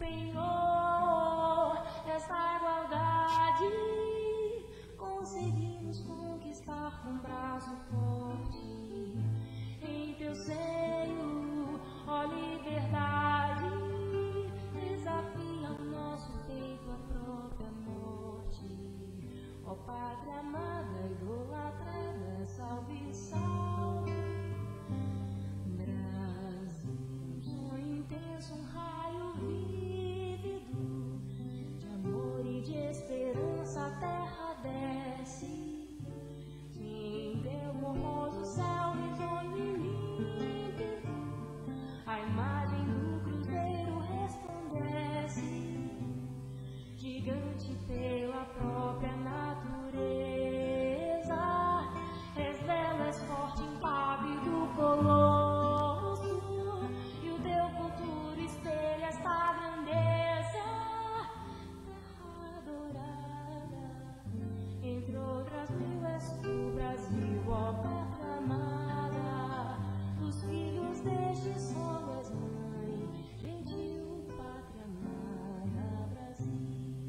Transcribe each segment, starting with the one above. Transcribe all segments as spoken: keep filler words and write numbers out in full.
Senhor, essa igualdade conseguimos conquistar com um braço forte. Em teu seio, ó liberdade, desafia o nosso peito à própria morte. Ó Pátria amada, idolatrada, salve, salve. Brasil, um sonho intenso, um raio vívido de amor e de esperança, a terra desce. Em teu formoso céu, risonho límpido, a imagem do cruzeiro resplandece, gigante pela própria natureza. És bela, és forte, impávido colosso, e o teu futuro espelha esta grandeza. Terra adorada, entre outras mil, és tu, Brasil, ó Pátria amada. Dos filhos deste solo és mãe, gentil Pátria amada, Brasil.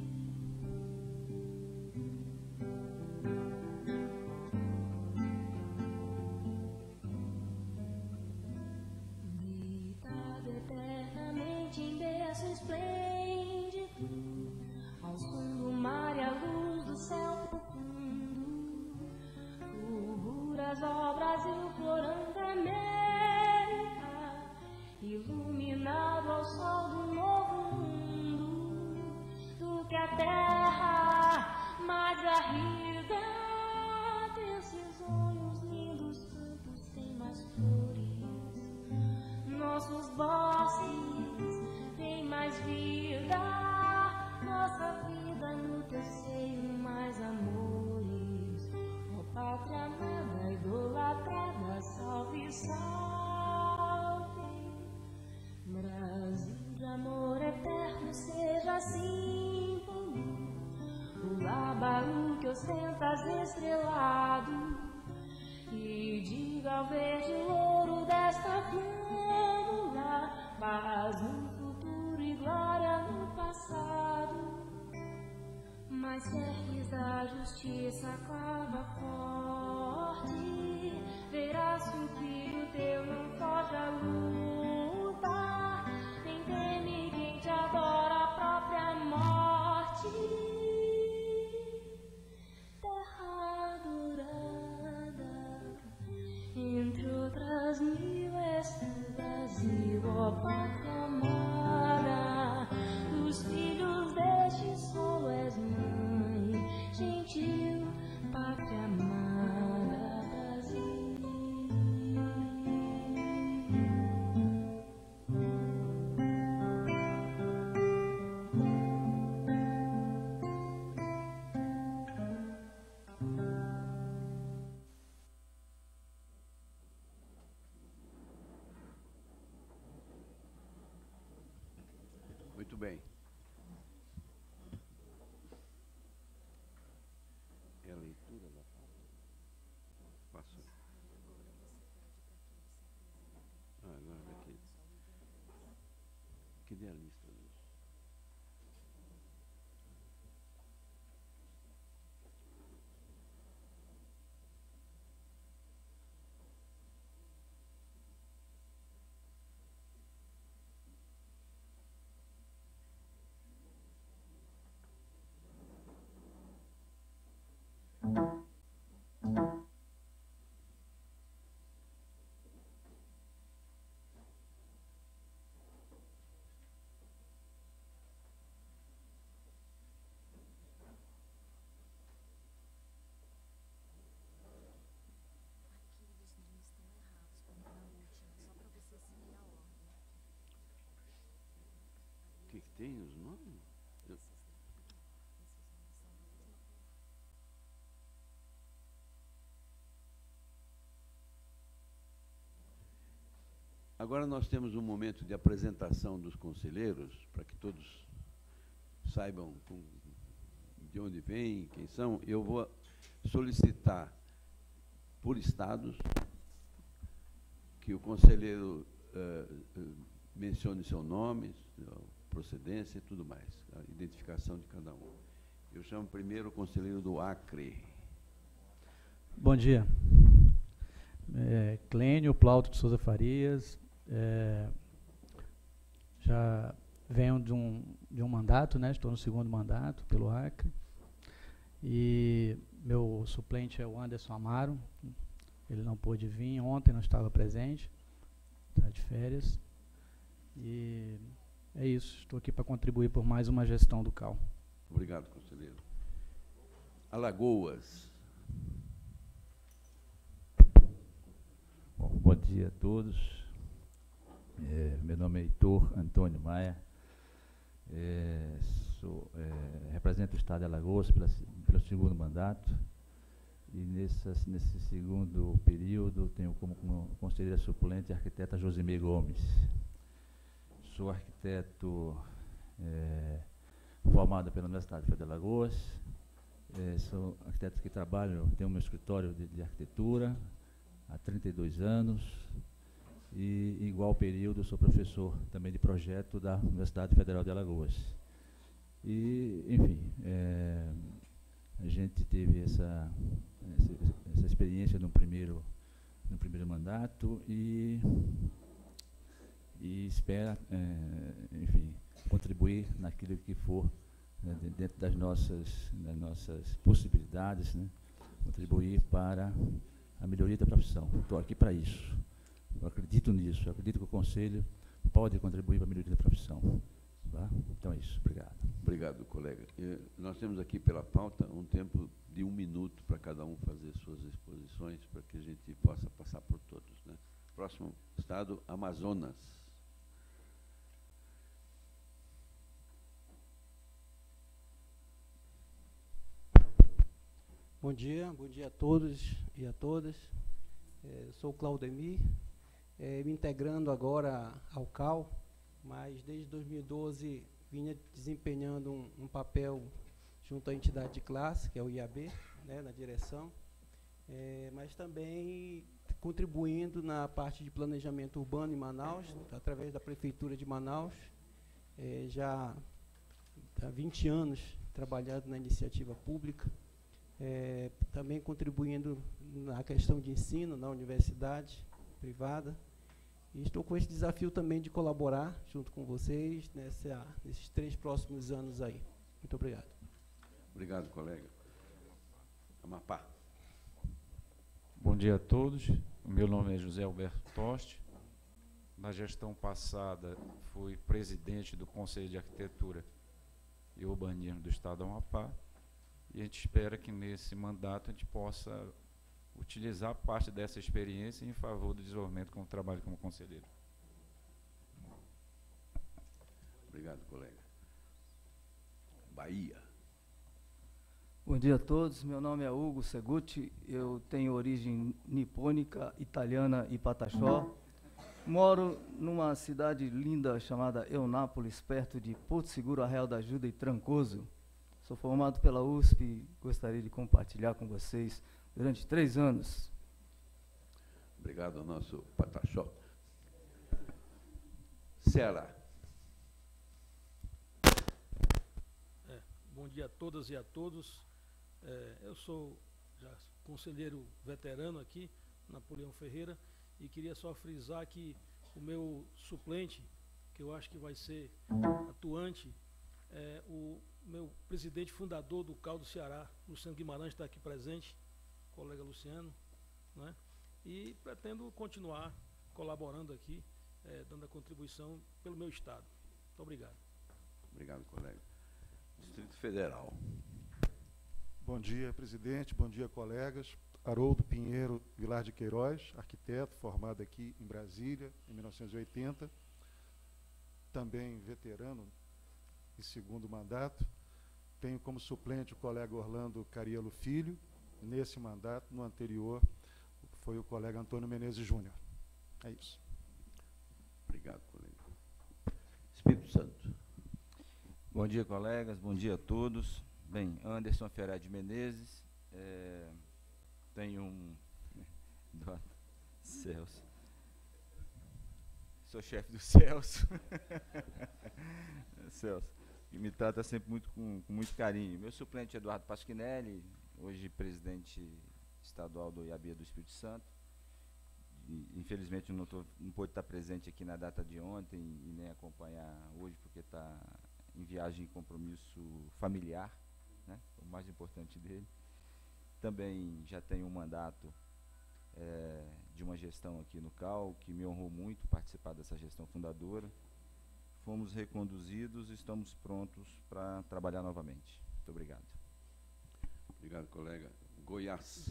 Deitado eternamente em berço esplêndido, ao som do mar e à luz do céu profundo, fulguras, ó Brasil, florando América, iluminado ao sol do novo mundo, do que a terra mais garrida, desses olhos lindos, tantos têm mais flores, nossos bosques têm mais vida, nossa vida no teu seio, mais amores. Ó Pátria amada, idolatrada, salve, salve. Brasil de amor eterno, seja símbolo, o lábaro que ostentas estrelado, e diga ao verde louro desta flâmula, paz no futuro e glória no passado. Mas serves da justiça clava forte, verás que o filho teu não foge à luta, nem teme quem te adora a própria morte. Terra adorada, entre outras mil, és tu, Brasil, ó Pátria amada. Dos filhos deste solo és mãe, gentil Pátria amada, Brasil. Muito bem. É a leitura da pauta? Passou. Ah, agora vai aqui. Cadê a lista dos... O que, que tem os nomes? Eu... Agora nós temos um momento de apresentação dos conselheiros, para que todos saibam com, de onde vêm, quem são. Eu vou solicitar por estados que o conselheiro uh, uh, mencione seu nome, procedência e tudo mais, a identificação de cada um. Eu chamo primeiro o conselheiro do Acre. Bom dia. É, Clênio Plauto de Souza Farias. É, já venho de um, de um mandato, né? Estou no segundo mandato pelo Acre. E meu suplente é o Anderson Amaro. Ele não pôde vir ontem, não estava presente. Está de férias. E é isso. Estou aqui para contribuir por mais uma gestão do C A U. Obrigado, conselheiro. Alagoas. Bom, bom dia a todos. É, meu nome é Heitor Antônio Maia. É, sou, é, represento o Estado de Alagoas pela, pelo segundo mandato. E nessa, nesse segundo período tenho como, como conselheira suplente a arquiteta Josimê Gomes. Sou arquiteto é, formado pela Universidade Federal de Alagoas. É, sou arquiteto que trabalho, tenho meu escritório de, de arquitetura há trinta e dois anos. E, em igual período, sou professor também de projeto da Universidade Federal de Alagoas. E, enfim, é, a gente teve essa, essa, essa experiência no primeiro, no primeiro mandato e, e espera, é, enfim, contribuir naquilo que for, né, dentro das nossas, das nossas possibilidades, né, contribuir para a melhoria da profissão. Estou aqui para isso. Eu acredito nisso, eu acredito que o Conselho pode contribuir para a melhoria da profissão. Tá? Então é isso, obrigado. Obrigado, colega. E nós temos aqui pela pauta um tempo de um minuto para cada um fazer suas exposições, para que a gente possa passar por todos, né? Próximo estado, Amazonas. Bom dia, bom dia a todos e a todas. É, sou o Claudemir, é, me integrando agora ao C A U, mas desde dois mil e doze vinha desempenhando um, um papel junto à entidade de classe, que é o I A B, né, na direção, é, mas também contribuindo na parte de planejamento urbano em Manaus, através da Prefeitura de Manaus, é, já há vinte anos trabalhando na iniciativa pública, é, também contribuindo na questão de ensino na universidade privada. E estou com esse desafio também de colaborar junto com vocês nessa, nesses três próximos anos aí. Muito obrigado. Obrigado, colega. Amapá. Bom dia a todos. O meu nome é José Alberto Toste. Na gestão passada, fui presidente do Conselho de Arquitetura e Urbanismo do Estado do Amapá. E a gente espera que nesse mandato a gente possa utilizar parte dessa experiência em favor do desenvolvimento como trabalho como conselheiro. Obrigado, colega. Bahia. Bom dia a todos, meu nome é Hugo Seguti, eu tenho origem nipônica, italiana e pataxó. Moro numa cidade linda chamada Eunápolis, perto de Porto Seguro, Arraial da Ajuda e Trancoso. Sou formado pela U S P e gostaria de compartilhar com vocês durante três anos. Obrigado ao nosso pataxó. Ceará. É, bom dia a todas e a todos. É, eu sou já conselheiro veterano aqui, Napoleão Ferreira, e queria só frisar que o meu suplente, que eu acho que vai ser atuante, é o meu presidente fundador do C A U do Ceará, Luciano Guimarães, está aqui presente, colega Luciano, né? E pretendo continuar colaborando aqui, é, dando a contribuição pelo meu estado. Muito obrigado. Obrigado, colega. Distrito Federal. Bom dia, presidente. Bom dia, colegas. Haroldo Pinheiro Vilar de Queiroz, arquiteto, formado aqui em Brasília, em mil novecentos e oitenta. Também veterano e segundo mandato. Tenho como suplente o colega Orlando Carielo Filho. Nesse mandato, no anterior, foi o colega Antônio Menezes Júnior. É isso. Obrigado, colega. Espírito Santo. Bom dia, colegas. Bom dia a todos. Bem, Anderson Ferreira de Menezes. É, tenho um... Celso. sou chefe do Celso. Celso, que me trata sempre muito com, com muito carinho. Meu suplente é Eduardo Pasquinelli, hoje presidente estadual do I A B do Espírito Santo. E, infelizmente não, tô, não pôde estar presente aqui na data de ontem e nem acompanhar hoje, porque está em viagem e compromisso familiar, né, o mais importante dele. Também já tenho um mandato é, de uma gestão aqui no C A U, que me honrou muito participar dessa gestão fundadora. Fomos reconduzidos e estamos prontos para trabalhar novamente. Muito obrigado. Obrigado, colega. Goiás.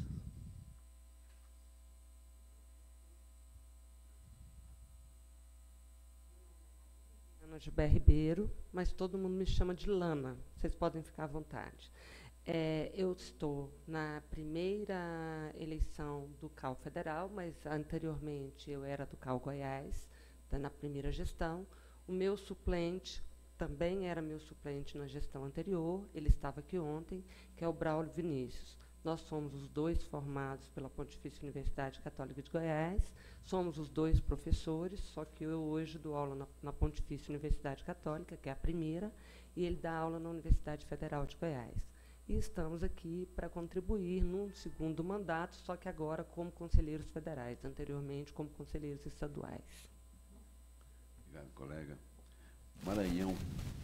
Ana Gilber Ribeiro, mas todo mundo me chama de Lana. Vocês podem ficar à vontade. É, eu estou na primeira eleição do C A U Federal, mas anteriormente eu era do C A U Goiás, tá, na primeira gestão. O meu suplente também era meu suplente na gestão anterior, ele estava aqui ontem, que é o Braulio Vinícius. Nós somos os dois formados pela Pontifícia Universidade Católica de Goiás, somos os dois professores, só que eu hoje dou aula na, na Pontifícia Universidade Católica, que é a primeira, e ele dá aula na Universidade Federal de Goiás. E estamos aqui para contribuir num segundo mandato, só que agora como conselheiros federais, anteriormente como conselheiros estaduais. Obrigado, colega. Maranhão.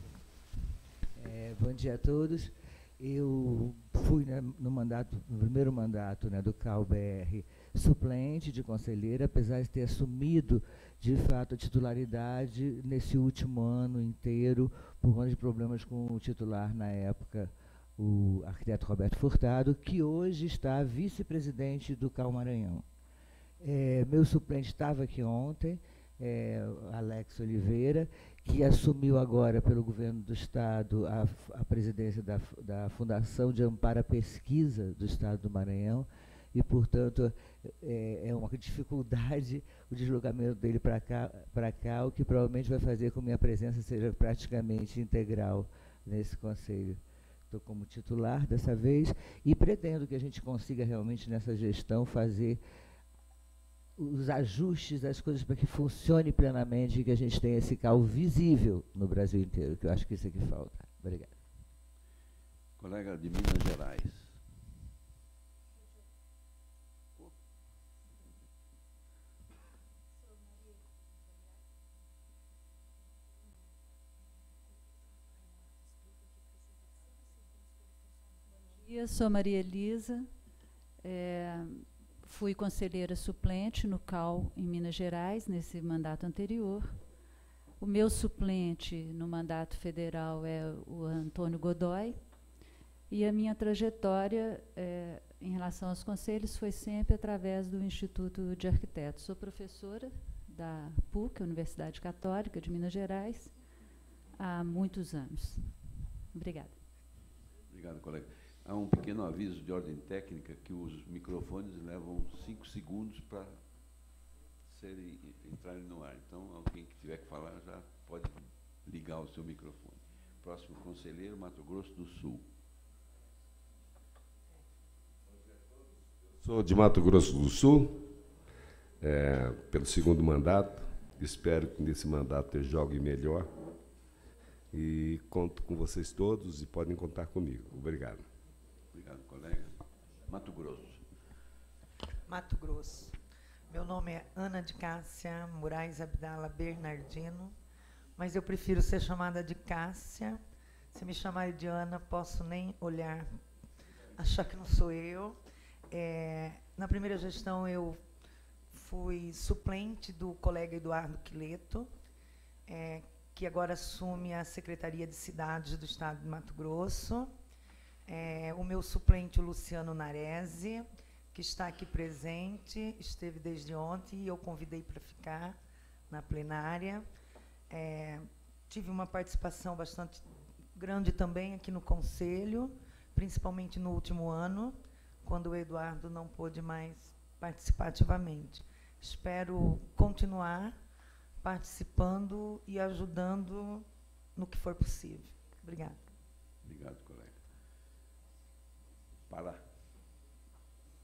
É, bom dia a todos. Eu fui, né, no, mandato, no primeiro mandato, né, do C A U B R suplente de conselheira, apesar de ter assumido, de fato, a titularidade nesse último ano inteiro, por conta de problemas com o titular na época, o arquiteto Roberto Furtado, que hoje está vice-presidente do C A U Maranhão. É, meu suplente estava aqui ontem, é, Alex Oliveira, que assumiu agora pelo governo do Estado a, a presidência da, da Fundação de Amparo à Pesquisa do Estado do Maranhão, e, portanto, é, é uma dificuldade o deslocamento dele para cá, para cá, o que provavelmente vai fazer com que minha presença seja praticamente integral nesse conselho. Estou como titular dessa vez e pretendo que a gente consiga realmente nessa gestão fazer os ajustes das coisas para que funcione plenamente e que a gente tenha esse C A U visível no Brasil inteiro, que eu acho que isso é que falta. Obrigado. Colega de Minas Gerais. Eu sou Maria Elisa, é, fui conselheira suplente no C A U em Minas Gerais, nesse mandato anterior. O meu suplente no mandato federal é o Antônio Godoy, e a minha trajetória é, em relação aos conselhos foi sempre através do Instituto de Arquitetos. Sou professora da P U C, Universidade Católica de Minas Gerais, há muitos anos. Obrigada. Obrigado, colega. Há um pequeno aviso de ordem técnica que os microfones levam cinco segundos para serem, entrarem no ar. Então, alguém que tiver que falar já pode ligar o seu microfone. Próximo conselheiro, Mato Grosso do Sul. Sou de Mato Grosso do Sul, é, pelo segundo mandato. Espero que nesse mandato eu jogue melhor. E conto com vocês todos e podem contar comigo. Obrigado. Obrigado, colega. Mato Grosso. Mato Grosso. Meu nome é Ana de Cássia Moraes Abdala Bernardino, mas eu prefiro ser chamada de Cássia. Se me chamarem de Ana, posso nem olhar, achar que não sou eu. É, na primeira gestão, eu fui suplente do colega Eduardo Quileto, é, que agora assume a Secretaria de Cidades do Estado de Mato Grosso. É, o meu suplente, o Luciano Narese, que está aqui presente, esteve desde ontem e eu convidei para ficar na plenária. É, tive uma participação bastante grande também aqui no Conselho, principalmente no último ano, quando o Eduardo não pôde mais participar ativamente. Espero continuar participando e ajudando no que for possível. Obrigada. Obrigado, colega. Pará.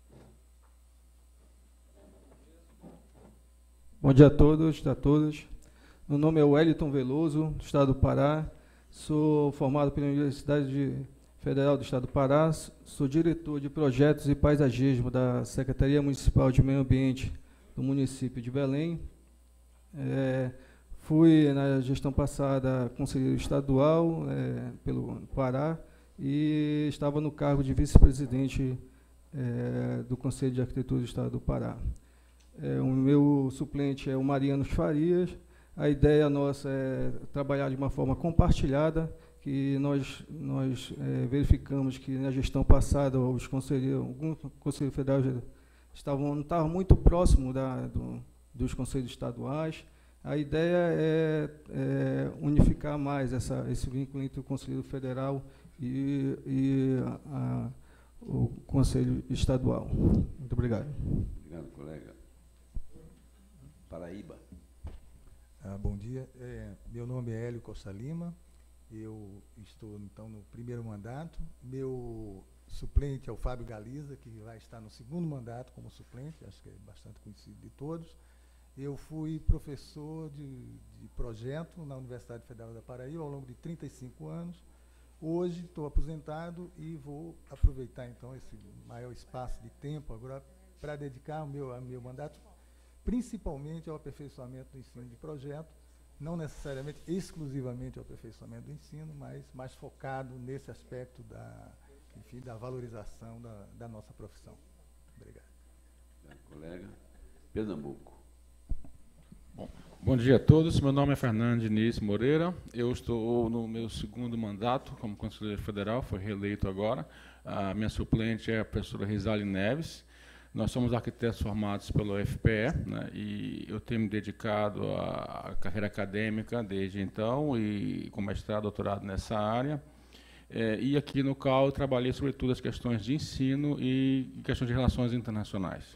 Bom dia a todos, a todas. Meu nome é Wellington Veloso, do Estado do Pará. Sou formado pela Universidade de Federal do Estado do Pará. Sou diretor de projetos e paisagismo da Secretaria Municipal de Meio Ambiente do município de Belém. É, fui, na gestão passada, conselheiro estadual é, pelo Pará e estava no cargo de vice-presidente é, do Conselho de Arquitetura do Estado do Pará. É, o meu suplente é o Mariano Farias. A ideia nossa é trabalhar de uma forma compartilhada, que nós, nós é, verificamos que na gestão passada os conselheiros, alguns conselheiros federais estavam, não estavam muito próximos da, do, dos conselhos estaduais. A ideia é, é unificar mais essa, esse vínculo entre o Conselho Federal e, e a, a, o Conselho Estadual. Muito obrigado. Obrigado, colega. Paraíba. Ah, bom dia. É, meu nome é Hélio Costa Lima. Eu estou, então, no primeiro mandato. Meu suplente é o Fábio Galiza, que vai estar no segundo mandato como suplente, acho que é bastante conhecido de todos. Eu fui professor de, de projeto na Universidade Federal da Paraíba ao longo de trinta e cinco anos. Hoje estou aposentado e vou aproveitar, então, esse maior espaço de tempo agora para dedicar o meu, ao meu mandato, principalmente ao aperfeiçoamento do ensino de projeto, não necessariamente exclusivamente ao aperfeiçoamento do ensino, mas mais focado nesse aspecto da, enfim, da valorização da, da nossa profissão. Obrigado. Colega. Pernambuco. Bom, bom dia a todos. Meu nome é Fernando Diniz Moreira. Eu estou no meu segundo mandato como conselheiro federal, fui reeleito agora. A minha suplente é a professora Rizali Neves. Nós somos arquitetos formados pelo U F P E, né, e eu tenho me dedicado à carreira acadêmica desde então, e com mestrado, doutorado nessa área. É, e aqui no C A U eu trabalhei sobretudo as questões de ensino e questões de relações internacionais.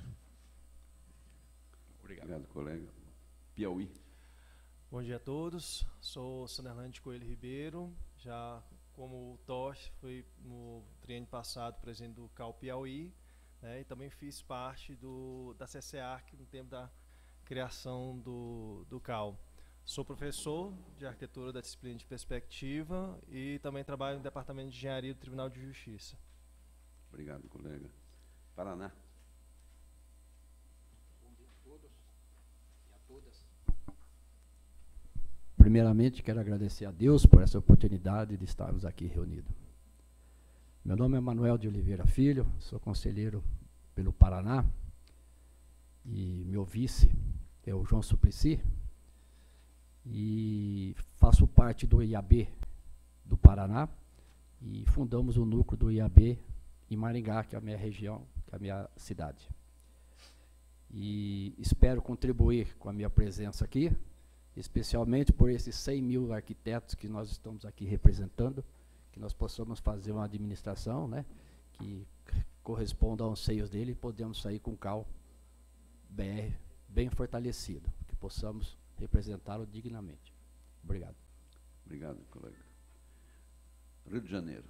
Obrigado, Obrigado colega. Piauí. Bom dia a todos. Sou Sanerlande Coelho Ribeiro. Já como o Tosh, fui no triênio passado presidente do C A U Piauí. Né, e também fiz parte do, da C C A R C no tempo da criação do, do C A U. Sou professor de arquitetura da disciplina de perspectiva e também trabalho no Departamento de Engenharia do Tribunal de Justiça. Obrigado, colega. Paraná. Bom dia a todos e a todas. Primeiramente, quero agradecer a Deus por essa oportunidade de estarmos aqui reunidos. Meu nome é Manuel de Oliveira Filho, sou conselheiro pelo Paraná e meu vice é o João Suplicy e faço parte do I A B do Paraná e fundamos o núcleo do I A B em Maringá, que é a minha região, que é a minha cidade. E espero contribuir com a minha presença aqui, especialmente por esses cem mil arquitetos que nós estamos aqui representando, que nós possamos fazer uma administração, né, que corresponda aos anseios dele e podemos sair com o C A U B R bem fortalecido, que possamos representá-lo dignamente. Obrigado. Obrigado, colega. Rio de Janeiro.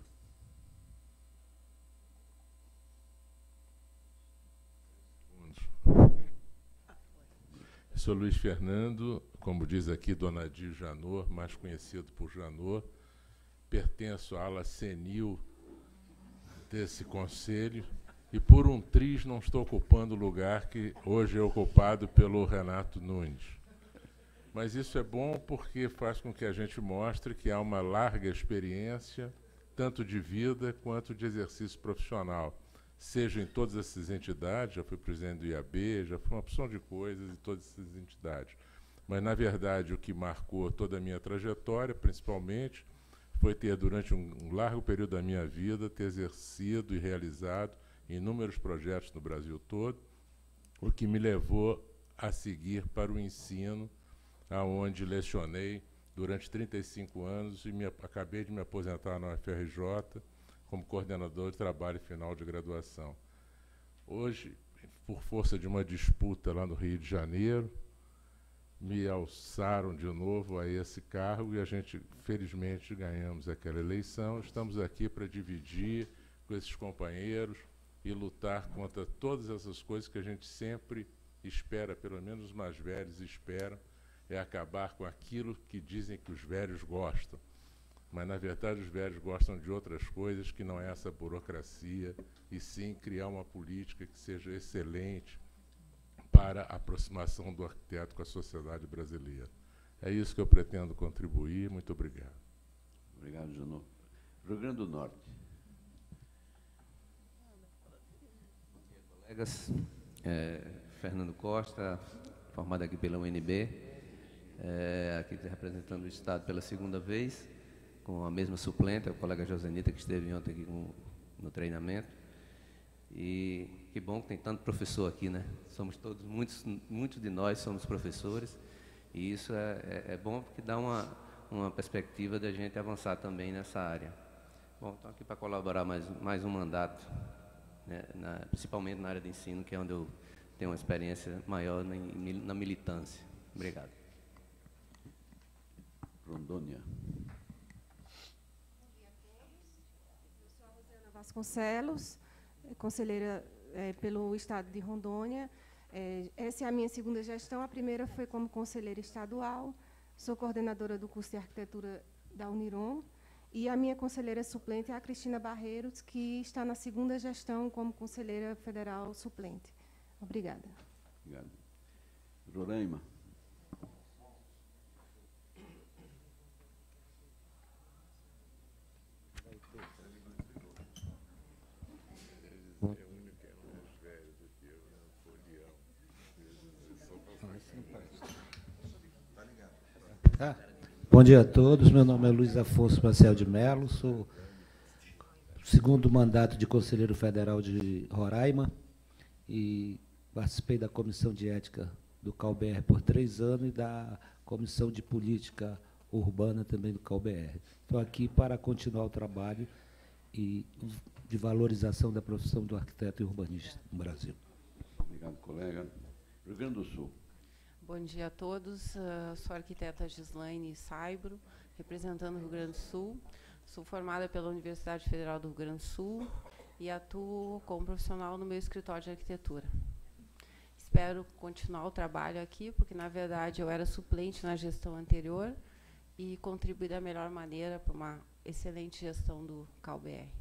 Sou Luiz Fernando, como diz aqui Dona Dio Janot, mais conhecido por Janot. Pertenço à ala senil desse conselho e por um triz não estou ocupando o lugar que hoje é ocupado pelo Renato Nunes. Mas isso é bom porque faz com que a gente mostre que há uma larga experiência, tanto de vida quanto de exercício profissional, seja em todas essas entidades, já fui presidente do I A B, já fui uma opção de coisas em todas essas entidades. Mas, na verdade, o que marcou toda a minha trajetória, principalmente, foi ter, durante um, um largo período da minha vida, ter exercido e realizado inúmeros projetos no Brasil todo, o que me levou a seguir para o ensino, aonde lecionei durante trinta e cinco anos e me, acabei de me aposentar na U F R J como coordenador de trabalho final de graduação. Hoje, por força de uma disputa lá no Rio de Janeiro, me alçaram de novo a esse cargo e a gente, felizmente, ganhamos aquela eleição. Estamos aqui para dividir com esses companheiros e lutar contra todas essas coisas que a gente sempre espera, pelo menos os mais velhos esperam, é acabar com aquilo que dizem que os velhos gostam. Mas, na verdade, os velhos gostam de outras coisas que não é essa burocracia, e sim criar uma política que seja excelente para a aproximação do arquiteto com a sociedade brasileira. É isso que eu pretendo contribuir. Muito obrigado. Obrigado, Janot. Rio Grande do Norte. Bom dia, colegas. É, Fernando Costa, formado aqui pela U N B, é, aqui representando o Estado pela segunda vez, com a mesma suplente, a colega Josenita, que esteve ontem aqui com, no treinamento. E que bom que tem tanto professor aqui, né? Somos todos, muitos, muitos de nós somos professores, e isso é, é, é bom porque dá uma, uma perspectiva da gente avançar também nessa área. Bom, estou aqui para colaborar mais, mais um mandato, né, na, principalmente na área de ensino, que é onde eu tenho uma experiência maior na, na militância. Obrigado. Rondônia. Vasconcelos, conselheira é, pelo Estado de Rondônia. É, essa é a minha segunda gestão. A primeira foi como conselheira estadual. Sou coordenadora do curso de arquitetura da Unirom. E a minha conselheira suplente é a Cristina Barreiros, que está na segunda gestão como conselheira federal suplente. Obrigada. Obrigado. Roraima. Tá. Bom dia a todos, meu nome é Luiz Afonso Marcel de Mello, sou segundo mandato de Conselheiro Federal de Roraima e participei da Comissão de Ética do C A U B R por três anos e da Comissão de Política Urbana também do C A U B R. Estou aqui para continuar o trabalho e de valorização da profissão do arquiteto e urbanista no Brasil. Obrigado, colega. Rio Grande do Sul. Bom dia a todos. Uh, sou a arquiteta Gislaine Saibro, representando o Rio Grande do Sul. Sou formada pela Universidade Federal do Rio Grande do Sul e atuo como profissional no meu escritório de arquitetura. Espero continuar o trabalho aqui, porque, na verdade, eu era suplente na gestão anterior e contribuir da melhor maneira para uma excelente gestão do C A U B R.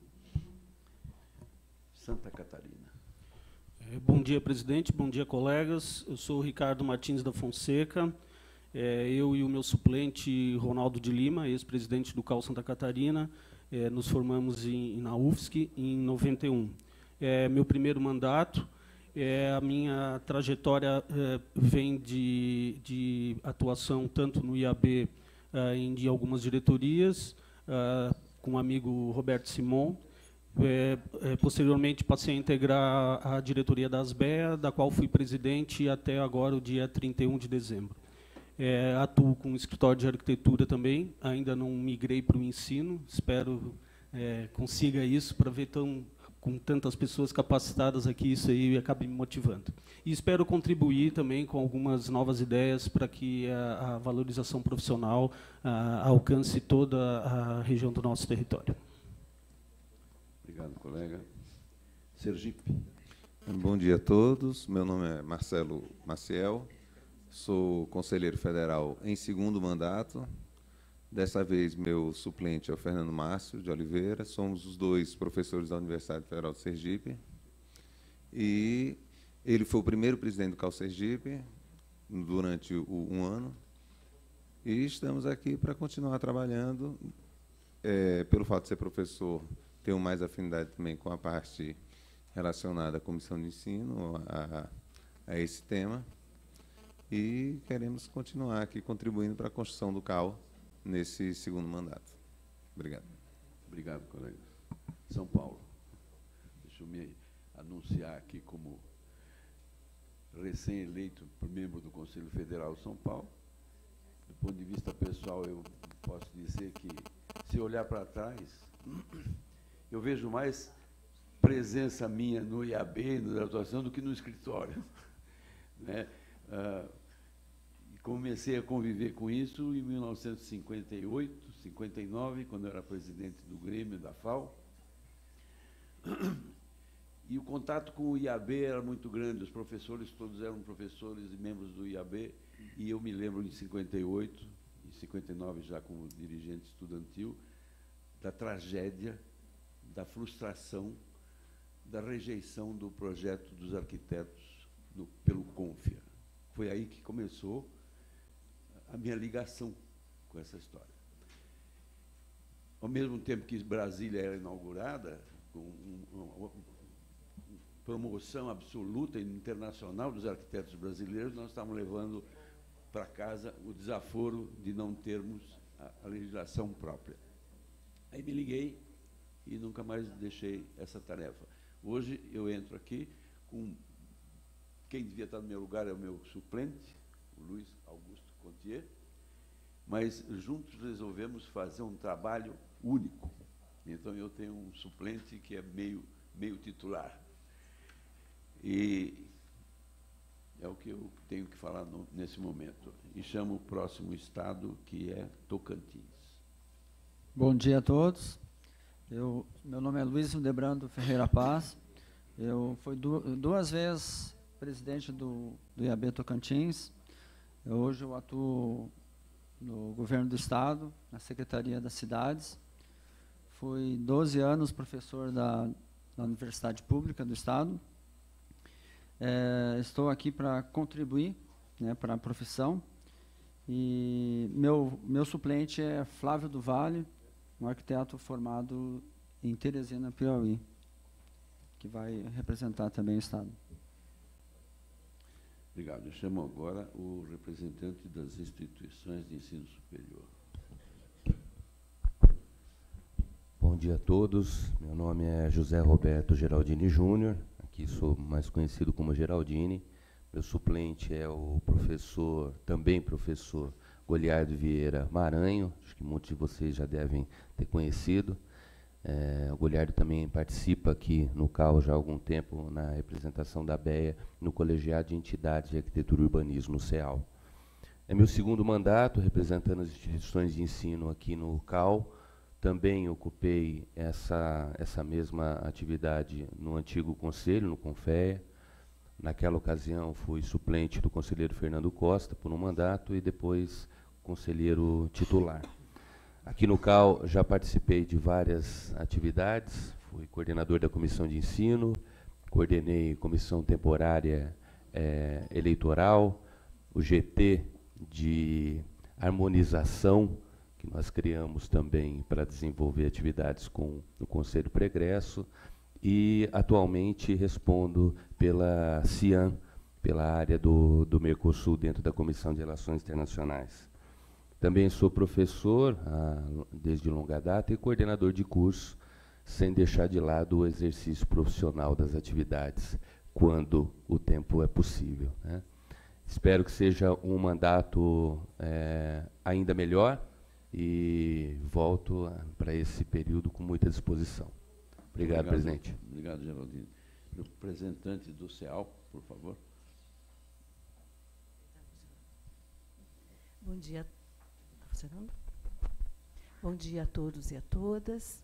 Santa Catarina. É, bom dia, presidente. Bom dia, colegas. Eu sou o Ricardo Martins da Fonseca. É, eu e o meu suplente, Ronaldo de Lima, ex-presidente do C A U Santa Catarina, é, nos formamos em, na U F S C em noventa e um. É meu primeiro mandato. É, a minha trajetória é, vem de, de atuação tanto no I A B, é, em de algumas diretorias, é, com o amigo Roberto Simon. É, é, posteriormente, passei a integrar a diretoria da ASBEA, da qual fui presidente até agora, o dia trinta e um de dezembro. É, atuo com escritório de arquitetura também, ainda não migrei para o ensino, espero é, consiga isso, para ver tão, com tantas pessoas capacitadas aqui, isso aí acabe me motivando. E espero contribuir também com algumas novas ideias para que a, a valorização profissional a, alcance toda a região do nosso território. Obrigado, colega. Sergipe. Bom dia a todos. Meu nome é Marcelo Maciel. Sou conselheiro federal em segundo mandato. Dessa vez, meu suplente é o Fernando Márcio de Oliveira. Somos os dois professores da Universidade Federal de Sergipe. E ele foi o primeiro presidente do C A U Sergipe durante o, um ano. E estamos aqui para continuar trabalhando. É, pelo fato de ser professor, tenho mais afinidade também com a parte relacionada à comissão de ensino, a, a esse tema. E queremos continuar aqui contribuindo para a construção do C A U nesse segundo mandato. Obrigado. Obrigado, colega. São Paulo. Deixa eu me anunciar aqui como recém-eleito membro do Conselho Federal de São Paulo. Do ponto de vista pessoal, eu posso dizer que, se olhar para trás, eu vejo mais presença minha no I A B, na atuação, do que no escritório. Né? Ah, comecei a conviver com isso em mil novecentos e cinquenta e oito, cinquenta e nove, quando eu era presidente do Grêmio da F A O. E o contato com o I A B era muito grande, os professores todos eram professores e membros do I A B, e eu me lembro em cinquenta e oito, em cinquenta e nove já como dirigente estudantil, da tragédia, da frustração, da rejeição do projeto dos arquitetos no, pelo CONFIA. Foi aí que começou a minha ligação com essa história. Ao mesmo tempo que Brasília era inaugurada, com uma promoção absoluta e internacional dos arquitetos brasileiros, nós estávamos levando para casa o desaforo de não termos a, a legislação própria. Aí me liguei e nunca mais deixei essa tarefa. Hoje eu entro aqui com... Quem devia estar no meu lugar é o meu suplente, o Luiz Augusto Contier, mas juntos resolvemos fazer um trabalho único. Então eu tenho um suplente que é meio, meio titular. E é o que eu tenho que falar no, nesse momento. E chamo o próximo estado, que é Tocantins. Bom dia a todos. Eu, meu nome é Luiz Hildebrando Ferreira Paz. Eu fui du duas vezes presidente do, do I A B Tocantins. Eu, hoje eu atuo no governo do estado, na Secretaria das Cidades. Fui doze anos professor da, da Universidade Pública do estado. É, estou aqui para contribuir, né, para a profissão. E meu, meu suplente é Flávio do Vale, um arquiteto formado em Teresina, Piauí, que vai representar também o estado. Obrigado. Eu chamo agora o representante das instituições de ensino superior. Bom dia a todos. Meu nome é José Roberto Geraldini Júnior. Aqui sou mais conhecido como Geraldini. Meu suplente é o professor, também professor, Goliardo Vieira Maranho. Acho que muitos de vocês já devem ter conhecido. É, o Goliardo também participa aqui no C A U já há algum tempo na representação da B E A no Colegiado de Entidades de Arquitetura e Urbanismo, no C E A L. É meu segundo mandato representando as instituições de ensino aqui no C A U. Também ocupei essa, essa mesma atividade no antigo conselho, no CONFEA. Naquela ocasião fui suplente do conselheiro Fernando Costa por um mandato e depois conselheiro titular. Aqui no C A U já participei de várias atividades, fui coordenador da comissão de ensino, coordenei comissão temporária eh, eleitoral, o G T de harmonização, que nós criamos também para desenvolver atividades com o Conselho Pregresso, e atualmente respondo pela CIAN, pela área do, do Mercosul, dentro da Comissão de Relações Internacionais. Também sou professor, ah, desde longa data, e coordenador de curso, sem deixar de lado o exercício profissional das atividades, quando o tempo é possível, né? Espero que seja um mandato é, ainda melhor, e volto para esse período com muita disposição. Obrigado, Obrigado presidente. Obrigado, Geraldino. Representante do C E A L, por favor. Bom dia. Tá funcionando? Bom dia a todos e a todas.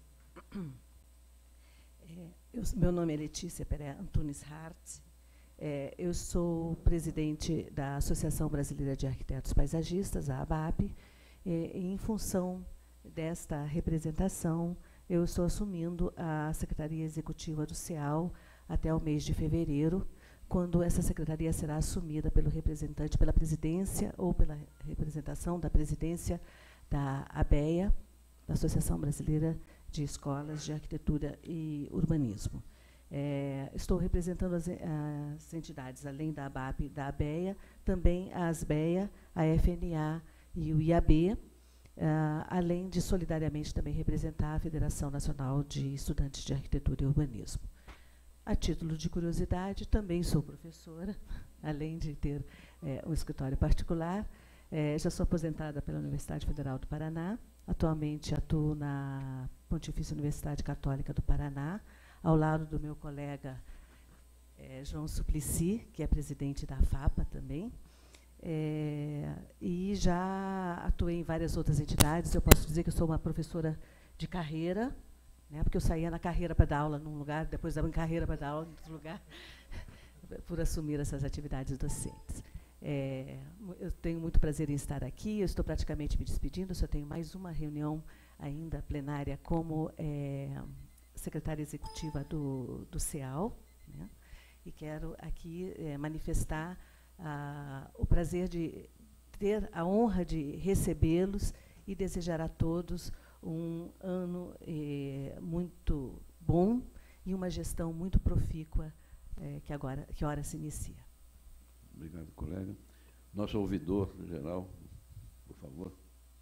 É, eu, meu nome é Letícia Pereira Antunes Hart. É, eu sou presidente da Associação Brasileira de Arquitetos Paisagistas, a ABAP. E, em função desta representação, eu estou assumindo a Secretaria Executiva do C E A L até o mês de fevereiro, quando essa secretaria será assumida pelo representante, pela presidência ou pela representação da presidência da A B E A, da Associação Brasileira de Escolas de Arquitetura e Urbanismo. É, estou representando as, as entidades, além da ABAP e da A B E A, também a ASBEA, a F N A e o I A B, uh, além de solidariamente também representar a Federação Nacional de Estudantes de Arquitetura e Urbanismo. A título de curiosidade, também sou professora, além de ter é, um escritório particular. É, já sou aposentada pela Universidade Federal do Paraná. Atualmente atuo na Pontifícia Universidade Católica do Paraná, ao lado do meu colega é, João Suplicy, que é presidente da FAPA também. É, e já atuei em várias outras entidades. Eu posso dizer que eu sou uma professora de carreira, né, porque eu saía na carreira para dar aula num lugar, depois dava em carreira para dar aula em outro lugar, por assumir essas atividades docentes. É, eu tenho muito prazer em estar aqui, eu estou praticamente me despedindo, eu só tenho mais uma reunião ainda plenária como é, secretária executiva do, do C E A L, né, e quero aqui é, manifestar ah, o prazer de ter a honra de recebê-los e desejar a todos um ano eh, muito bom e uma gestão muito profícua eh, que agora que ora se inicia. Obrigado, colega. Nosso ouvidor geral, por favor.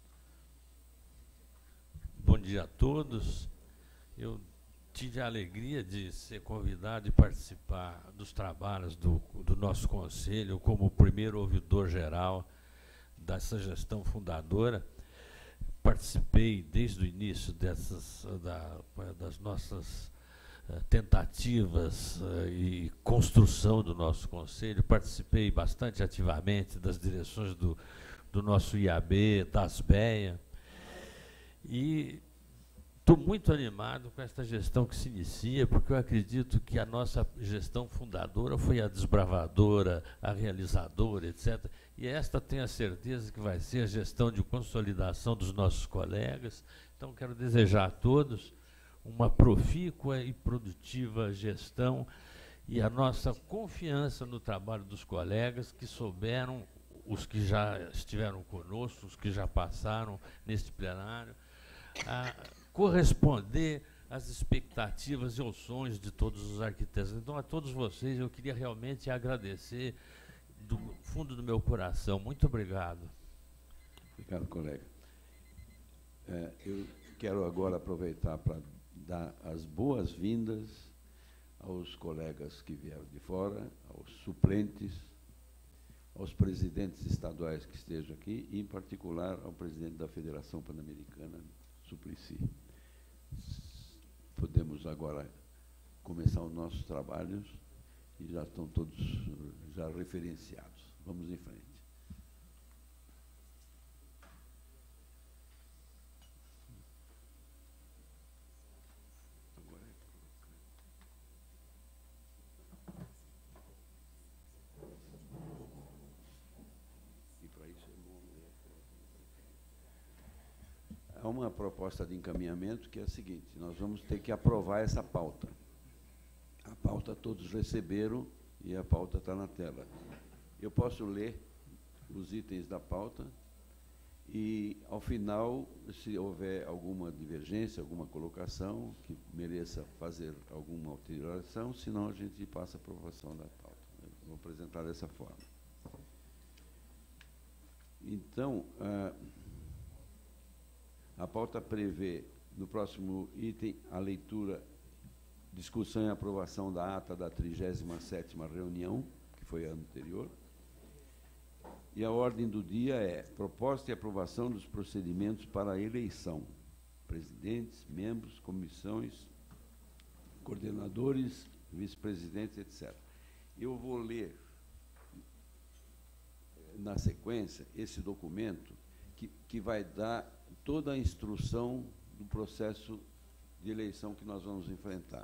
Bom dia a todos. Eu tive a alegria de ser convidado e participar dos trabalhos do, do nosso conselho como primeiro ouvidor geral dessa gestão fundadora. Participei desde o início dessas, da, das nossas uh, tentativas uh, e construção do nosso conselho. Participei bastante ativamente das direções do, do nosso I A B, da ASBEA, e estou muito animado com esta gestão que se inicia, porque eu acredito que a nossa gestão fundadora foi a desbravadora, a realizadora, etcétera. E esta tenho a certeza que vai ser a gestão de consolidação dos nossos colegas. Então, quero desejar a todos uma profícua e produtiva gestão e a nossa confiança no trabalho dos colegas que souberam, os que já estiveram conosco, os que já passaram neste plenário, a corresponder às expectativas e aos sonhos de todos os arquitetos. Então, a todos vocês, eu queria realmente agradecer do fundo do meu coração. Muito obrigado. Obrigado, colega. É, eu quero agora aproveitar para dar as boas-vindas aos colegas que vieram de fora, aos suplentes, aos presidentes estaduais que estejam aqui, e, em particular, ao presidente da Federação Pan-Americana, Suplicy. Podemos agora começar os nossos trabalhos e já estão todos já referenciados. Vamos em frente. Há uma proposta de encaminhamento que é a seguinte: nós vamos ter que aprovar essa pauta. A pauta todos receberam e a pauta está na tela. Eu posso ler os itens da pauta e, ao final, se houver alguma divergência, alguma colocação que mereça fazer alguma alteração, senão a gente passa a aprovação da pauta. Eu vou apresentar dessa forma. Então, a, a pauta prevê, no próximo item, a leitura, discussão e aprovação da ata da trigésima sétima reunião, que foi a anterior. E a ordem do dia é proposta e aprovação dos procedimentos para a eleição, presidentes, membros, comissões, coordenadores, vice-presidentes, etcétera. Eu vou ler, na sequência, esse documento que, que vai dar toda a instrução do processo de eleição que nós vamos enfrentar.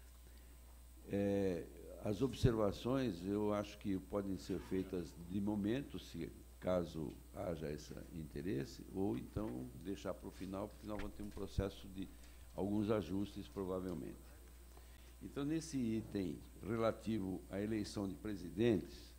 É, as observações, eu acho que podem ser feitas de momento, se caso haja esse interesse, ou então deixar para o final, porque nós vamos ter um processo de alguns ajustes, provavelmente. Então, nesse item relativo à eleição de presidentes,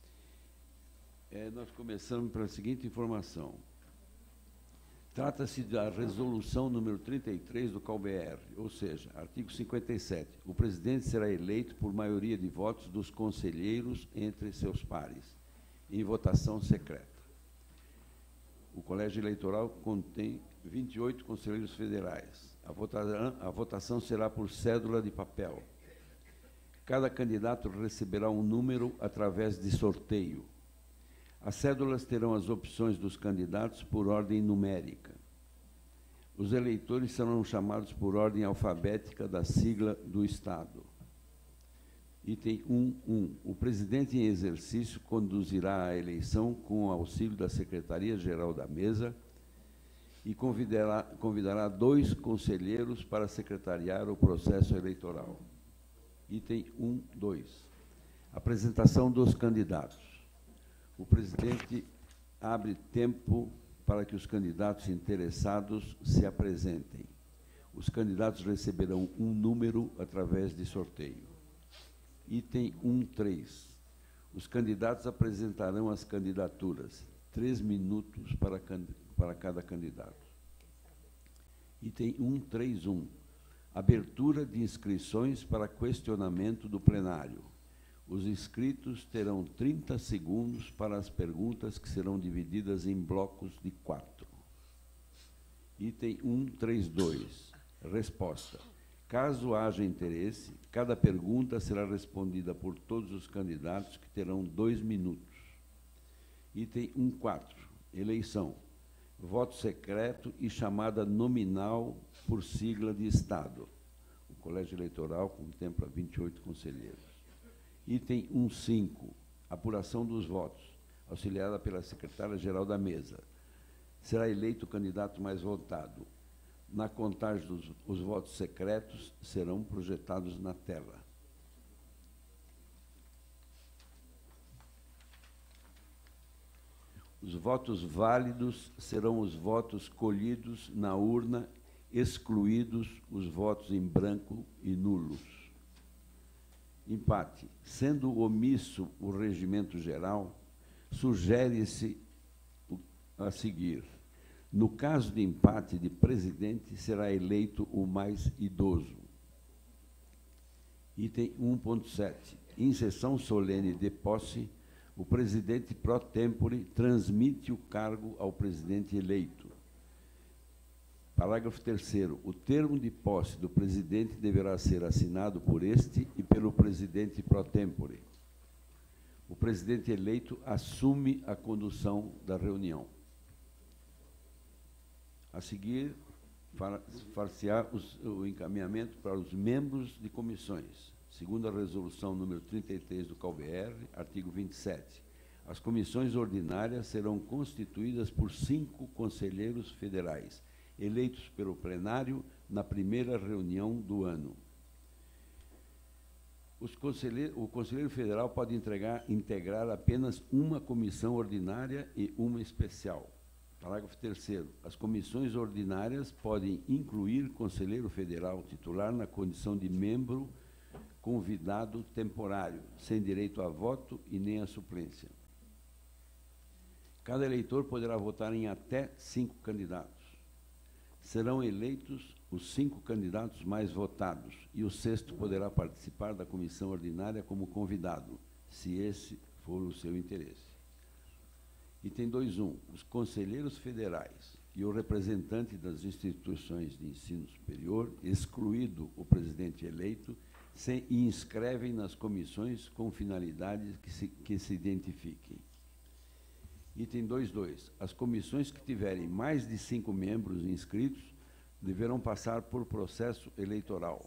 é, nós começamos pela seguinte informação. Trata-se da resolução número trinta e três do C A U B R, ou seja, artigo cinquenta e sete. O presidente será eleito por maioria de votos dos conselheiros entre seus pares, em votação secreta. O colégio eleitoral contém vinte e oito conselheiros federais. A votação, a votação será por cédula de papel. Cada candidato receberá um número através de sorteio. As cédulas terão as opções dos candidatos por ordem numérica. Os eleitores serão chamados por ordem alfabética da sigla do Estado. Item um ponto um. O presidente em exercício conduzirá a eleição com o auxílio da Secretaria-Geral da Mesa e convidará, convidará dois conselheiros para secretariar o processo eleitoral. Item um, dois. Apresentação dos candidatos. O presidente abre tempo para que os candidatos interessados se apresentem. Os candidatos receberão um número através de sorteio. Item um, três. Os candidatos apresentarão as candidaturas. Três minutos para, para cada candidato. Item um, três, um. Abertura de inscrições para questionamento do plenário. Os inscritos terão trinta segundos para as perguntas que serão divididas em blocos de quatro. Item um, três, dois. Resposta. Caso haja interesse, cada pergunta será respondida por todos os candidatos, que terão dois minutos. Item um, quatro. Eleição. Voto secreto e chamada nominal por sigla de Estado. O Colégio Eleitoral contempla vinte e oito conselheiros. Item um, cinco. Apuração dos votos, auxiliada pela secretária-geral da mesa. Será eleito o candidato mais votado. Na contagem dos os votos secretos serão projetados na tela. Os votos válidos serão os votos colhidos na urna, excluídos os votos em branco e nulos. Empate. Sendo omisso o regimento geral, sugere-se a seguir. No caso de empate de presidente, será eleito o mais idoso. Item um ponto sete. Em sessão solene de posse, o presidente pro tempore transmite o cargo ao presidente eleito. Parágrafo terceiro. O termo de posse do presidente deverá ser assinado por este e pelo presidente pro tempore. O presidente eleito assume a condução da reunião. A seguir, far-se-á o encaminhamento para os membros de comissões. Segundo a resolução número trinta e três do C A U B R, artigo vinte e sete, as comissões ordinárias serão constituídas por cinco conselheiros federais, eleitos pelo plenário na primeira reunião do ano. Os conselhe- o conselheiro federal pode entregar, integrar apenas uma comissão ordinária e uma especial. Parágrafo terceiro. As comissões ordinárias podem incluir conselheiro federal titular na condição de membro convidado temporário, sem direito a voto e nem a suplência. Cada eleitor poderá votar em até cinco candidatos. Serão eleitos os cinco candidatos mais votados e o sexto poderá participar da comissão ordinária como convidado, se esse for o seu interesse. Item dois ponto um. Os conselheiros federais e o representante das instituições de ensino superior, excluído o presidente eleito, se inscrevem nas comissões com finalidades que se, que se identifiquem. Item dois ponto dois. As comissões que tiverem mais de cinco membros inscritos deverão passar por processo eleitoral.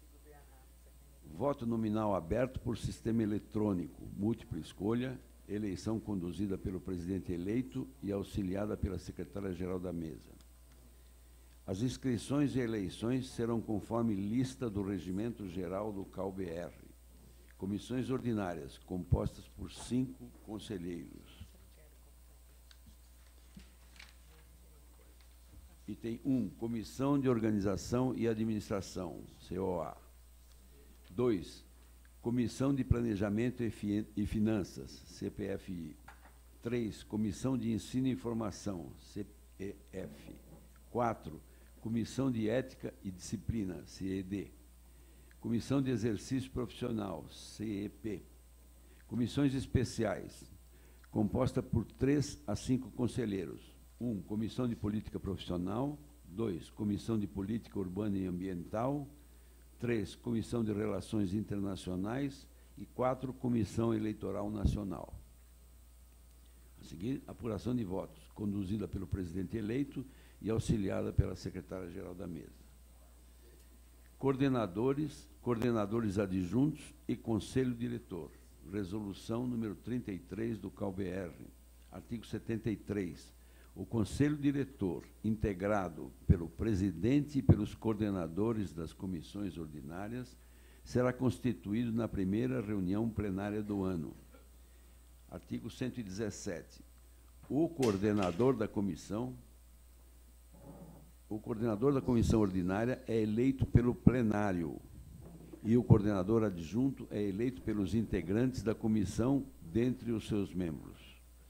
Voto nominal aberto por sistema eletrônico, múltipla escolha, eleição conduzida pelo presidente eleito e auxiliada pela secretária-geral da mesa. As inscrições e eleições serão conforme lista do Regimento Geral do C A U B R. Comissões ordinárias, compostas por cinco conselheiros. Item um. Comissão de Organização e Administração, C O A. dois. Comissão de Planejamento e, Fi e Finanças, C P F I. três. Comissão de Ensino e Informação, C E F. quatro. Comissão de Ética e Disciplina, C E D. Comissão de Exercício Profissional, C E P. Comissões especiais, composta por três a cinco conselheiros. um. Comissão de Política Profissional. dois. Comissão de Política Urbana e Ambiental. três. Comissão de Relações Internacionais. E quatro. Comissão Eleitoral Nacional. A seguir, apuração de votos, conduzida pelo presidente eleito e auxiliada pela secretária-geral da mesa. Coordenadores, coordenadores adjuntos e conselho diretor. Resolução número trinta e três do C A U B R. Artigo setenta e três. O Conselho Diretor, integrado pelo presidente e pelos coordenadores das comissões ordinárias, será constituído na primeira reunião plenária do ano. Artigo cento e dezessete. O coordenador da comissão, o coordenador da comissão ordinária é eleito pelo plenário e o coordenador adjunto é eleito pelos integrantes da comissão dentre os seus membros.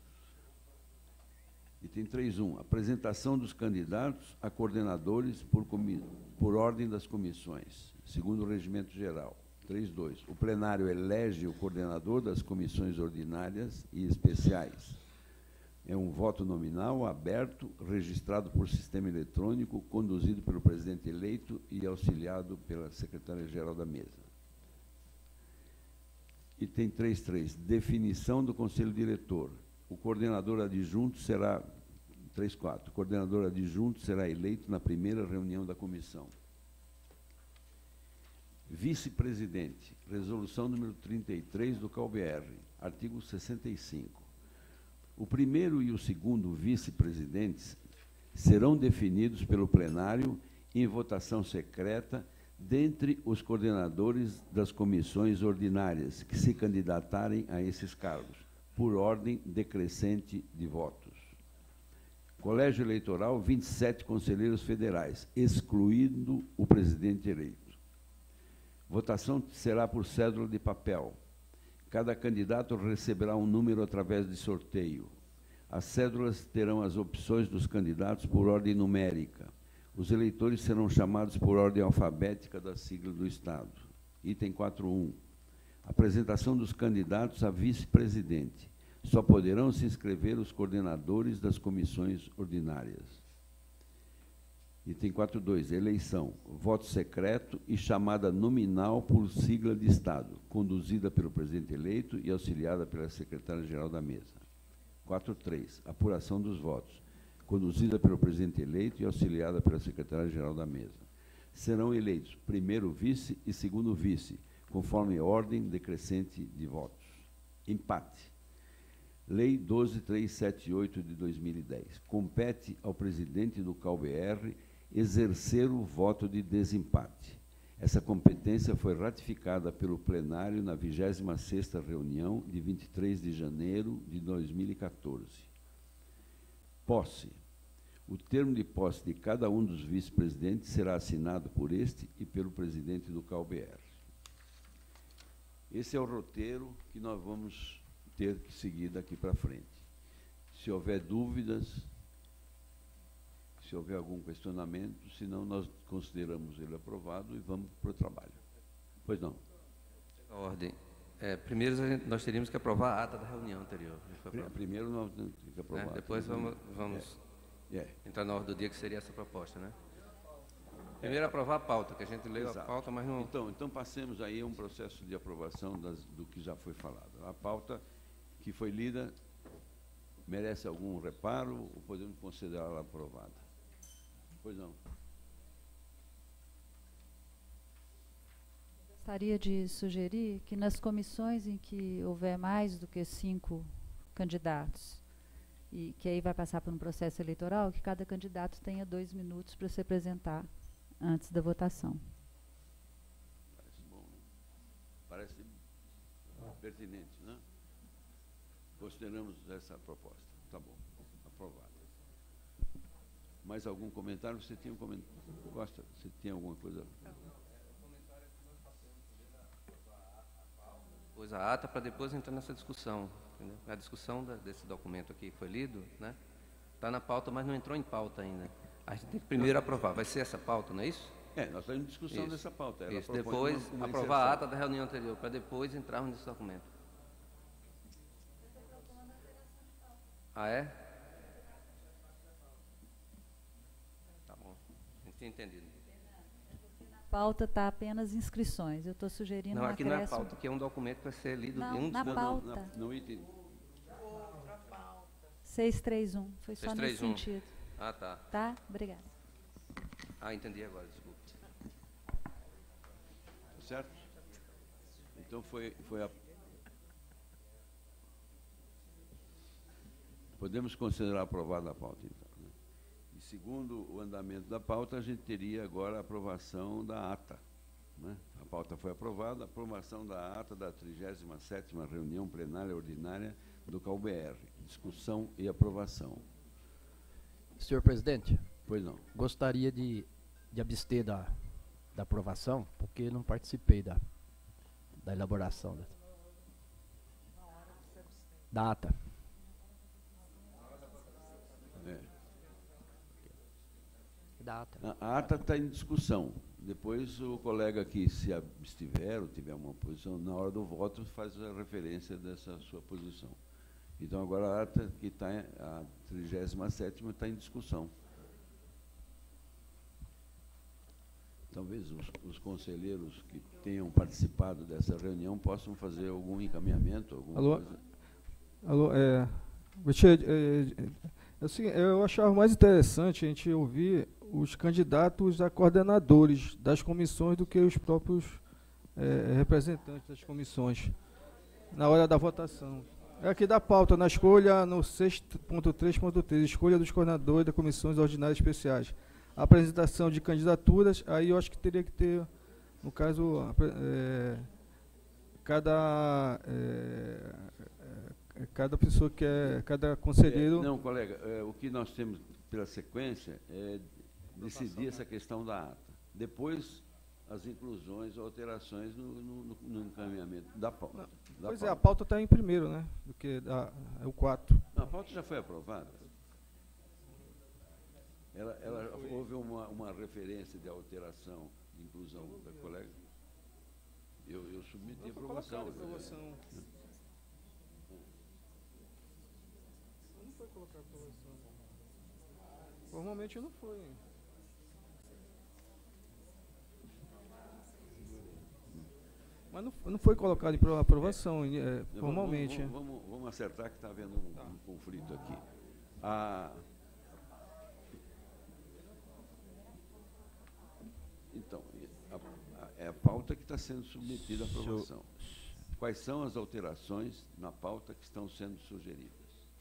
Item três ponto um. Apresentação dos candidatos a coordenadores por, comi por ordem das comissões, segundo o regimento geral. três ponto dois. O plenário elege o coordenador das comissões ordinárias e especiais. É um voto nominal, aberto, registrado por sistema eletrônico, conduzido pelo presidente eleito e auxiliado pela secretária-geral da mesa. Item três ponto três. Definição do conselho diretor. O coordenador adjunto será, três ponto quatro, o coordenador adjunto será eleito na primeira reunião da comissão. Vice-presidente, resolução número trinta e três do C A U B R, artigo sessenta e cinco. O primeiro e o segundo vice-presidentes serão definidos pelo plenário em votação secreta dentre os coordenadores das comissões ordinárias que se candidatarem a esses cargos, por ordem decrescente de votos. Colégio Eleitoral, vinte e sete conselheiros federais, excluindo o presidente eleito. Votação será por cédula de papel. Cada candidato receberá um número através de sorteio. As cédulas terão as opções dos candidatos por ordem numérica. Os eleitores serão chamados por ordem alfabética da sigla do Estado. Item quatro ponto um. Apresentação dos candidatos a vice-presidente. Só poderão se inscrever os coordenadores das comissões ordinárias. Item quatro ponto dois. Eleição. Voto secreto e chamada nominal por sigla de Estado, conduzida pelo presidente eleito e auxiliada pela secretária-geral da mesa. quatro ponto três. Apuração dos votos, conduzida pelo presidente eleito e auxiliada pela secretária-geral da mesa. Serão eleitos primeiro vice e segundo vice, conforme ordem decrescente de votos. Empate. Lei doze mil trezentos e setenta e oito de dois mil e dez. Compete ao presidente do C A U B R exercer o voto de desempate. Essa competência foi ratificada pelo plenário na vigésima sexta reunião de vinte e três de janeiro de dois mil e quatorze. Posse. O termo de posse de cada um dos vice-presidentes será assinado por este e pelo presidente do C A U B R. Esse é o roteiro que nós vamos ter que seguir daqui para frente. Se houver dúvidas, se houver algum questionamento, senão nós consideramos ele aprovado e vamos para o trabalho. Pois não. A ordem. É, primeiro nós teríamos que aprovar a ata da reunião anterior. Primeiro nós temos que aprovar. É, depois vamos, vamos é. É. entrar na ordem do dia, que seria essa proposta, né? Primeiro aprovar a pauta, que a gente leu Exato. a pauta, mas não... Então, então passemos aí a um processo de aprovação das, do que já foi falado. A pauta que foi lida merece algum reparo ou podemos considerá-la aprovada? Pois não. Gostaria de sugerir que nas comissões em que houver mais do que cinco candidatos, e que aí vai passar por um processo eleitoral, que cada candidato tenha dois minutos para se apresentar antes da votação. Parece bom, né? Parece pertinente, né? Consideramos essa proposta. Tá bom, aprovado. Mais algum comentário? Você tinha um comentário? Costa, você tinha alguma coisa? Depois a ata, para depois entrar nessa discussão. Entendeu? A discussão da, desse documento aqui que foi lido, né? Está na pauta, mas não entrou em pauta ainda. A gente tem que primeiro aprovar. Vai ser essa pauta, não é isso? É, nós estamos em discussão isso. dessa pauta. Ela isso. Depois uma, uma aprovar inserção. A ata da reunião anterior, para depois entrarmos nesse documento. Ah, é? Tá bom. Não tinha entendido. A pauta está apenas inscrições. Eu estou sugerindo Não, um aqui acréscimo. não é pauta, aqui é um documento para ser lido não, em um na dos... pauta. Não, não, não item. seiscentos e trinta e um. Foi só nesse sentido. Ah, tá. Tá? Obrigada. Ah, entendi agora, desculpa. Certo? Então foi, foi a... Podemos considerar aprovada a pauta, então. Né? E segundo o andamento da pauta, a gente teria agora a aprovação da ata. Né? A pauta foi aprovada, a aprovação da ata da trigésima sétima reunião plenária ordinária do C A U B R. Discussão e aprovação. Senhor presidente. Pois não. Gostaria de, de abster da, da aprovação, porque não participei da, da elaboração da, da ata. É. Da ata. A, a ata está em discussão. Depois o colega que se abstiver ou tiver uma posição, na hora do voto, faz a referência dessa sua posição. Então, agora a ata que está, a trigésima sétima, está em discussão. Talvez os, os conselheiros que tenham participado dessa reunião possam fazer algum encaminhamento, alguma Alô? coisa. Alô, é, Gutierrez, é, é, assim, eu achava mais interessante a gente ouvir os candidatos a coordenadores das comissões do que os próprios é, representantes das comissões, na hora da votação. É aqui da pauta, na escolha, no seis ponto três ponto três, escolha dos coordenadores das comissões ordinárias especiais. A apresentação de candidaturas, aí eu acho que teria que ter, no caso, é, cada, é, é, cada pessoa que é, cada conselheiro... É, não, colega, é, o que nós temos pela sequência é decidir essa questão da ata. Depois, as inclusões, alterações no, no, no encaminhamento da pauta. Não, da pois pauta. é, a pauta está em primeiro, né? Do que da, é o quatro. Não, a pauta já foi aprovada. Ela, ela houve uma, uma referência de alteração, de inclusão da colega. Eu, eu submeti a aprovação. aprovação. Não foi colocar aprovação. Formalmente não foi. Mas não, não foi colocado em aprovação, é, é, formalmente. Vamos, vamos, vamos, vamos acertar que está havendo um, tá. um conflito aqui. A, então, a, a, é a pauta que está sendo submetida à aprovação. Quais são as alterações na pauta que estão sendo sugeridas?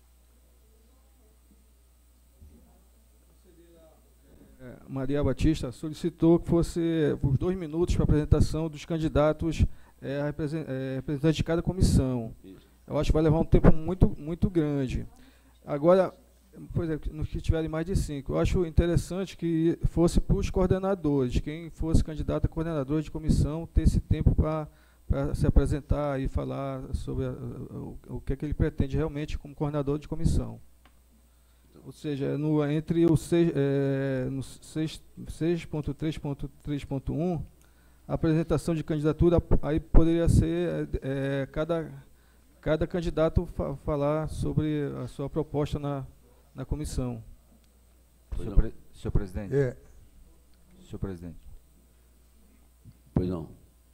É, Maria Batista solicitou que fosse os dois minutos para a apresentação dos candidatos é, é, representantes de cada comissão. Isso. Eu acho que vai levar um tempo muito, muito grande. Agora, pois é, nos que tiverem mais de cinco, eu acho interessante que fosse para os coordenadores, quem fosse candidato a coordenador de comissão, ter esse tempo para se apresentar e falar sobre a, o, o que é que ele pretende realmente como coordenador de comissão. Ou seja, no, entre o seis, é, no seis ponto três ponto três ponto um, a apresentação de candidatura, aí poderia ser é, cada, cada candidato fa falar sobre a sua proposta na, na comissão. Senhor, pre senhor presidente. É. Senhor presidente. Pois não.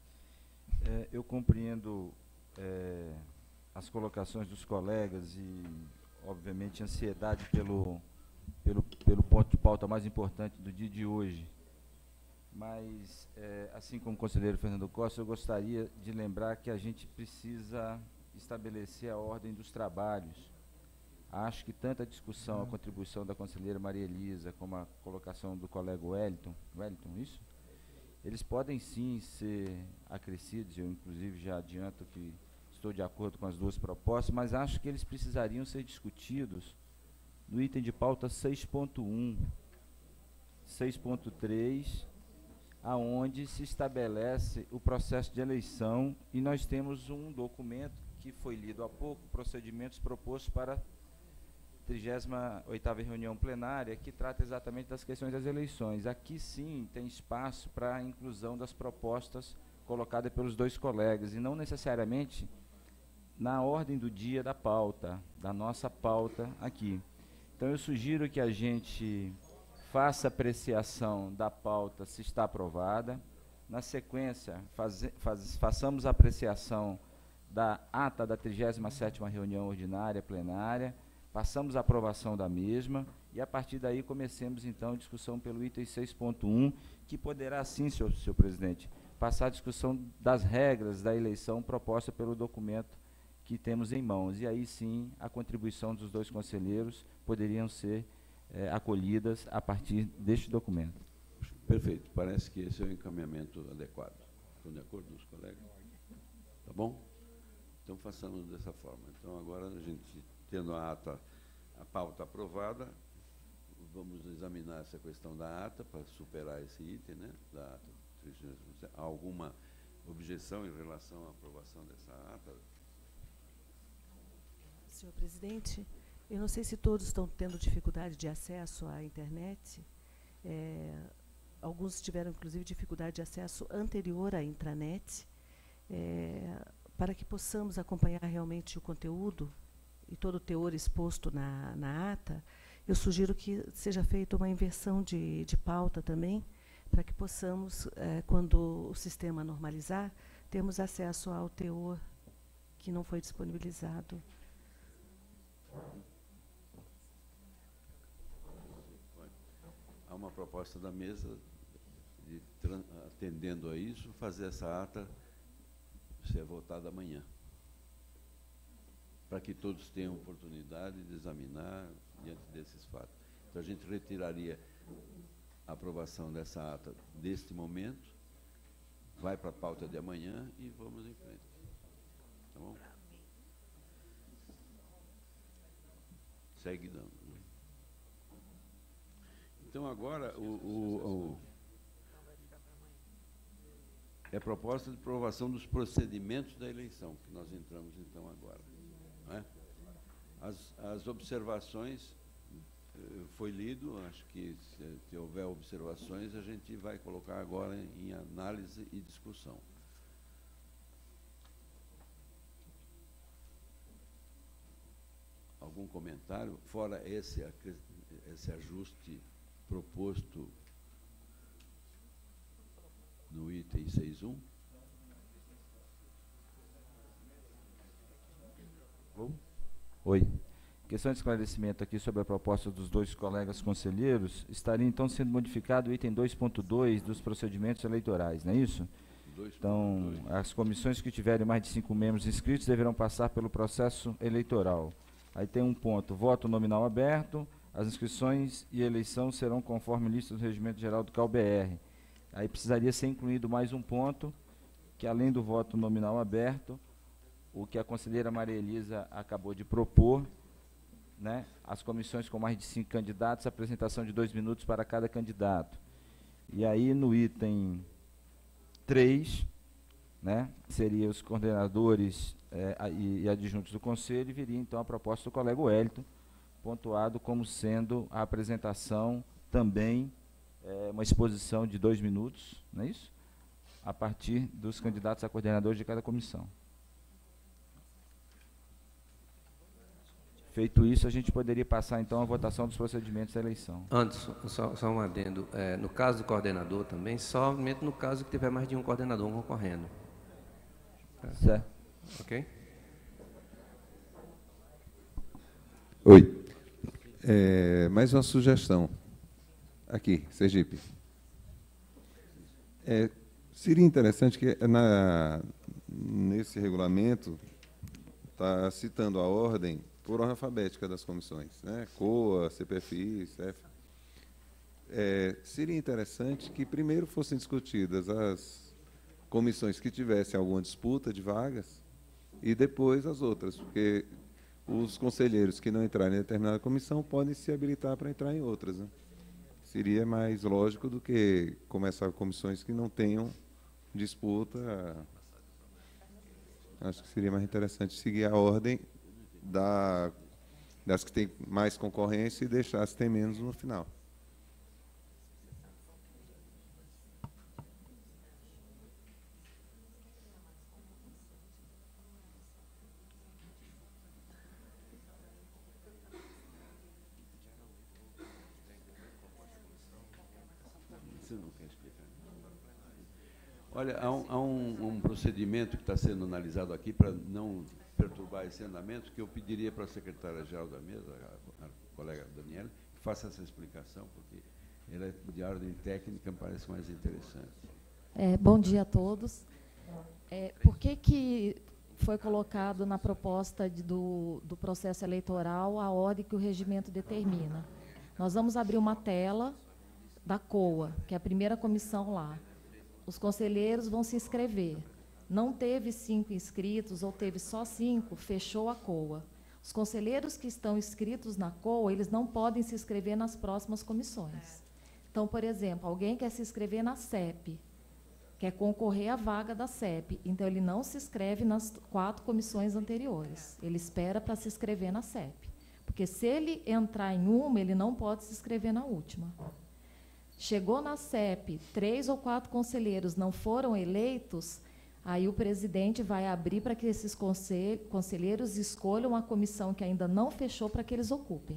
É, eu compreendo é, as colocações dos colegas e, obviamente, ansiedade pelo, pelo, pelo ponto de pauta mais importante do dia de hoje. Mas, é, assim como o conselheiro Fernando Costa, eu gostaria de lembrar que a gente precisa estabelecer a ordem dos trabalhos. Acho que tanto a discussão, a contribuição da conselheira Maria Elisa, como a colocação do colega Wellington, Wellington, isso? Eles podem sim ser acrescidos, eu inclusive já adianto que estou de acordo com as duas propostas, mas acho que eles precisariam ser discutidos no item de pauta seis ponto um, seis ponto três, aonde se estabelece o processo de eleição, e nós temos um documento que foi lido há pouco, procedimentos propostos para a trigésima oitava reunião plenária, que trata exatamente das questões das eleições. Aqui sim tem espaço para a inclusão das propostas colocadas pelos dois colegas, e não necessariamente na ordem do dia da pauta, da nossa pauta aqui. Então eu sugiro que a gente faça apreciação da pauta se está aprovada. Na sequência, faz, faz, façamos a apreciação da ata da trigésima sétima reunião ordinária plenária, passamos a aprovação da mesma, e a partir daí comecemos então a discussão pelo item seis ponto um, que poderá sim, senhor, senhor presidente, passar a discussão das regras da eleição proposta pelo documento que temos em mãos. E aí sim, a contribuição dos dois conselheiros poderiam ser é, acolhidas a partir deste documento. Perfeito. Parece que esse é o encaminhamento adequado. Estão de acordo com os colegas? Tá bom? Então, façamos dessa forma. Então, agora, a gente, tendo a ata, a pauta aprovada, vamos examinar essa questão da ata para superar esse item, né, da ata. Há alguma objeção em relação à aprovação dessa ata? Senhor presidente, eu não sei se todos estão tendo dificuldade de acesso à internet. É, alguns tiveram, inclusive, dificuldade de acesso anterior à intranet. É, para que possamos acompanhar realmente o conteúdo e todo o teor exposto na, na ata, eu sugiro que seja feita uma inversão de, de pauta também, para que possamos, eh, quando o sistema normalizar, termos acesso ao teor que não foi disponibilizado. Há uma proposta da mesa, de, atendendo a isso, fazer essa ata ser votada amanhã, para que todos tenham oportunidade de examinar diante desses fatos. Então, a gente retiraria a aprovação dessa ata deste momento, vai para a pauta de amanhã e vamos em frente. Tá bom? Segue dando. Então, agora, o... o, o é proposta de aprovação dos procedimentos da eleição, que nós entramos, então, agora. Não é? As, as observações, eh, foi lido, acho que, se, se houver observações, a gente vai colocar agora em, em análise e discussão. Algum comentário? Fora esse, esse ajuste proposto no item seis ponto um. Oi. Questão de esclarecimento aqui sobre a proposta dos dois colegas conselheiros. Estaria, então, sendo modificado o item dois ponto dois dos procedimentos eleitorais, não é isso? Então, as comissões que tiverem mais de cinco membros inscritos deverão passar pelo processo eleitoral. Aí tem um ponto, voto nominal aberto, as inscrições e eleição serão conforme lista do Regimento Geral do C A U B R. Aí precisaria ser incluído mais um ponto, que além do voto nominal aberto, o que a conselheira Maria Elisa acabou de propor, né, as comissões com mais de cinco candidatos, apresentação de dois minutos para cada candidato. E aí no item três, né, seria os coordenadores eh, e, e adjuntos do conselho, e viria então a proposta do colega Wellington, pontuado como sendo a apresentação também É uma exposição de dois minutos, não é isso? A partir dos candidatos a coordenadores de cada comissão. Feito isso, a gente poderia passar, então, a votação dos procedimentos da eleição. Antes, só, só um adendo. É, no caso do coordenador também, somente no caso que tiver mais de um coordenador concorrendo. Tá. Certo. Ok? Oi. É, mais uma sugestão. Aqui, Sergipe. É, seria interessante que na, nesse regulamento está citando a ordem por ordem alfabética das comissões, né? C O A, C P F I, C F. É, seria interessante que primeiro fossem discutidas as comissões que tivessem alguma disputa de vagas e depois as outras, porque os conselheiros que não entrarem em determinada comissão podem se habilitar para entrar em outras, né? Seria mais lógico do que começar comissões que não tenham disputa. Acho que seria mais interessante seguir a ordem da, das que têm mais concorrência e deixar as que têm menos no final. Olha, há um, há um, um procedimento que está sendo analisado aqui para não perturbar esse andamento, que eu pediria para a secretária-geral da mesa, a, a colega Daniela, que faça essa explicação, porque ela é de ordem técnica, me parece mais interessante. É, bom dia a todos. É, por que que foi colocado na proposta de, do, do processo eleitoral a ordem que o regimento determina. Nós vamos abrir uma tela da C O A, que é a primeira comissão lá. Os conselheiros vão se inscrever. Não teve cinco inscritos ou teve só cinco, fechou a C O A. Os conselheiros que estão inscritos na C O A, eles não podem se inscrever nas próximas comissões. Então, por exemplo, alguém quer se inscrever na C E P, quer concorrer à vaga da C E P, então ele não se inscreve nas quatro comissões anteriores. Ele espera para se inscrever na C E P. Porque se ele entrar em uma, ele não pode se inscrever na última. Chegou na C E P, três ou quatro conselheiros não foram eleitos, aí o presidente vai abrir para que esses conselheiros escolham a comissão que ainda não fechou para que eles ocupem.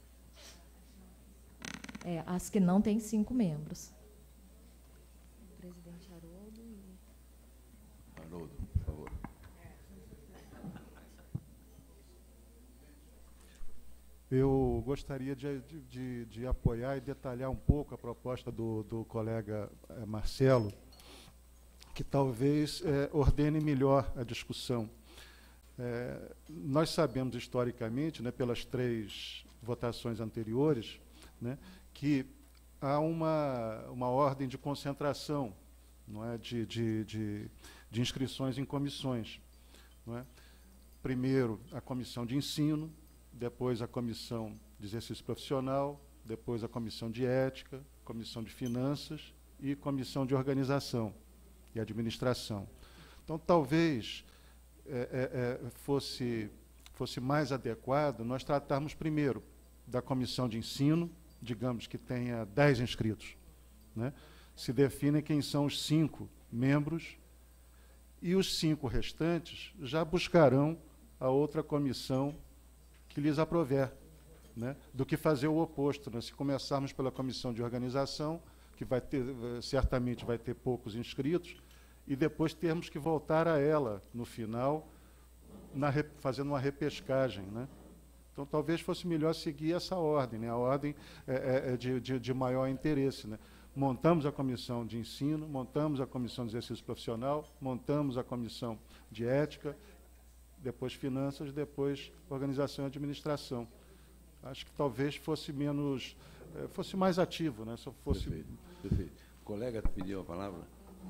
É, as que não têm cinco membros. O presidente Haroldo e... Haroldo, por favor. Eu gostaria de, de, de apoiar e detalhar um pouco a proposta do, do colega eh, Marcelo, que talvez eh, ordene melhor a discussão. Eh, nós sabemos historicamente, né, pelas três votações anteriores, né, que há uma, uma ordem de concentração, não é, de, de, de, de inscrições em comissões. Não é? Primeiro, a comissão de ensino, depois a comissão de exercício profissional, depois a comissão de ética, comissão de finanças e comissão de organização e administração. Então, talvez é, é, fosse, fosse mais adequado nós tratarmos primeiro da comissão de ensino, digamos que tenha dez inscritos, né? Se definem quem são os cinco membros e os cinco restantes já buscarão a outra comissão que lhes aprover, né? Do que fazer o oposto, né? Se começarmos pela comissão de organização, que vai ter, certamente vai ter poucos inscritos, e depois termos que voltar a ela no final, na, fazendo uma repescagem, né? Então, talvez fosse melhor seguir essa ordem, né? A ordem é, é de, de, de maior interesse, né? Montamos a comissão de ensino, montamos a comissão de exercício profissional, montamos a comissão de ética, depois finanças, depois organização e administração. Acho que talvez fosse menos, eh, fosse mais ativo, né? Se fosse... Perfeito, perfeito. O colega pediu a palavra?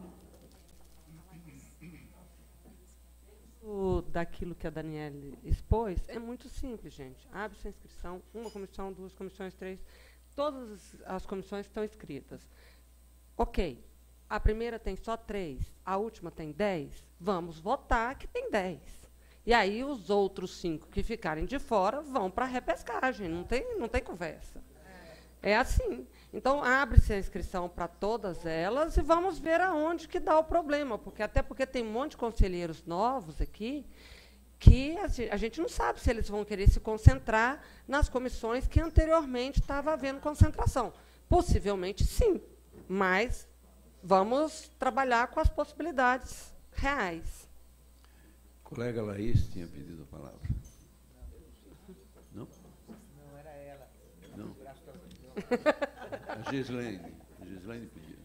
O, daquilo que a Daniele expôs, é muito simples, gente. Abre-se a inscrição, uma comissão, duas comissões, três, todas as comissões estão inscritas. Ok, a primeira tem só três, a última tem dez, vamos votar que tem dez. E aí os outros cinco que ficarem de fora vão para a repescagem, não tem, não tem conversa. É assim. Então, abre-se a inscrição para todas elas e vamos ver aonde que dá o problema, porque até porque tem um monte de conselheiros novos aqui que a gente não sabe se eles vão querer se concentrar nas comissões que anteriormente estava havendo concentração. Possivelmente, sim, mas vamos trabalhar com as possibilidades reais. O colega Laís tinha pedido a palavra. Não? Não, era ela. Não. A Gislaine. A Gislaine pediu.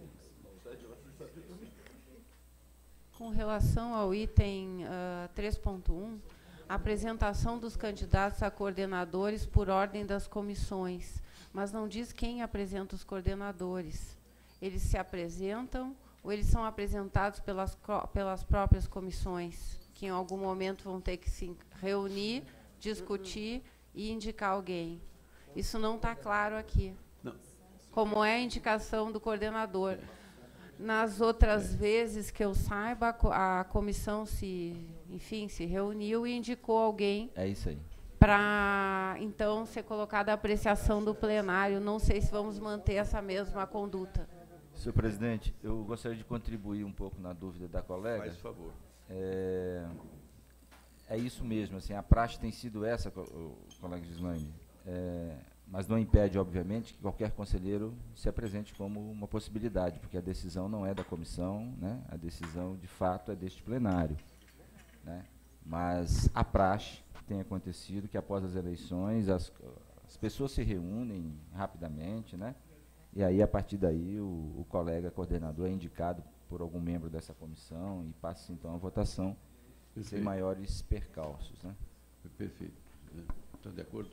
Com relação ao item uh, três ponto um, apresentação dos candidatos a coordenadores por ordem das comissões, mas não diz quem apresenta os coordenadores. Eles se apresentam ou eles são apresentados pelas, pelas próprias comissões, que em algum momento vão ter que se reunir, discutir e indicar alguém. Isso não está claro aqui. Não. Como é a indicação do coordenador. Nas outras é. vezes que eu saiba, a comissão se, enfim, se reuniu e indicou alguém. É isso aí. Para, então, ser colocada a apreciação do plenário. Não sei se vamos manter essa mesma conduta. Senhor presidente, eu gostaria de contribuir um pouco na dúvida da colega. Faz favor. É, é isso mesmo, assim, a praxe tem sido essa, o colega Gislaine, é, mas não impede, obviamente, que qualquer conselheiro se apresente como uma possibilidade, porque a decisão não é da comissão, né, a decisão, de fato, é deste plenário, né, mas a praxe tem acontecido que, após as eleições, as, as pessoas se reúnem rapidamente, né, e aí, a partir daí, o, o colega coordenador é indicado por algum membro dessa comissão e passa, então, a votação sem maiores percalços, né? Perfeito. Está de acordo?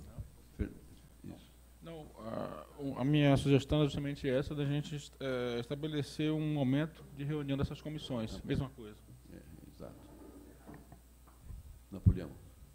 Isso. Não, a, a minha sugestão é justamente essa, da gente é, estabelecer um momento de reunião dessas comissões. Ah, mesma coisa. É, exato. Napoleão.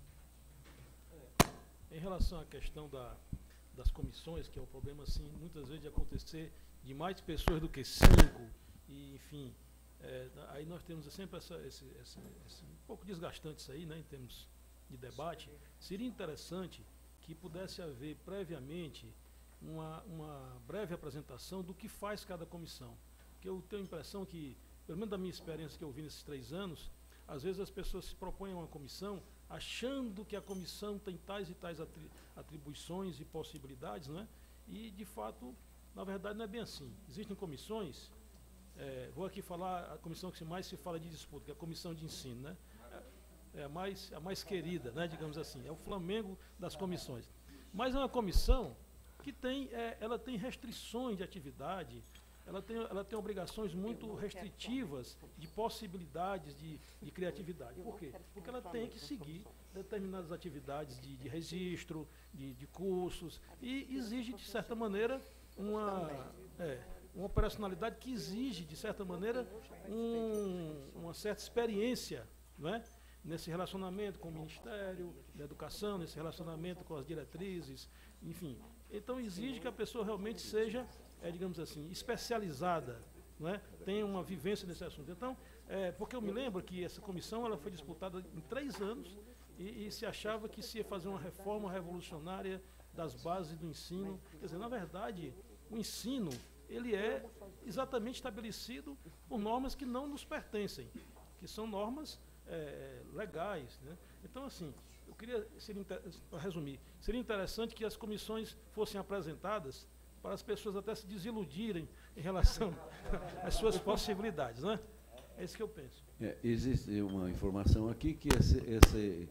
É, em relação à questão da, das comissões, que é um problema, assim, muitas vezes de acontecer de mais pessoas do que cinco, e, enfim, é, aí nós temos sempre essa, esse, esse, esse um pouco desgastante isso aí, né, em termos de debate. Seria interessante que pudesse haver previamente uma, uma breve apresentação do que faz cada comissão. Porque eu tenho a impressão que, pelo menos da minha experiência que eu vi nesses três anos, às vezes as pessoas se propõem a uma comissão achando que a comissão tem tais e tais atri atribuições e possibilidades, né? E, de fato, na verdade, não é bem assim. Existem comissões, é, vou aqui falar a comissão que mais se fala de disputa, que é a comissão de ensino, né? É a mais, a mais querida, né, digamos assim, é o Flamengo das comissões. Mas é uma comissão que tem, é, ela tem restrições de atividade, ela tem, ela tem obrigações muito restritivas de possibilidades de, de criatividade. Por quê? Porque ela tem que seguir determinadas atividades de, de registro, de, de cursos, e exige, de certa maneira, uma, é, uma operacionalidade que exige, de certa maneira, um, uma certa experiência, não é? Nesse relacionamento com o Ministério da Educação, nesse relacionamento com as diretrizes, enfim. Então, exige que a pessoa realmente seja, é, digamos assim, especializada, não é? Tenha uma vivência nesse assunto. Então, é, porque eu me lembro que essa comissão ela foi disputada em três anos e, e se achava que se ia fazer uma reforma revolucionária das bases do ensino. Quer dizer, na verdade, o ensino ele é exatamente estabelecido por normas que não nos pertencem, que são normas É, legais, né? Então, assim, eu queria, para resumir, seria interessante que as comissões fossem apresentadas para as pessoas até se desiludirem em relação às suas possibilidades, né? É isso que eu penso. É, existe uma informação aqui que esse, esse,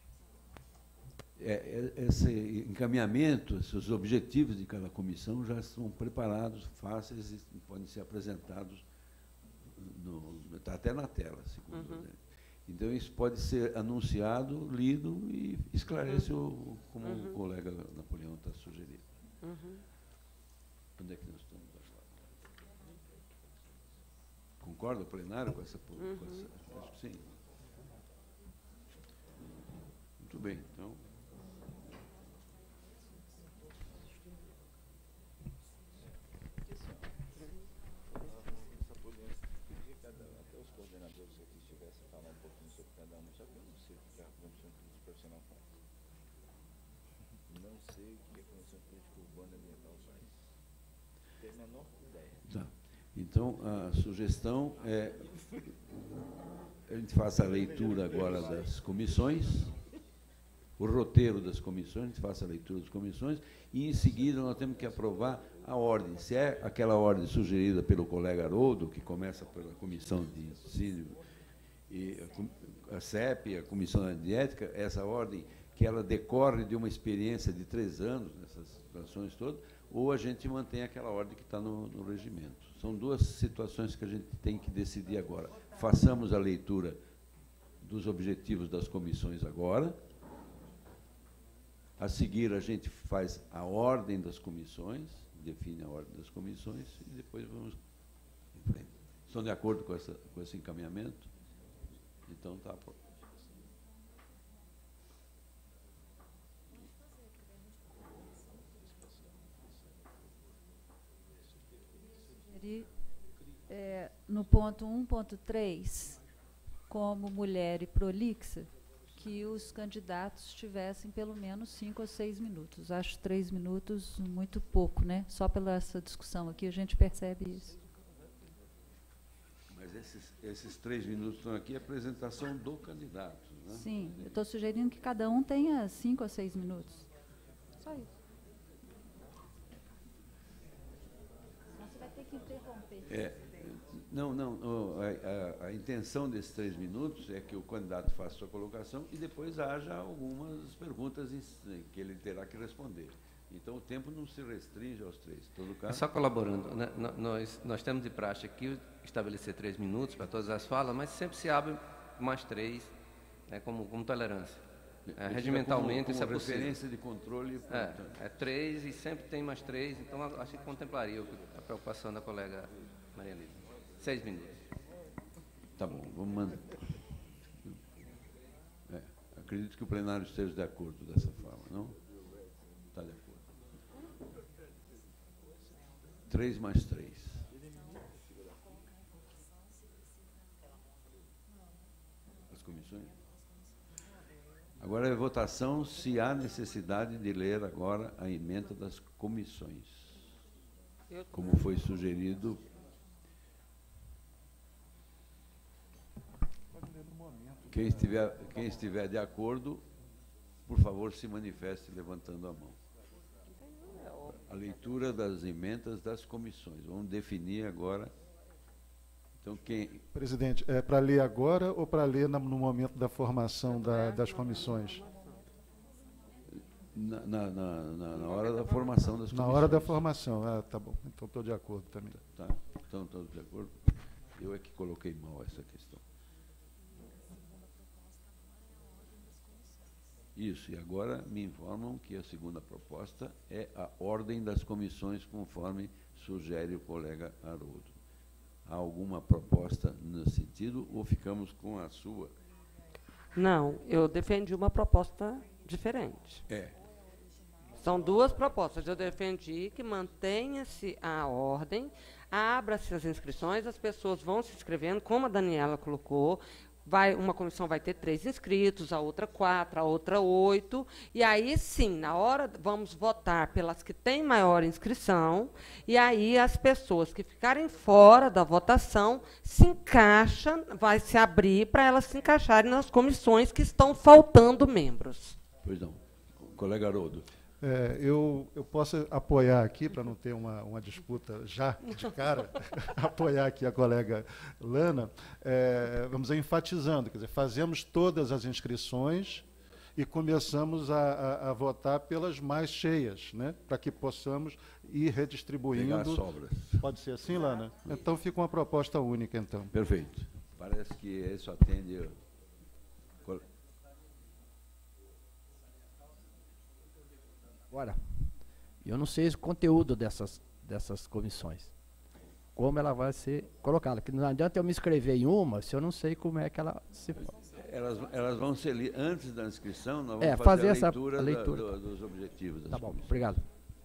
é, esse encaminhamento, esses objetivos de cada comissão já são preparados, fáceis e podem ser apresentados no, tá até na tela, segundo uhum. né? Então, isso pode ser anunciado, lido e esclarece, uhum. o, como uhum. o colega Napoleão está sugerindo. Uhum. Onde é que nós estamos agora? Concorda o plenário com essa... Uhum. Com essa acho que sim. Muito bem, então... Não sei o que a Comissão Política Urbana e Ambiental faz. Tem a menor ideia. Tá. Então, a sugestão é a gente faça a leitura agora das comissões, o roteiro das comissões, a gente faça a leitura das comissões, e, em seguida, nós temos que aprovar a ordem. Se é aquela ordem sugerida pelo colega Haroldo, que começa pela Comissão de Ensino, e a C E P, a Comissão de Ética, essa ordem que ela decorre de uma experiência de três anos, nessas situações todas, ou a gente mantém aquela ordem que está no, no regimento. São duas situações que a gente tem que decidir agora. Façamos a leitura dos objetivos das comissões agora. A seguir, a gente faz a ordem das comissões, define a ordem das comissões, e depois vamos em frente. Estão de acordo com, essa, com esse encaminhamento? Então, está pronto. É, no ponto um ponto três, como mulher e prolixa, que os candidatos tivessem pelo menos cinco ou seis minutos. Acho três minutos muito pouco, né? Só pela essa discussão aqui a gente percebe isso. Mas esses, esses três minutos estão aqui, a apresentação do candidato, né? Sim, eu estou sugerindo que cada um tenha cinco ou seis minutos. Só isso. Você vai ter que interromper. É, não, não, a, a, a intenção desses três minutos é que o candidato faça sua colocação e depois haja algumas perguntas em, que ele terá que responder. Então, o tempo não se restringe aos três. Em todo caso, só colaborando, né? nós, nós temos de praxe aqui estabelecer três minutos para todas as falas, mas sempre se abre mais três, né, como, como tolerância. É, Ele regimentalmente como, isso é como possível. referência de controle. É, é três e sempre tem mais três, então eu acho que contemplaria a preocupação da colega Maria Elisa. Seis minutos. Tá bom, vamos mandar. É, acredito que o plenário esteja de acordo dessa forma, não? Está de acordo. Três mais três. As comissões? Agora é votação se há necessidade de ler agora a emenda das comissões. Como foi sugerido. Quem estiver, quem estiver de acordo, por favor, se manifeste levantando a mão. A leitura das emendas das comissões. Vamos definir agora. Então, quem... Presidente, é para ler agora ou para ler no momento da formação da, das comissões? Na, na, na, na hora da formação das comissões. Na hora da formação, ah, tá bom. Então estou de acordo também. Tá, então todos de acordo. Eu é que coloquei mal essa questão. Isso, e agora me informam que a segunda proposta é a ordem das comissões, conforme sugere o colega Haroldo. Há alguma proposta nesse sentido ou ficamos com a sua? Não, eu defendi uma proposta diferente. É. São duas propostas. Eu defendi que mantenha-se a ordem, abra-se as inscrições, as pessoas vão se inscrevendo, como a Daniela colocou. Vai, uma comissão vai ter três inscritos, a outra quatro, a outra oito. E aí, sim, na hora, vamos votar pelas que têm maior inscrição. E aí, as pessoas que ficarem fora da votação se encaixam, vai se abrir para elas se encaixarem nas comissões que estão faltando membros. Pois não. Colega Haroldo. É, eu, eu posso apoiar aqui, para não ter uma, uma disputa já de cara, apoiar aqui a colega Lana, é, vamos enfatizando, quer dizer, fazemos todas as inscrições e começamos a, a, a votar pelas mais cheias, né, para que possamos ir redistribuindo. Pegar as sobras. Pode ser assim, Lana? Então fica uma proposta única, então. Perfeito. Parece que isso atende... Agora, eu não sei o conteúdo dessas, dessas comissões, como ela vai ser colocada, porque não adianta eu me inscrever em uma se eu não sei como é que ela se faz. Elas, elas vão ser li antes da inscrição, nós vamos é, fazer, fazer a essa leitura, a leitura. Da, do, dos objetivos. Das tá bom, comissões. Obrigado.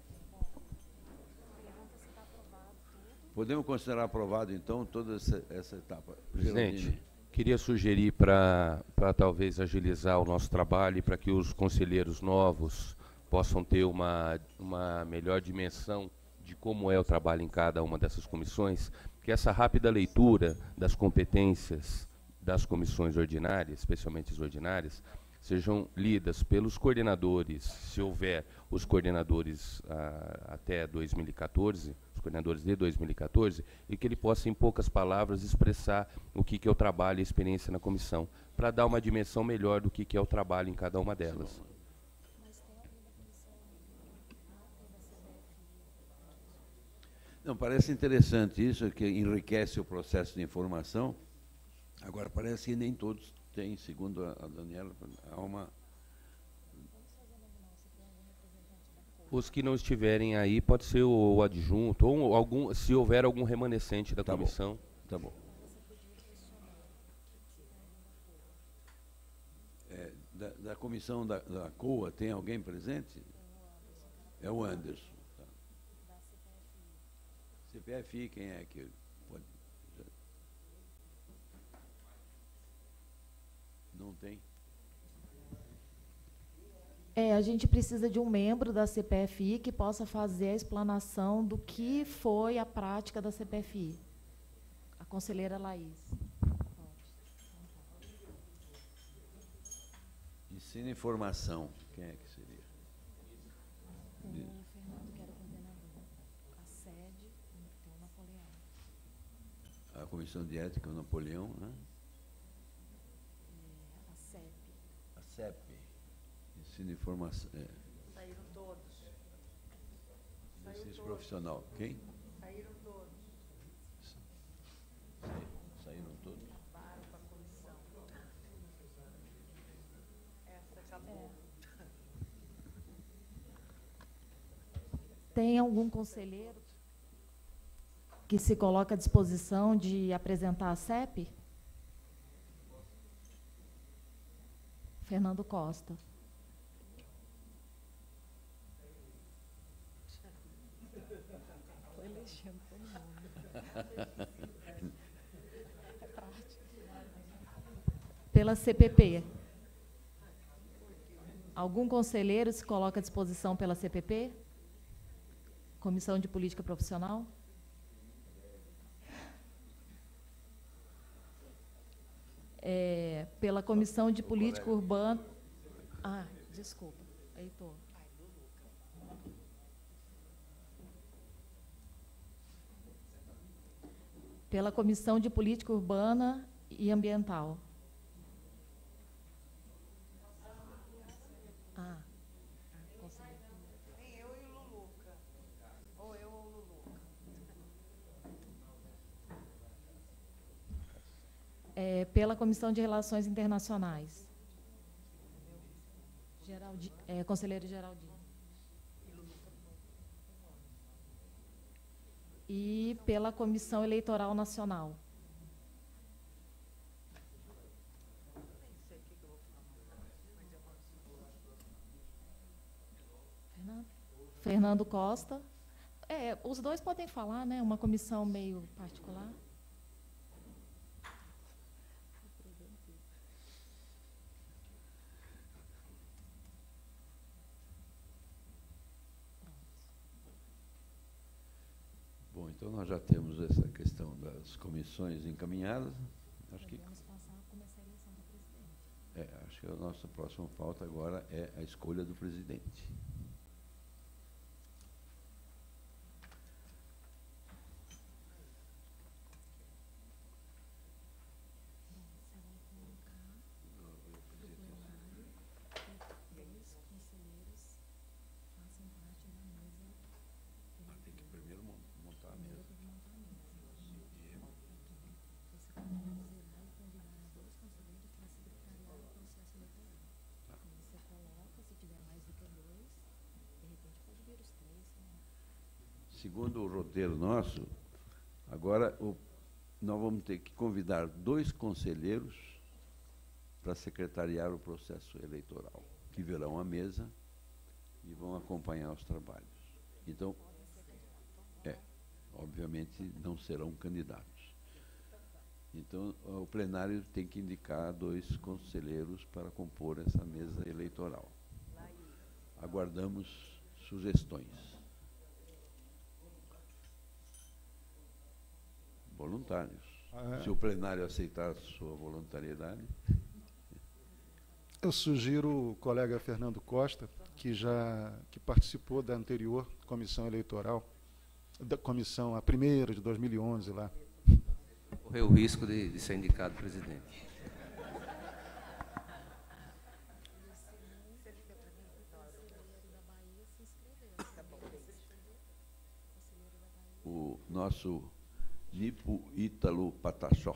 Podemos considerar aprovado, então, toda essa, essa etapa. Presidente, Geraldine. queria sugerir para talvez agilizar o nosso trabalho e para que os conselheiros novos possam ter uma, uma melhor dimensão de como é o trabalho em cada uma dessas comissões, que essa rápida leitura das competências das comissões ordinárias, especialmente as ordinárias, sejam lidas pelos coordenadores, se houver os coordenadores ah, até dois mil e quatorze, os coordenadores de dois mil e quatorze, e que ele possa, em poucas palavras, expressar o que, que é o trabalho e a experiência na comissão, para dar uma dimensão melhor do que, que é o trabalho em cada uma delas. Não, parece interessante isso, que enriquece o processo de informação. Agora, parece que nem todos têm, segundo a, a Daniela, há uma... Os que não estiverem aí, pode ser o, o adjunto, ou algum, se houver algum remanescente da tá comissão. Bom. Tá bom. É, da, da comissão da, da COA, tem alguém presente? É o Anderson. C P F I, quem é que pode? Não tem? É, a gente precisa de um membro da C P F I que possa fazer a explanação do que foi a prática da C P F I. A conselheira Laís. Ensino e formação, quem é que seria? O Fernando, que era coordenador. A sede, tem o Napoleão. A Comissão de Ética, o Napoleão, né? É, a C E P. A C E P. Ensino e formação. É. Saíram todos. Exercício profissional. Quem? Saíram todos. Saíram todos. Acabaram com a comissão. Tem algum conselheiro que se coloca à disposição de apresentar a C E P? Fernando Costa. Estou elegendo todo mundo. É prático. Pela C P P. Algum conselheiro se coloca à disposição pela C P P? Comissão de Política Profissional? É, pela Comissão de Política Urbana... Ah, desculpa, Heitor. Pela Comissão de Política Urbana e Ambiental. Ah. Tem eu e o Luluca. Ou eu ou o Luluca. É, pela Comissão de Relações Internacionais. Geraldi, é, conselheiro Geraldino. E pela Comissão Eleitoral Nacional. Fernando, Fernando Costa. É, os dois podem falar, né? Uma comissão meio particular. Bom, então nós já temos essa questão das comissões encaminhadas. Acho que Podemos passar a começar a eleição do presidente. é, acho que a nossa próxima pauta agora é a escolha do presidente. Tem que primeiro mon- montar a mesa. Segundo o roteiro nosso, agora o, nós vamos ter que convidar dois conselheiros para secretariar o processo eleitoral, que virão à mesa e vão acompanhar os trabalhos. Então, é, obviamente não serão candidatos. Então, o plenário tem que indicar dois conselheiros para compor essa mesa eleitoral. Aguardamos sugestões. Voluntários. Ah, é. Se o plenário aceitar a sua voluntariedade. Eu sugiro o colega Fernando Costa, que já que participou da anterior comissão eleitoral, da comissão, a primeira de dois mil e onze lá. Correu o risco de, de ser indicado presidente. O nosso Nipo Ítalo Pataxó.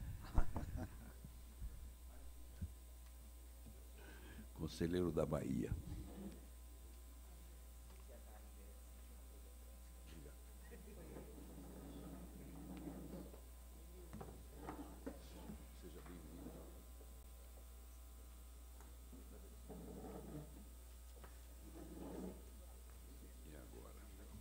Conselheiro da Bahia. Seja bem-vindo. E agora?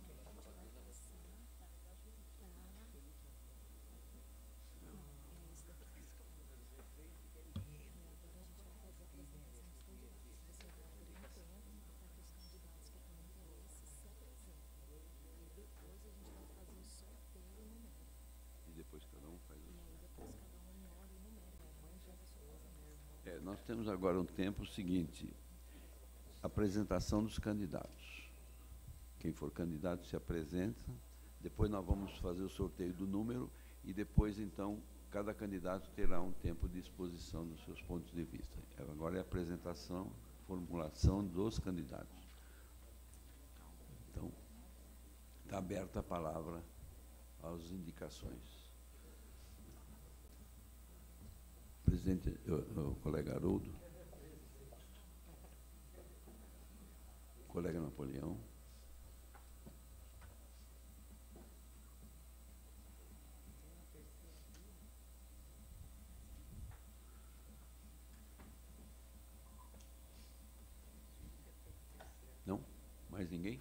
E depois cada um faz o É, nós temos agora um tempo seguinte, apresentação dos candidatos. Quem for candidato se apresenta, depois nós vamos fazer o sorteio do número e depois, então, cada candidato terá um tempo de exposição dos seus pontos de vista. Agora é a apresentação, formulação dos candidatos. Então, está aberta a palavra às indicações. Presidente, o, o colega Haroldo, colega Napoleão. Mais ninguém?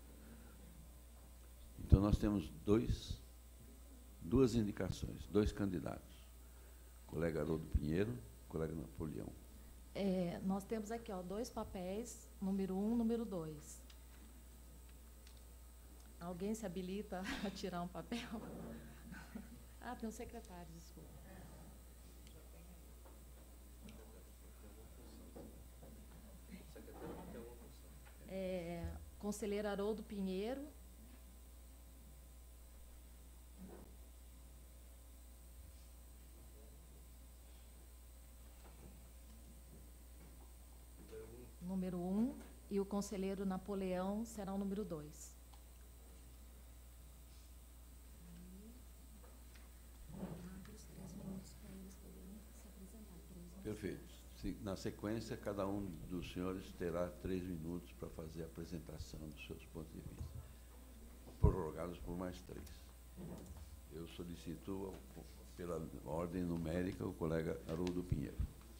Então, nós temos dois, duas indicações, dois candidatos. O colega Haroldo Pinheiro, o colega Napoleão. É, nós temos aqui ó, dois papéis, número um, número dois. Alguém se habilita a tirar um papel? Ah, tem um secretário, desculpa. É, conselheiro Haroldo Pinheiro. Número um, e o conselheiro Napoleão será o número dois. Perfeito. Se, na sequência, cada um dos senhores terá três minutos para fazer a apresentação dos seus pontos de vista, prorrogados por mais três. Eu solicito, pela ordem numérica, o colega Haroldo Pinheiro.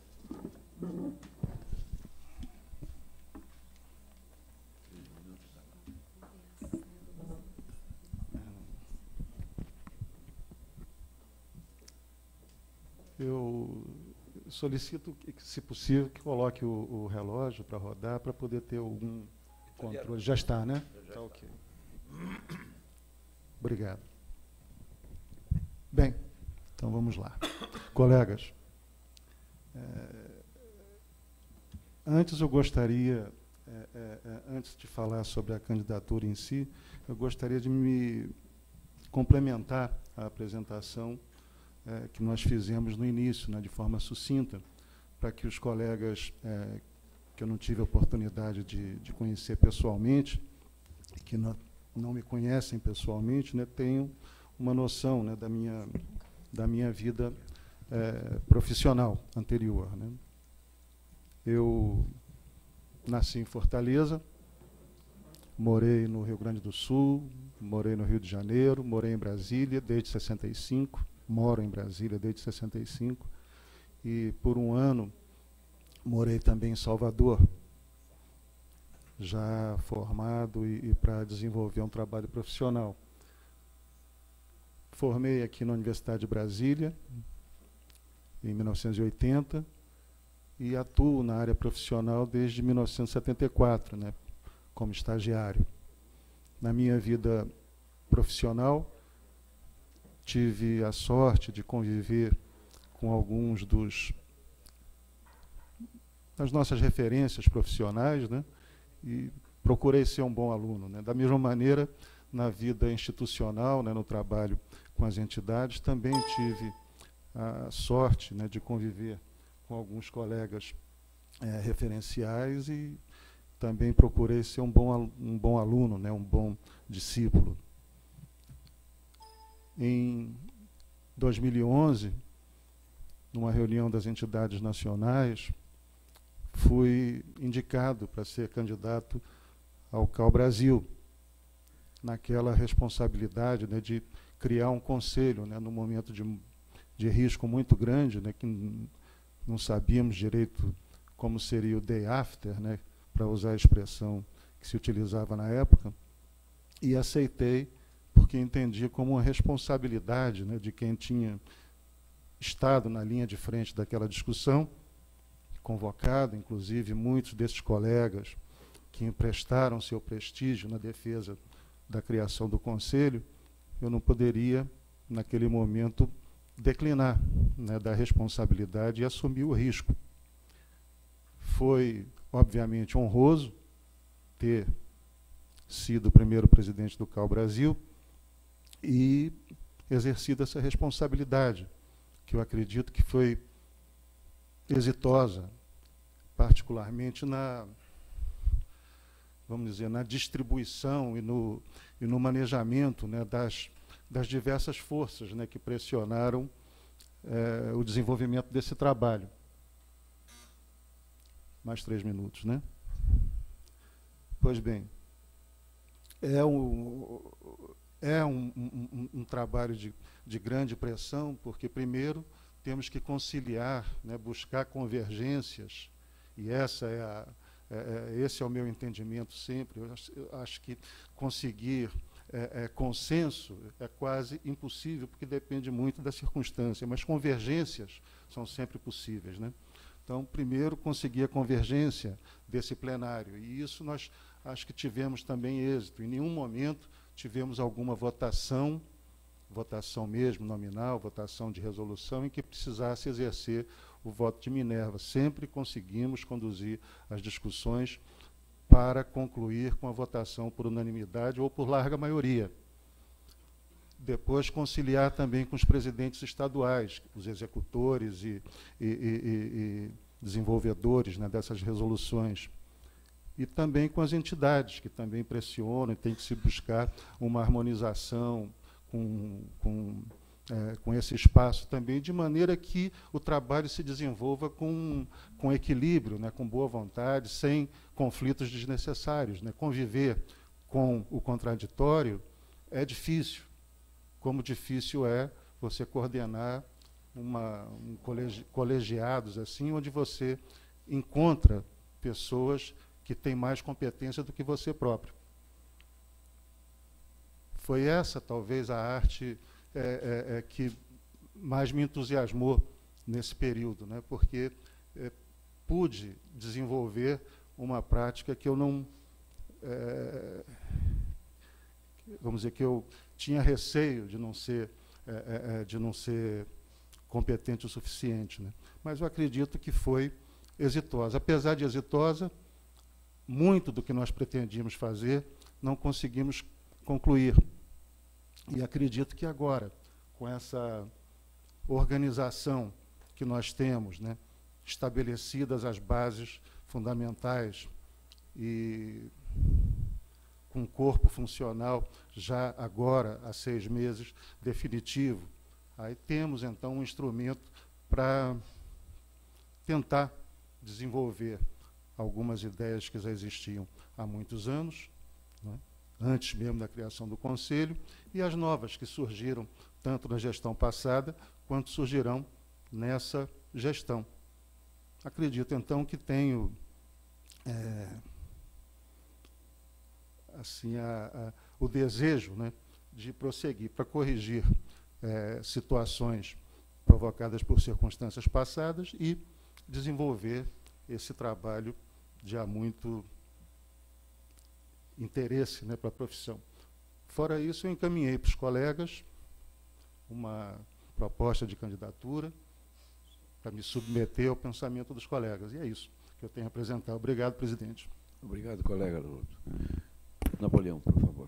Eu solicito que, se possível, que coloque o, o relógio para rodar, para poder ter algum controle. Já está, né? Está ok. Obrigado. Bem, então vamos lá. Colegas, é, antes eu gostaria, é, é, antes de falar sobre a candidatura em si, eu gostaria de me complementar a apresentação É, que nós fizemos no início, né, de forma sucinta, para que os colegas é, que eu não tive a oportunidade de, de conhecer pessoalmente, que não, não me conhecem pessoalmente, né, tenham uma noção, né, da minha, da minha vida é, profissional anterior, né. Eu nasci em Fortaleza, morei no Rio Grande do Sul, morei no Rio de Janeiro, morei em Brasília desde sessenta e cinco, moro em Brasília desde sessenta e cinco, e por um ano morei também em Salvador, já formado e, e para desenvolver um trabalho profissional. Formei aqui na Universidade de Brasília, em mil novecentos e oitenta, e atuo na área profissional desde mil novecentos e setenta e quatro, né, como estagiário. Na minha vida profissional, tive a sorte de conviver com alguns dos das nossas referências profissionais, né, e procurei ser um bom aluno, né. Da mesma maneira, na vida institucional, né, no trabalho com as entidades, também tive a sorte, né, de conviver com alguns colegas é, referenciais e também procurei ser um bom, um bom aluno, né, um bom discípulo. Em dois mil e onze, numa reunião das entidades nacionais, fui indicado para ser candidato ao C A U Brasil, naquela responsabilidade, né, de criar um conselho, né, num momento de, de risco muito grande, né, que não sabíamos direito como seria o day after, né, para usar a expressão que se utilizava na época, e aceitei, porque entendi como uma responsabilidade, né, de quem tinha estado na linha de frente daquela discussão, convocado, inclusive, muitos desses colegas que emprestaram seu prestígio na defesa da criação do Conselho, eu não poderia, naquele momento, declinar, né, da responsabilidade e assumir o risco. Foi, obviamente, honroso ter sido o primeiro presidente do C A U Brasil e exercido essa responsabilidade, que eu acredito que foi exitosa, particularmente na, vamos dizer, na distribuição e no, e no manejamento, né, das, das diversas forças, né, que pressionaram é, o desenvolvimento desse trabalho. Mais três minutos, né? Pois bem, é um, é um, um, um trabalho de, de grande pressão, porque, primeiro, temos que conciliar, né, buscar convergências, e essa é a, É, esse é o meu entendimento sempre. Eu acho, eu acho que conseguir é, é, consenso é quase impossível, porque depende muito da circunstância, mas convergências são sempre possíveis, né? Então, primeiro, conseguir a convergência desse plenário, e isso nós acho que tivemos também êxito. Em nenhum momento tivemos alguma votação, votação mesmo nominal, votação de resolução, em que precisasse exercer o voto de Minerva. Sempre conseguimos conduzir as discussões para concluir com a votação por unanimidade ou por larga maioria. Depois, conciliar também com os presidentes estaduais, os executores e, e, e, e desenvolvedores, né, dessas resoluções. E também com as entidades, que também pressionam, e tem que se buscar uma harmonização com, com, é, com esse espaço também, de maneira que o trabalho se desenvolva com, com equilíbrio, né, com boa vontade, sem conflitos desnecessários, né. Conviver com o contraditório é difícil, como difícil é você coordenar uma, um colegi, colegiados assim, onde você encontra pessoas que têm mais competência do que você próprio. Foi essa, talvez, a arte é, é, é, que mais me entusiasmou nesse período, né? Porque é, pude desenvolver uma prática que eu não... É, vamos dizer que eu tinha receio de não ser, é, é, de não ser competente o suficiente, né? Mas eu acredito que foi exitosa. Apesar de exitosa, muito do que nós pretendíamos fazer não conseguimos concluir. E acredito que agora, com essa organização que nós temos, né, estabelecidas as bases fundamentais e com um corpo funcional já agora, há seis meses, definitivo, aí temos, então, um instrumento para tentar desenvolver algumas ideias que já existiam há muitos anos, né, antes mesmo da criação do Conselho, e as novas que surgiram tanto na gestão passada, quanto surgirão nessa gestão. Acredito, então, que tenho é, assim, a, a, o desejo, né, de prosseguir para corrigir é, situações provocadas por circunstâncias passadas e desenvolver esse trabalho de há muito interesse, né, para a profissão. Fora isso, eu encaminhei para os colegas uma proposta de candidatura para me submeter ao pensamento dos colegas. E é isso que eu tenho a apresentar. Obrigado, presidente. Obrigado, colega Luto. Napoleão, por favor.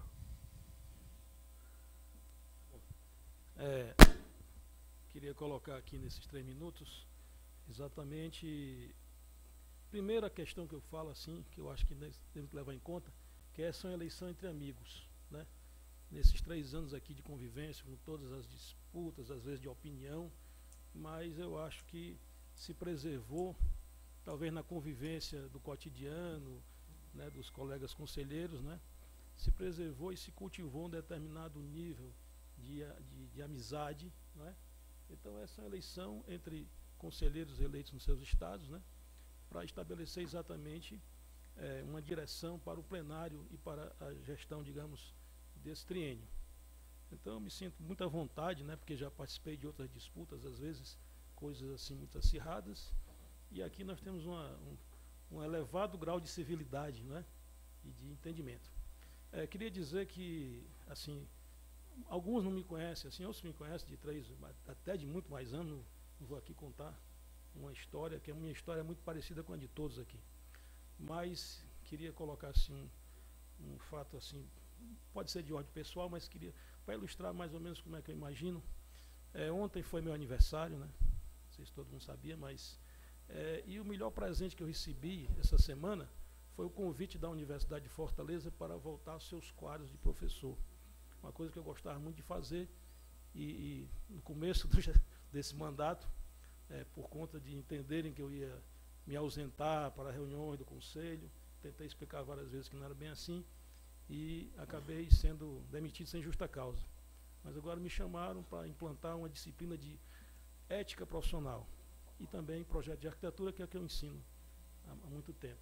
É, queria colocar aqui nesses três minutos exatamente a primeira questão que eu falo, assim, que eu acho que temos que levar em conta, que é essa eleição entre amigos, né? Nesses três anos aqui de convivência, com todas as disputas, às vezes de opinião, mas eu acho que se preservou, talvez na convivência do cotidiano, né, dos colegas conselheiros, né, se preservou e se cultivou um determinado nível de, de, de amizade, né? Então essa é uma eleição entre conselheiros eleitos nos seus estados, né, para estabelecer exatamente é, uma direção para o plenário e para a gestão, digamos, desse triênio. Então eu me sinto muito à vontade, né, porque já participei de outras disputas, às vezes coisas assim muito acirradas, e aqui nós temos uma, um, um elevado grau de civilidade, né, e de entendimento. É, queria dizer que, assim, alguns não me conhecem, assim, outros me conhecem de três, até de muito mais anos. Não vou aqui contar uma história, que a minha história é muito parecida com a de todos aqui. Mas queria colocar, assim, um, um fato, assim, pode ser de ordem pessoal, mas queria, para ilustrar mais ou menos como é que eu imagino. É, ontem foi meu aniversário, né? Não sei se todo mundo sabia, mas... É, e o melhor presente que eu recebi essa semana foi o convite da Universidade de Fortaleza para voltar aos seus quadros de professor. Uma coisa que eu gostava muito de fazer, e, e no começo do, desse mandato, é, por conta de entenderem que eu ia me ausentar para reuniões do Conselho, tentei explicar várias vezes que não era bem assim, e acabei sendo demitido sem justa causa. Mas agora me chamaram para implantar uma disciplina de ética profissional e também projeto de arquitetura, que é o que eu ensino há, há muito tempo.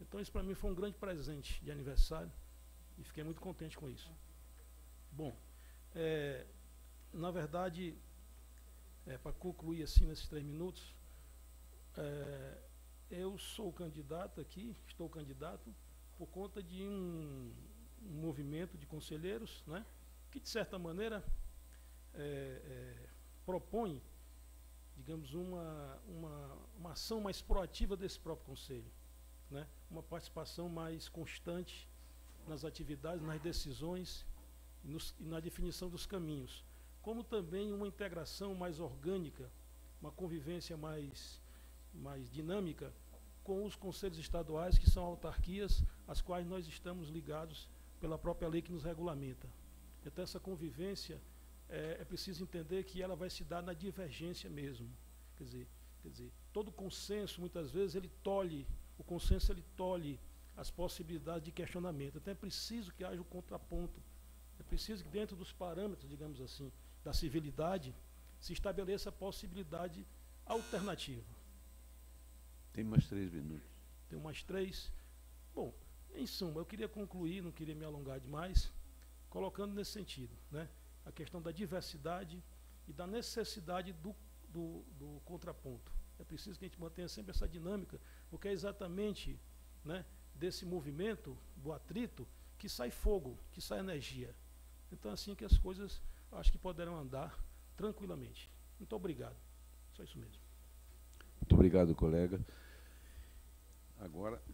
Então isso para mim foi um grande presente de aniversário e fiquei muito contente com isso. Bom, é, na verdade, é, para concluir assim nesses três minutos, é, eu sou candidato aqui, estou candidato por conta de um, um movimento de conselheiros, né, que de certa maneira é, é, propõe, digamos, uma, uma, uma ação mais proativa desse próprio conselho, né, uma participação mais constante nas atividades, nas decisões e, nos, e na definição dos caminhos, como também uma integração mais orgânica, uma convivência mais, mais dinâmica com os conselhos estaduais, que são autarquias, às quais nós estamos ligados pela própria lei que nos regulamenta. Então essa convivência é, é preciso entender que ela vai se dar na divergência mesmo. Quer dizer, quer dizer, todo consenso, muitas vezes, ele tolhe, o consenso ele tolhe as possibilidades de questionamento. Então é preciso que haja um contraponto. É preciso que dentro dos parâmetros, digamos assim, da civilidade, se estabeleça a possibilidade alternativa. Tem mais três minutos. Tem mais três. Bom, em suma, eu queria concluir, não queria me alongar demais, colocando nesse sentido, né, a questão da diversidade e da necessidade do, do, do contraponto. É preciso que a gente mantenha sempre essa dinâmica, porque é exatamente, né, desse movimento, do atrito, que sai fogo, que sai energia. Então, assim que as coisas, acho que poderão andar tranquilamente. Muito obrigado. Só isso mesmo. Muito obrigado, colega. Agora,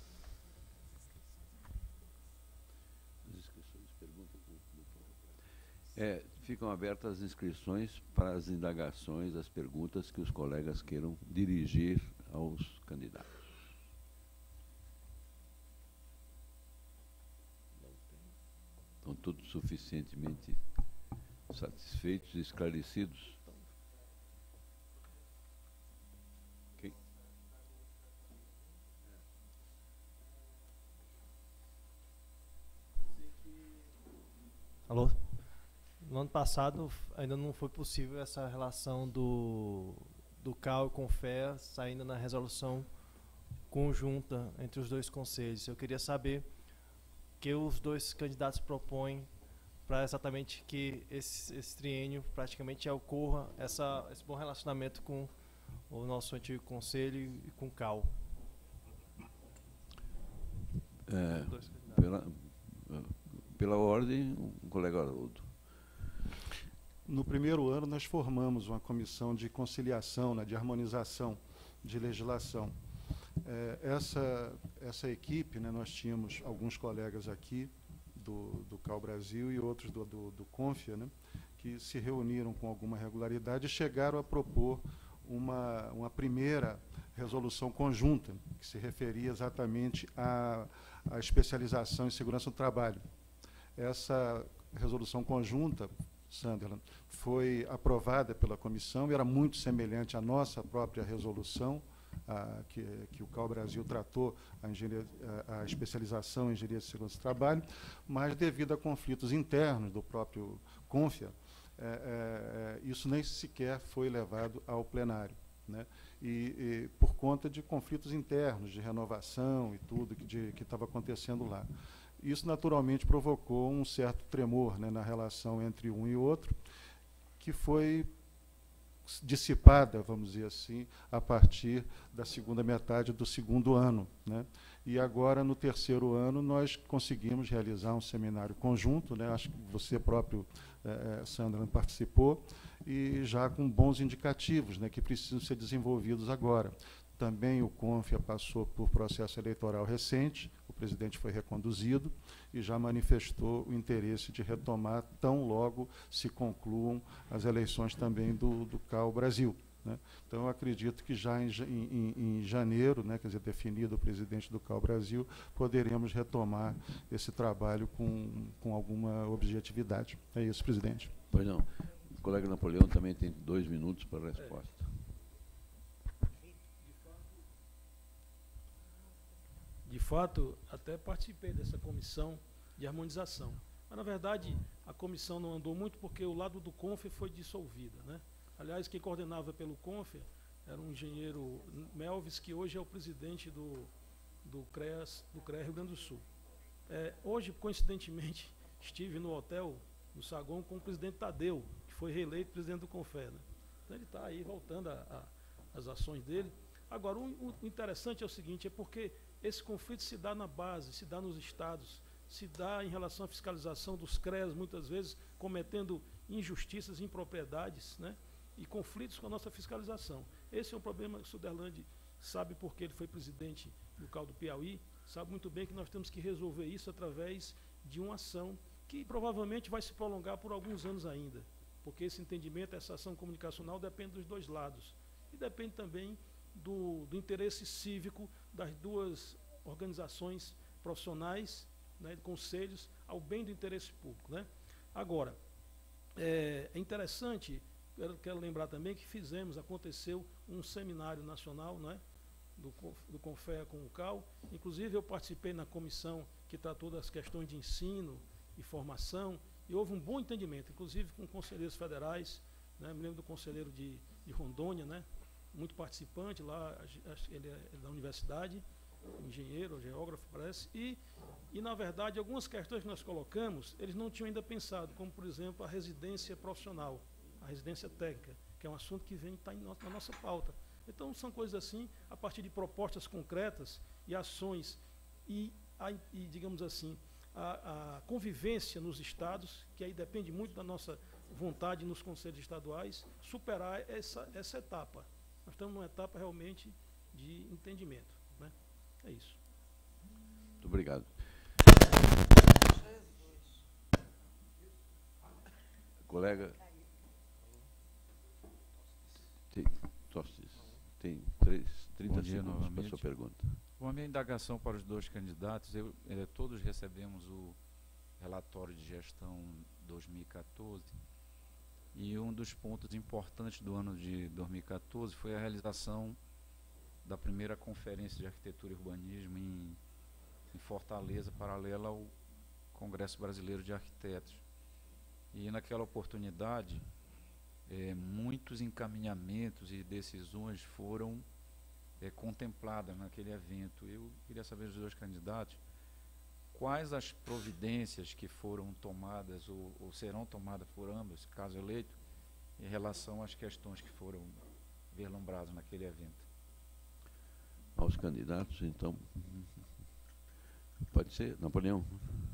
as inscrições, perguntas do, do é, ficam abertas as inscrições para as indagações, as perguntas que os colegas queiram dirigir aos candidatos. Estão todos suficientemente satisfeitos e esclarecidos? Okay. Alô? No ano passado ainda não foi possível essa relação do, do C A U com o F E A saindo na resolução conjunta entre os dois conselhos. Eu queria saber que os dois candidatos propõem para exatamente que esse, esse triênio praticamente ocorra essa, esse bom relacionamento com o nosso antigo conselho e com o C A U. É, pela, pela ordem, o colega Haroldo. No primeiro ano, nós formamos uma comissão de conciliação, né, de harmonização de legislação. É, essa, essa equipe, né, nós tínhamos alguns colegas aqui do, do C A U Brasil e outros do, do, do CONFIA, né, que se reuniram com alguma regularidade e chegaram a propor uma, uma primeira resolução conjunta, que se referia exatamente à, à especialização em segurança do trabalho. Essa resolução conjunta, Sunderland, foi aprovada pela comissão e era muito semelhante à nossa própria resolução, a, que, que o C A U Brasil tratou a, engenharia, a, a especialização em engenharia de segurança do trabalho, mas devido a conflitos internos do próprio CONFIA, é, é, isso nem sequer foi levado ao plenário, né? E, e por conta de conflitos internos, de renovação e tudo que estava acontecendo lá. Isso, naturalmente, provocou um certo tremor, né, na relação entre um e outro, que foi dissipada, vamos dizer assim, a partir da segunda metade do segundo ano, né? E agora, no terceiro ano, nós conseguimos realizar um seminário conjunto, né? Acho que você próprio, eh, Sandra, participou, e já com bons indicativos, né, que precisam ser desenvolvidos agora. Também o CONFIA passou por processo eleitoral recente, o presidente foi reconduzido e já manifestou o interesse de retomar tão logo se concluam as eleições também do, do C A U Brasil, né? Então, eu acredito que já em, em, em janeiro, né, quer dizer, definido o presidente do C A U Brasil, poderemos retomar esse trabalho com, com alguma objetividade. É isso, presidente. Pois não. O colega Napoleão também tem dois minutos para a resposta. De fato, até participei dessa comissão de harmonização. Mas, na verdade, a comissão não andou muito porque o lado do CONFIA foi dissolvida, né? Aliás, quem coordenava pelo CONFIA era um engenheiro Melvis, que hoje é o presidente do, do CREAS, do CREA Rio Grande do Sul. É, hoje, coincidentemente, estive no hotel, no saguão, com o presidente Tadeu, que foi reeleito presidente do CONFER, né? Então ele está aí voltando a, a, as ações dele. Agora, o, o interessante é o seguinte, é porque esse conflito se dá na base, se dá nos estados, se dá em relação à fiscalização dos CREAS, muitas vezes cometendo injustiças, impropriedades, né? E conflitos com a nossa fiscalização. Esse é um problema que o Suderlande sabe, porque ele foi presidente do C A U do Piauí, sabe muito bem que nós temos que resolver isso através de uma ação que provavelmente vai se prolongar por alguns anos ainda, porque esse entendimento, essa ação comunicacional depende dos dois lados e depende também do, do interesse cívico das duas organizações profissionais, né, de conselhos, ao bem do interesse público, né? Agora, é, é interessante, eu quero lembrar também que fizemos, aconteceu um seminário nacional, né, do, do CONFER com o C A U, inclusive eu participei na comissão que tratou das questões de ensino e formação, e houve um bom entendimento, inclusive com conselheiros federais, né, me lembro do conselheiro de, de Rondônia, né, muito participante lá, ele é da universidade, engenheiro, geógrafo, parece, e, e, na verdade, algumas questões que nós colocamos, eles não tinham ainda pensado, como, por exemplo, a residência profissional, a residência técnica, que é um assunto que vem tá na nossa pauta. Então, são coisas assim, a partir de propostas concretas e ações, e, a, e digamos assim, a, a convivência nos estados, que aí depende muito da nossa vontade nos conselhos estaduais, superar essa, essa etapa. Nós estamos numa etapa realmente de entendimento, né? É isso. Muito obrigado. Colega. Tem, Tostes, tem três, trinta segundos para a sua pergunta. Com a minha indagação para os dois candidatos, eu, eh, todos recebemos o relatório de gestão dois mil e quatorze, e um dos pontos importantes do ano de dois mil e quatorze foi a realização da primeira conferência de arquitetura e urbanismo em, em Fortaleza, paralela ao Congresso Brasileiro de Arquitetos. E naquela oportunidade, é, muitos encaminhamentos e decisões foram é, contempladas naquele evento. Eu queria saber dos dois candidatos quais as providências que foram tomadas ou, ou serão tomadas por ambos, caso eleito, em relação às questões que foram vislumbradas naquele evento. Aos candidatos, então. Pode ser, Napoleão?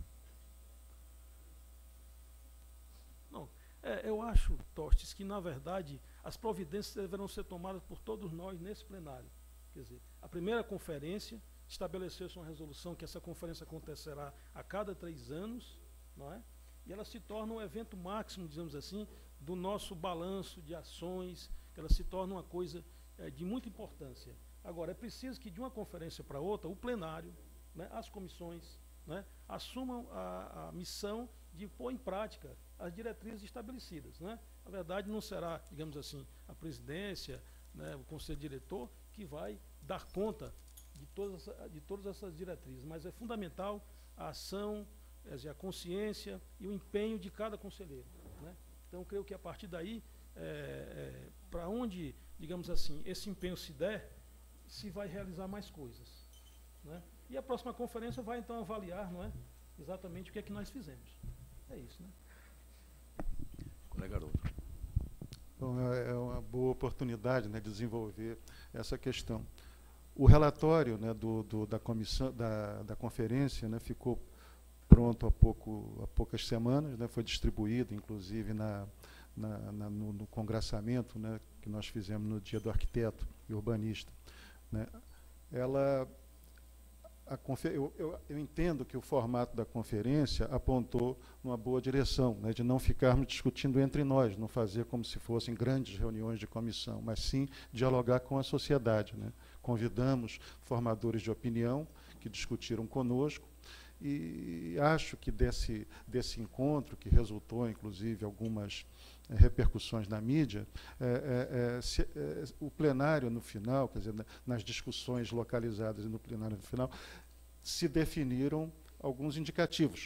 Não, é, eu acho, Tostes, que, na verdade, as providências deverão ser tomadas por todos nós nesse plenário. Quer dizer, a primeira conferência, estabeleceu-se uma resolução que essa conferência acontecerá a cada três anos, não é? E ela se torna um evento máximo, dizemos assim, do nosso balanço de ações, ela se torna uma coisa é, de muita importância. Agora, é preciso que de uma conferência para outra, o plenário, né, as comissões, né, assumam a, a missão de pôr em prática as diretrizes estabelecidas, né? Na verdade, não será, digamos assim, a presidência, né, o conselho diretor, que vai dar conta de todas, de todas essas diretrizes, mas é fundamental a ação, a consciência e o empenho de cada conselheiro, né? Então, creio que a partir daí, é, é, para onde, digamos assim, esse empenho se der, se vai realizar mais coisas, né? E a próxima conferência vai, então, avaliar, não é, exatamente o que é que nós fizemos. É isso, né? Colega Haroldo. Bom, é uma boa oportunidade, né, de desenvolver essa questão. O relatório, né, do, do, da comissão, da, da conferência, né, ficou pronto há, pouco, há poucas semanas, né, foi distribuído, inclusive, na, na, na, no, no congressamento, né, que nós fizemos no Dia do Arquiteto e Urbanista, né. Ela, a confer, eu, eu, eu entendo que o formato da conferência apontou numa boa direção, né, de não ficarmos discutindo entre nós, não fazer como se fossem grandes reuniões de comissão, mas sim dialogar com a sociedade, né. Convidamos formadores de opinião que discutiram conosco, e acho que desse, desse encontro, que resultou, inclusive, algumas é, repercussões na mídia, é, é, se, é, o plenário, no final, quer dizer, nas discussões localizadas no plenário no final, se definiram alguns indicativos, que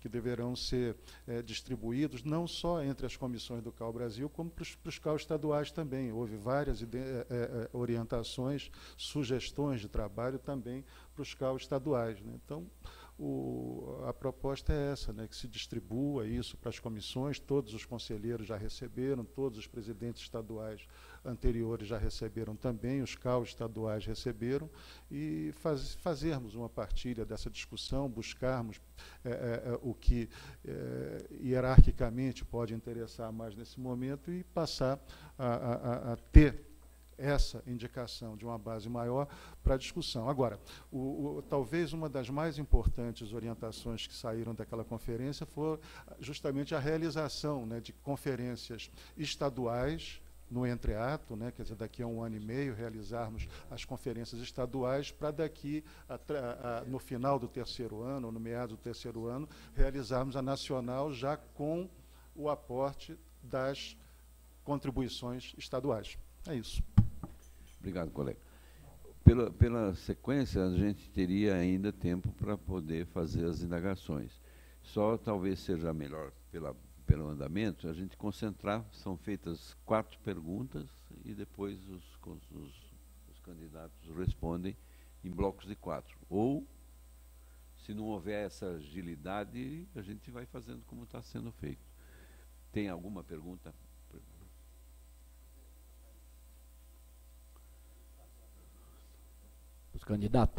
que deverão ser é, distribuídos não só entre as comissões do C A U Brasil, como para os C A U estaduais também. Houve várias é, é, orientações, sugestões de trabalho também para os C A U estaduais, né? Então, o, a proposta é essa, né, que se distribua isso para as comissões, todos os conselheiros já receberam, todos os presidentes estaduais anteriores já receberam também, os C A U estaduais receberam, e faz, fazermos uma partilha dessa discussão, buscarmos é, é, o que é, hierarquicamente pode interessar mais nesse momento e passar a, a, a ter essa indicação de uma base maior para a discussão. Agora, o, o, talvez uma das mais importantes orientações que saíram daquela conferência foi justamente a realização, né, de conferências estaduais no entreato, né, quer dizer, daqui a um ano e meio, realizarmos as conferências estaduais para daqui, a, a, a, no final do terceiro ano, ou no meado do terceiro ano, realizarmos a nacional já com o aporte das contribuições estaduais. É isso. Obrigado, colega. Pela, pela sequência, a gente teria ainda tempo para poder fazer as indagações. Só talvez seja melhor, pela, pelo andamento, a gente concentrar, são feitas quatro perguntas e depois os, os, os candidatos respondem em blocos de quatro. Ou, se não houver essa agilidade, a gente vai fazendo como está sendo feito. Tem alguma pergunta? Os candidatos.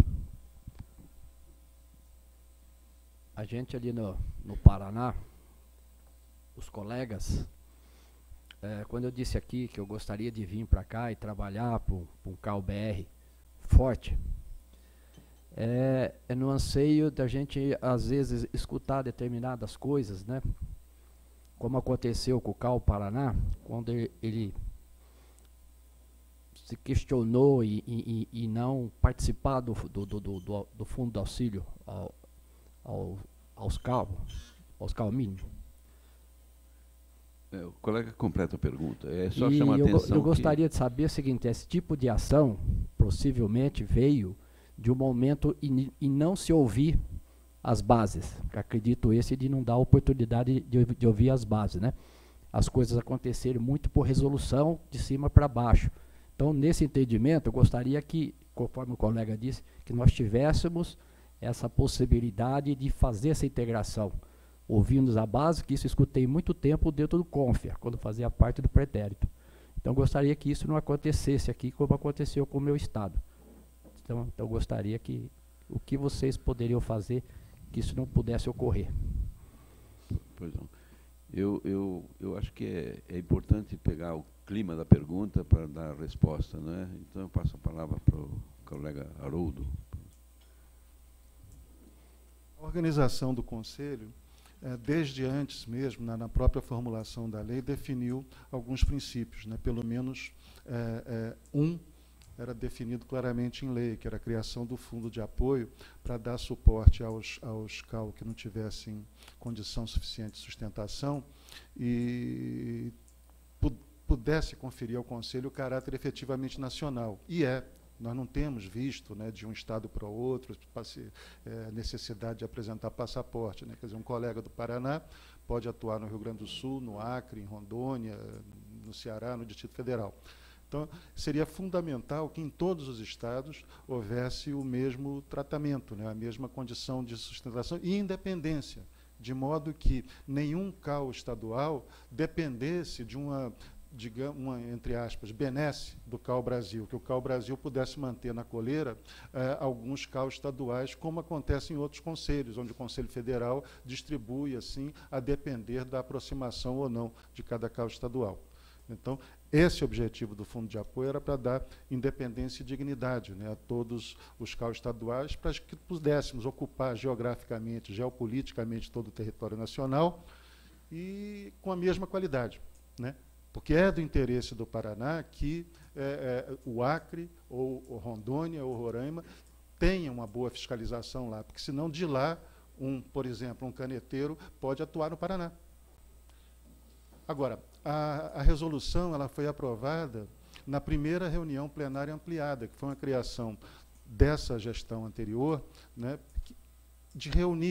A gente ali no, no Paraná, os colegas, é, quando eu disse aqui que eu gostaria de vir para cá e trabalhar para um C A U B R forte, é, é no anseio da gente, às vezes, escutar determinadas coisas, né? Como aconteceu com o C A U Paraná, quando ele, ele se questionou e, e, e não participar do, do, do, do, do fundo de auxílio ao, ao, aos C A U, aos C A U mínimo. É, o colega completa a pergunta. É só e chamar a eu, atenção. Eu gostaria que... de saber o seguinte: esse tipo de ação possivelmente veio de um momento e, e não se ouvir as bases. Acredito esse de não dar oportunidade de, de ouvir as bases, né? As coisas acontecerem muito por resolução de cima para baixo. Então, nesse entendimento, eu gostaria que, conforme o colega disse, que nós tivéssemos essa possibilidade de fazer essa integração, ouvindo a base, que isso eu escutei muito tempo dentro do CONFEA, quando fazia parte do pretérito. Então, gostaria que isso não acontecesse aqui, como aconteceu com o meu estado. Então, eu gostaria que, o que vocês poderiam fazer, que isso não pudesse ocorrer. Pois não. Eu, eu, eu acho que é, é importante pegar o clima da pergunta para dar a resposta, não é? Então, eu passo a palavra para o colega Haroldo. A organização do Conselho, é, desde antes mesmo, na, na própria formulação da lei, definiu alguns princípios, né? Pelo menos é, é, um era definido claramente em lei, que era a criação do fundo de apoio para dar suporte aos, aos C A U que não tivessem condição suficiente de sustentação e pudesse conferir ao Conselho o caráter efetivamente nacional. E é. Nós não temos visto, né, de um estado para o outro, passe, é, necessidade de apresentar passaporte, né? Quer dizer, um colega do Paraná pode atuar no Rio Grande do Sul, no Acre, em Rondônia, no Ceará, no Distrito Federal. Então, seria fundamental que em todos os estados houvesse o mesmo tratamento, né, a mesma condição de sustentação e independência, de modo que nenhum C A U estadual dependesse de uma, digamos, uma, entre aspas, benesse do C A U Brasil, que o C A U Brasil pudesse manter na coleira eh, alguns C A U estaduais, como acontece em outros conselhos, onde o Conselho Federal distribui, assim, a depender da aproximação ou não de cada C A U estadual. Então, esse objetivo do Fundo de Apoio era para dar independência e dignidade, né, a todos os C A U estaduais, para que pudéssemos ocupar geograficamente, geopoliticamente todo o território nacional e com a mesma qualidade, né? Porque é do interesse do Paraná que é, é, o Acre, ou, ou Rondônia, ou Roraima, tenha uma boa fiscalização lá, porque senão de lá, um, por exemplo, um caneteiro pode atuar no Paraná. Agora, a, a resolução ela foi aprovada na primeira reunião plenária ampliada, que foi uma criação dessa gestão anterior, né, de reunir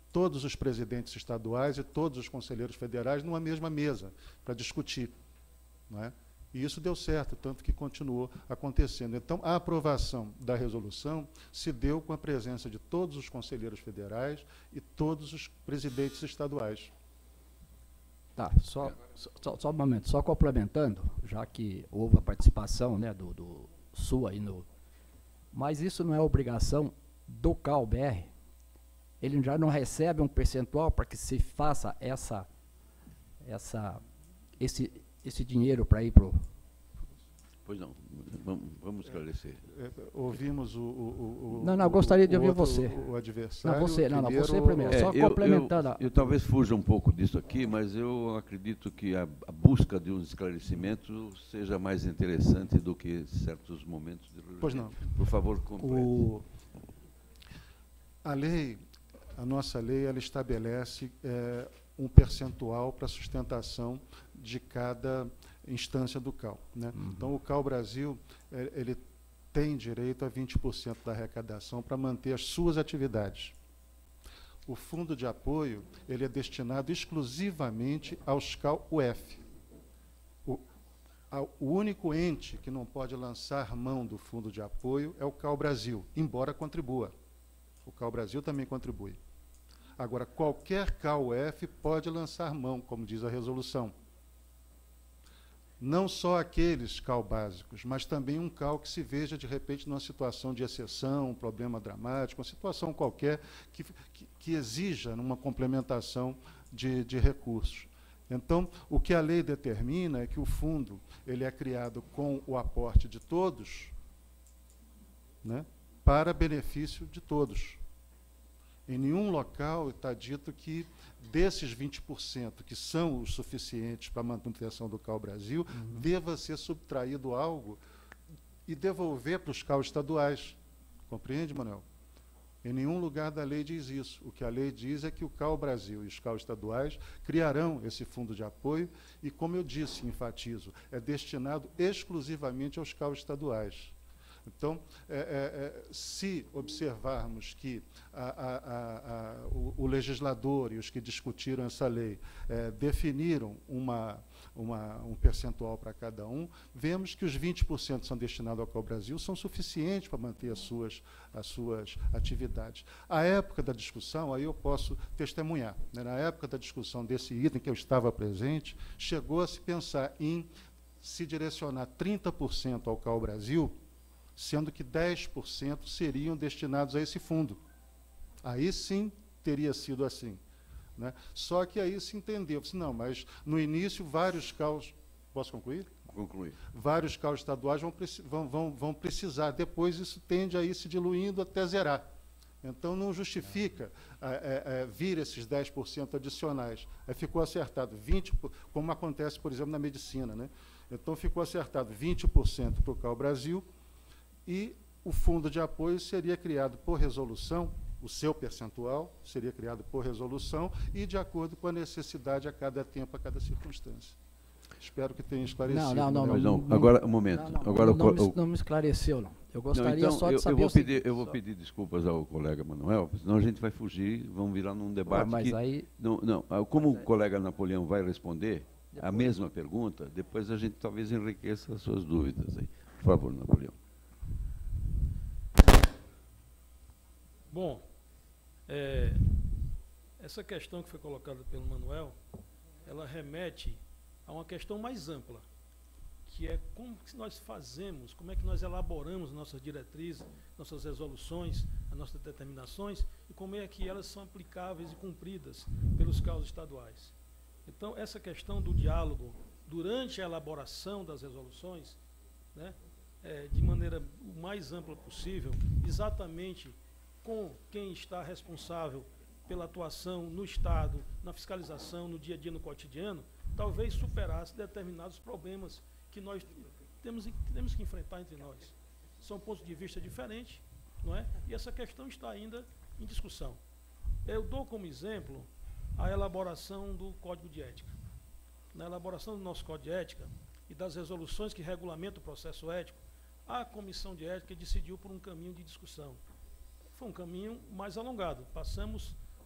todos os presidentes estaduais e todos os conselheiros federais numa mesma mesa para discutir, não é? E isso deu certo, tanto que continuou acontecendo. Então, a aprovação da resolução se deu com a presença de todos os conselheiros federais e todos os presidentes estaduais. Tá, só, só, só um momento, só complementando, já que houve a participação, né, do, do Sul aí no... Mas isso não é obrigação do C A U B R? Ele já não recebe um percentual para que se faça essa, essa, esse, esse dinheiro para ir para o... Pois não, vamos, vamos esclarecer. É, é, ouvimos o, o, o... Não, não, eu gostaria de o ouvir outro, você. O, o adversário. Não, você, não, não, primeiro, você primeiro, É, só eu, complementando. Eu, eu, eu talvez fuja um pouco disso aqui, mas eu acredito que a, a busca de um esclarecimento seja mais interessante do que certos momentos de... Pois não. Por favor, complete. O, a lei, a nossa lei, ela estabelece é, um percentual para sustentação de cada instância do C A U, né? Uhum. Então, o C A U Brasil, é, ele tem direito a vinte por cento da arrecadação para manter as suas atividades. O fundo de apoio, ele é destinado exclusivamente aos C A U-U F. O, a, o único ente que não pode lançar mão do fundo de apoio é o C A U Brasil, embora contribua. O C A U Brasil também contribui. Agora, qualquer C A U-U F pode lançar mão, como diz a resolução. Não só aqueles C A U básicos, mas também um C A U que se veja, de repente, numa situação de exceção, um problema dramático, uma situação qualquer que, que, que exija uma complementação de, de recursos. Então, o que a lei determina é que o fundo ele é criado com o aporte de todos, né, para benefício de todos. Em nenhum local está dito que desses vinte por cento, que são os suficientes para a manutenção do C A U Brasil, uhum, deva ser subtraído algo e devolver para os C A U estaduais. Compreende, Manuel? Em nenhum lugar da lei diz isso. O que a lei diz é que o C A U Brasil e os C A U estaduais criarão esse fundo de apoio e, como eu disse, enfatizo, é destinado exclusivamente aos C A U estaduais. Então, é, é, é, se observarmos que a, a, a, a, o, o legislador e os que discutiram essa lei é, definiram uma, uma, um percentual para cada um, vemos que os vinte por cento são destinados ao C A U Brasil, são suficientes para manter as suas, as suas atividades. À época da discussão, aí eu posso testemunhar, né, na época da discussão desse item que eu estava presente, chegou a se pensar em se direcionar trinta por cento ao C A U Brasil, sendo que dez por cento seriam destinados a esse fundo. Aí sim teria sido assim, né? Só que aí se entendeu, disse, não, mas no início vários C A Us... Posso concluir? Concluir. Vários C A Us estaduais vão, vão, vão, vão precisar, depois isso tende a ir se diluindo até zerar. Então não justifica é, é, vir esses dez por cento adicionais. Aí ficou acertado vinte por cento, como acontece, por exemplo, na medicina, né? Então ficou acertado vinte por cento para o C A U Brasil, e o fundo de apoio seria criado por resolução, o seu percentual seria criado por resolução e de acordo com a necessidade a cada tempo, a cada circunstância. Espero que tenha esclarecido. Não, não, não. Mas não, não agora, um momento. Não, não, agora, não, não, o, me, não me esclareceu, não. Eu gostaria não, então, só de eu, saber eu vou o seguinte, pedir, Eu vou só. pedir desculpas ao colega Manuel, senão a gente vai fugir, vamos virar num debate. Ah, mas que, aí... Não, não, como o colega Napoleão vai responder depois a mesma pergunta, depois a gente talvez enriqueça as suas dúvidas. Aí. Por favor, Napoleão. Bom, é, essa questão que foi colocada pelo Manuel, ela remete a uma questão mais ampla, que é como que nós fazemos, como é que nós elaboramos nossas diretrizes, nossas resoluções, as nossas determinações, e como é que elas são aplicáveis e cumpridas pelos C A Us estaduais. Então, essa questão do diálogo durante a elaboração das resoluções, né, é, de maneira o mais ampla possível, exatamente com quem está responsável pela atuação no Estado, na fiscalização, no dia a dia, no cotidiano, talvez superasse determinados problemas que nós temos, temos que enfrentar entre nós. São pontos de vista diferentes, não é? E essa questão está ainda em discussão. Eu dou como exemplo a elaboração do Código de Ética. Na elaboração do nosso Código de Ética e das resoluções que regulamentam o processo ético, a Comissão de Ética decidiu por um caminho de discussão. Foi um caminho mais alongado. Passamos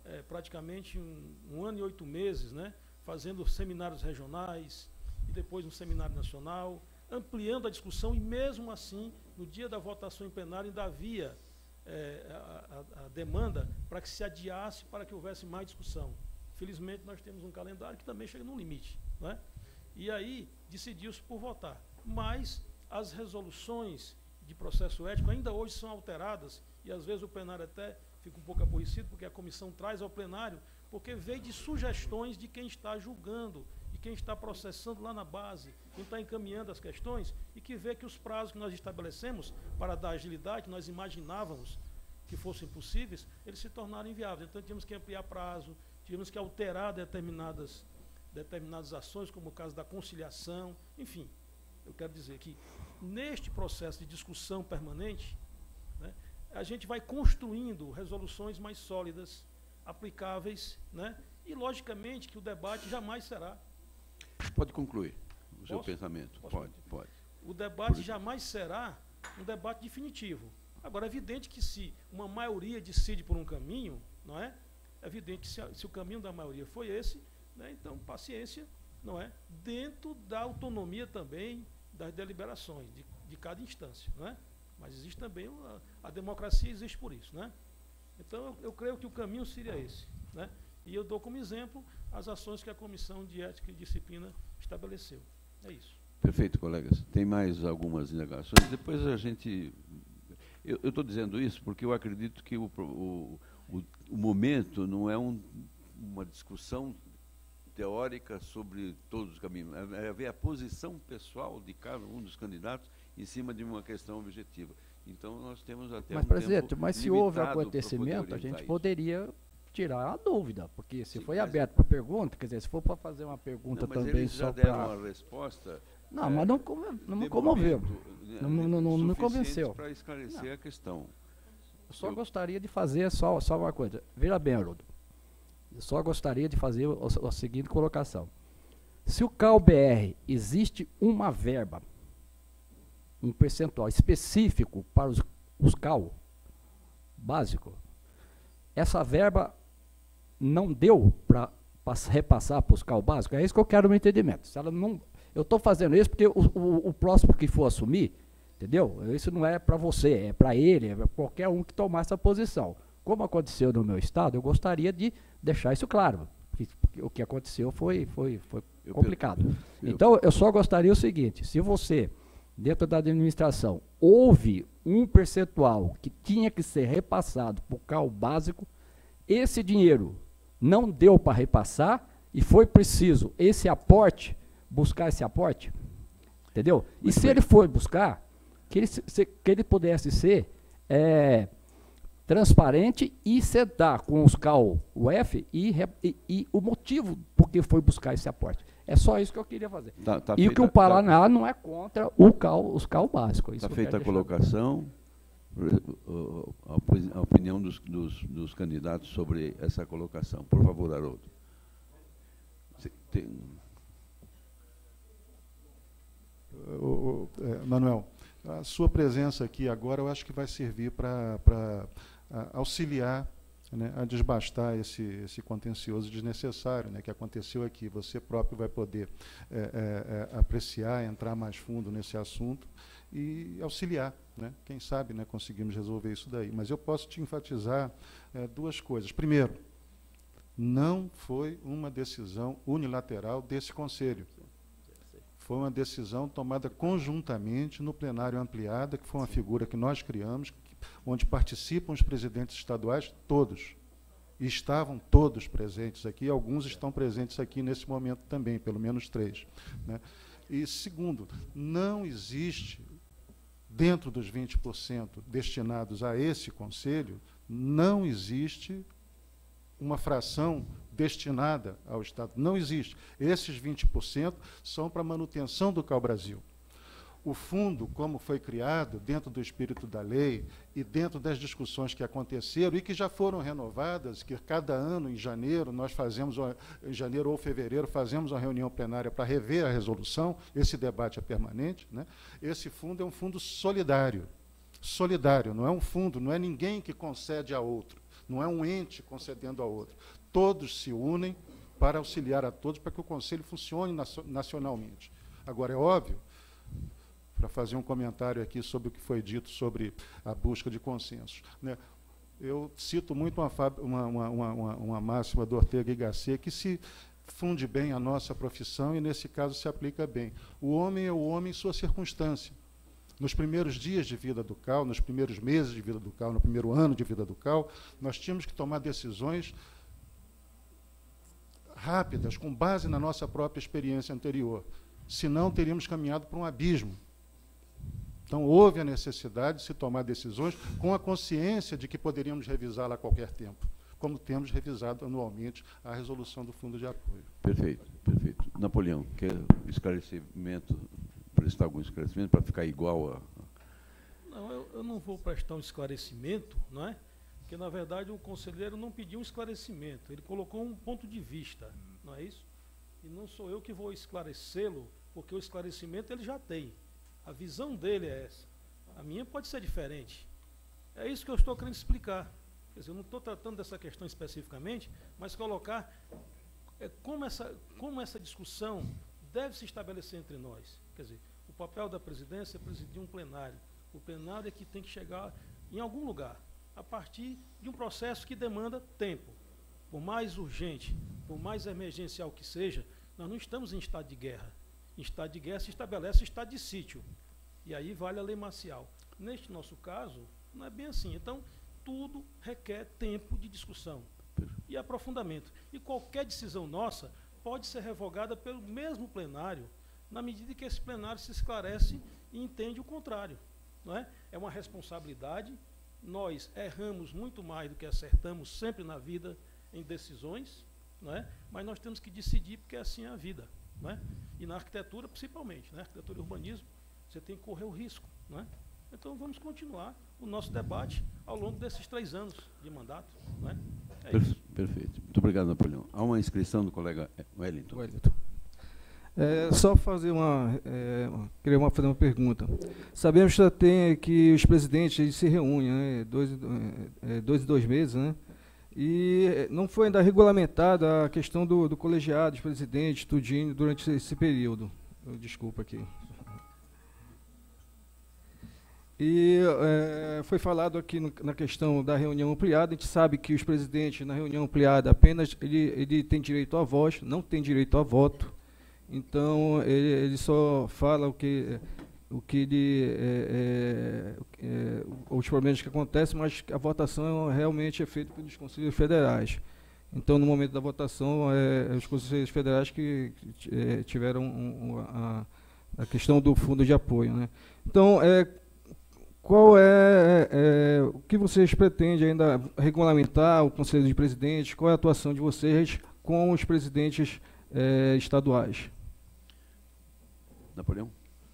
é, praticamente um, um ano e oito meses, né, fazendo seminários regionais e depois um seminário nacional, ampliando a discussão, e mesmo assim, no dia da votação em plenário, ainda havia é, a, a, a demanda para que se adiasse, para que houvesse mais discussão. Felizmente, nós temos um calendário que também chega num limite, né? E aí decidiu-se por votar. Mas as resoluções de processo ético ainda hoje são alteradas, e às vezes o plenário até fica um pouco aborrecido, porque a comissão traz ao plenário, porque veio de sugestões de quem está julgando, de quem está processando lá na base, quem está encaminhando as questões, e que vê que os prazos que nós estabelecemos para dar agilidade, que nós imaginávamos que fossem possíveis, eles se tornaram inviáveis. Então tínhamos que ampliar prazo, tínhamos que alterar determinadas, determinadas ações, como o caso da conciliação, enfim. Eu quero dizer que, neste processo de discussão permanente, né, a gente vai construindo resoluções mais sólidas, aplicáveis, né, e, logicamente, que o debate jamais será... Pode concluir o seu Posso? pensamento. Posso? Pode, pode. O debate Por... jamais será um debate definitivo. Agora, é evidente que se uma maioria decide por um caminho, não é? É evidente que se, a, se o caminho da maioria foi esse, né, então, paciência, não é? Dentro da autonomia também das deliberações, de, de cada instância, não é? Mas existe também, a, a democracia existe por isso, né? Então, eu, eu creio que o caminho seria esse, né? E eu dou como exemplo as ações que a Comissão de Ética e Disciplina estabeleceu. É isso. Perfeito, colegas. Tem mais algumas indagações? Depois a gente... Eu estou dizendo isso porque eu acredito que o, o, o, o momento não é um, uma discussão teórica sobre todos os caminhos. É ver a posição pessoal de cada um dos candidatos em cima de uma questão objetiva. Então, nós temos até Mas, um presidente, tempo mas se houve limitado acontecimento, a gente isso. poderia tirar a dúvida, porque se Sim, foi mas- aberto para pergunta, quer dizer, se for para fazer uma pergunta Não, mas também eles já só deram para... uma resposta. Não, é, mas não, come- não me de comoveu. momento, Não, não, não, não me suficientes convenceu. para esclarecer Não. a questão. Eu só gostaria de fazer só, só uma coisa. Veja bem, Haroldo. Eu só gostaria de fazer o- a seguinte colocação. Se o C A U B R existe uma verba, um percentual específico para os, os C A U básico, essa verba não deu para repassar para os C A U básicos, é isso que eu quero no entendimento. Se ela não, eu estou fazendo isso porque o, o, o próximo que for assumir, entendeu? Isso não é para você, é para ele, é para qualquer um que tomar essa posição. Como aconteceu no meu estado, eu gostaria de deixar isso claro. Que, que o que aconteceu foi, foi, foi Eu complicado. per- eu- Então, eu só gostaria o seguinte, se você, dentro da administração, houve um percentual que tinha que ser repassado para o C A U básico, esse dinheiro não deu para repassar e foi preciso esse aporte, buscar esse aporte, entendeu? E Muito se bem. ele for buscar, que ele, se- se- que ele pudesse ser é, transparente e sentar com os C A U U F e, re- e, e o motivo por que foi buscar esse aporte. É só isso que eu queria fazer. Tá- tá e feita- que o Paraná não é contra o C A U, os C A U básicos. Está Isso que eu feita a quero deixar. colocação, uh, a opini- a opinião dos, dos, dos candidatos sobre essa colocação. Por favor, Haroldo. Você tem- O- o- é, Manuel, a sua presença aqui agora eu acho que vai servir para para, ah, auxiliar, né, a desbastar esse, esse contencioso desnecessário, né, que aconteceu aqui. Você próprio vai poder é, é, é, apreciar, entrar mais fundo nesse assunto e auxiliar, né? Quem sabe, né, conseguimos resolver isso daí. Mas eu posso te enfatizar é, duas coisas. Primeiro, não foi uma decisão unilateral desse Conselho. Foi uma decisão tomada conjuntamente no plenário ampliada, que foi uma figura que nós criamos, que, onde participam os presidentes estaduais todos. E estavam todos presentes aqui, alguns estão presentes aqui nesse momento também, pelo menos três, né? E segundo, não existe, dentro dos vinte por cento destinados a esse conselho, não existe uma fração destinada ao Estado. Não existe. Esses vinte por cento são para manutenção do C A U Brasil. O fundo, como foi criado, dentro do espírito da lei e dentro das discussões que aconteceram e que já foram renovadas, que cada ano, em janeiro, nós fazemos, uma- em janeiro ou fevereiro, fazemos uma reunião plenária para rever a resolução, esse debate é permanente, né? Esse fundo é um fundo solidário. Solidário, não é um fundo, não é ninguém que concede a outro. não é um ente concedendo a outro. Todos se unem para auxiliar a todos, para que o Conselho funcione nacionalmente. Agora, é óbvio, para fazer um comentário aqui sobre o que foi dito sobre a busca de consensos, né? Eu cito muito uma, uma, uma, uma, uma máxima do Ortega y Gasset, que se funde bem a nossa profissão e, nesse caso, se aplica bem. O homem é o homem em sua circunstância. Nos primeiros dias de vida do C A U, nos primeiros meses de vida do C A U, no primeiro ano de vida do C A U, nós tínhamos que tomar decisões rápidas, com base na nossa própria experiência anterior. Senão, teríamos caminhado para um abismo. Então, houve a necessidade de se tomar decisões com a consciência de que poderíamos revisá-la a qualquer tempo, como temos revisado anualmente a resolução do Fundo de Apoio. Perfeito, perfeito. Napoleão, quer esclarecimento, prestar algum esclarecimento para ficar igual a... Não, eu, eu não vou prestar um esclarecimento, não é? Porque, na verdade, o conselheiro não pediu um esclarecimento, ele colocou um ponto de vista, não é isso? E não sou eu que vou esclarecê-lo, porque o esclarecimento ele já tem. A visão dele é essa. A minha pode ser diferente. É isso que eu estou querendo explicar. Quer dizer, eu não estou tratando dessa questão especificamente, mas colocar é, como, essa, como essa discussão deve se estabelecer entre nós. Quer dizer, o papel da presidência é presidir um plenário. O plenário é que tem que chegar em algum lugar, a partir de um processo que demanda tempo. Por mais urgente, por mais emergencial que seja, nós não estamos em estado de guerra. Em estado de guerra se estabelece estado de sítio. E aí vale a lei marcial. Neste nosso caso, não é bem assim. Então, tudo requer tempo de discussão e aprofundamento. E qualquer decisão nossa pode ser revogada pelo mesmo plenário, na medida que esse plenário se esclarece e entende o contrário. Não é? É uma responsabilidade. Nós erramos muito mais do que acertamos sempre na vida em decisões, não é? Mas nós temos que decidir porque assim é a vida. Não é? E na arquitetura, principalmente, né? Arquitetura e urbanismo, você tem que correr o risco. Não é? Então, vamos continuar o nosso debate ao longo desses três anos de mandato. Não é? É Perfe isso. Perfeito. Muito obrigado, Napoleão. Há uma inscrição do colega Wellington. Wellington. É, só fazer uma, é, queria uma, fazer uma pergunta. Sabemos que já tem que os presidentes eles se reúnem, né? dois, é, dois e dois meses, né? E não foi ainda regulamentada a questão do, do colegiado, dos presidentes, tudinho, durante esse período. Eu, desculpa aqui. E é, foi falado aqui no, na questão da reunião ampliada. A gente sabe que os presidentes, na reunião ampliada, apenas ele, ele tem direito à voz, não tem direito a voto. Então, ele, ele só fala o que, o que ele, é, é, é, os problemas que acontecem, mas a votação realmente é feita pelos conselheiros federais. Então, no momento da votação, é, os conselheiros federais que é, tiveram um, um, a, a questão do fundo de apoio, né? Então, é, qual é, é o que vocês pretendem ainda regulamentar o Conselho de Presidentes? Qual é a atuação de vocês com os presidentes é, estaduais? Napoleão?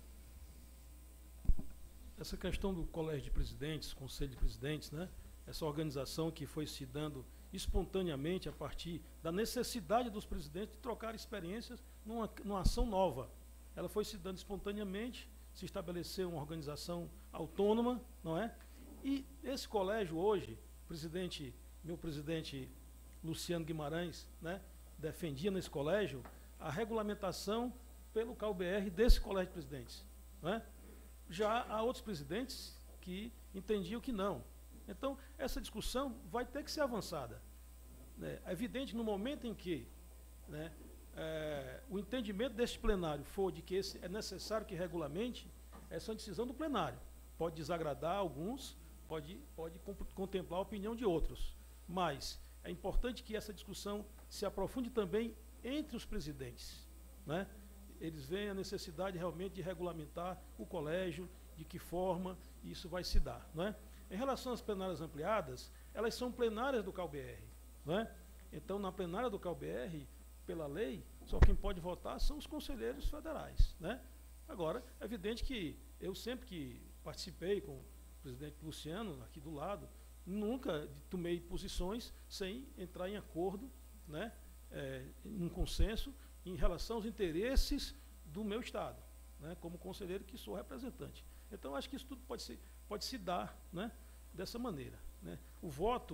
Essa questão do Colégio de Presidentes, Conselho de Presidentes, né? Essa organização que foi se dando espontaneamente a partir da necessidade dos presidentes de trocar experiências numa, numa ação nova. Ela foi se dando espontaneamente, se estabeleceu uma organização autônoma, não é? E esse colégio hoje, presidente, meu presidente Luciano Guimarães, né, defendia nesse colégio a regulamentação pelo C A U B R desse colégio de presidentes, não é? Já há outros presidentes que entendiam que não. Então, essa discussão vai ter que ser avançada. Né? É evidente que no momento em que, né, é, o entendimento deste plenário for de que esse é necessário que regulamente, essa é uma decisão do plenário. Pode desagradar alguns, pode, pode contemplar a opinião de outros. Mas é importante que essa discussão se aprofunde também entre os presidentes. Né? Eles veem a necessidade realmente de regulamentar o colégio, de que forma isso vai se dar. Não é? Em relação às plenárias ampliadas, elas são plenárias do C A U B R. Não é? Então, na plenária do C A U B R, pela lei, só quem pode votar são os conselheiros federais. Né? Agora, é evidente que eu sempre que participei com o presidente Luciano, aqui do lado, nunca tomei posições sem entrar em acordo, né, é, em um consenso, em relação aos interesses do meu Estado, né, como conselheiro que sou representante. Então, acho que isso tudo pode se, pode se dar, né, dessa maneira. Né. O voto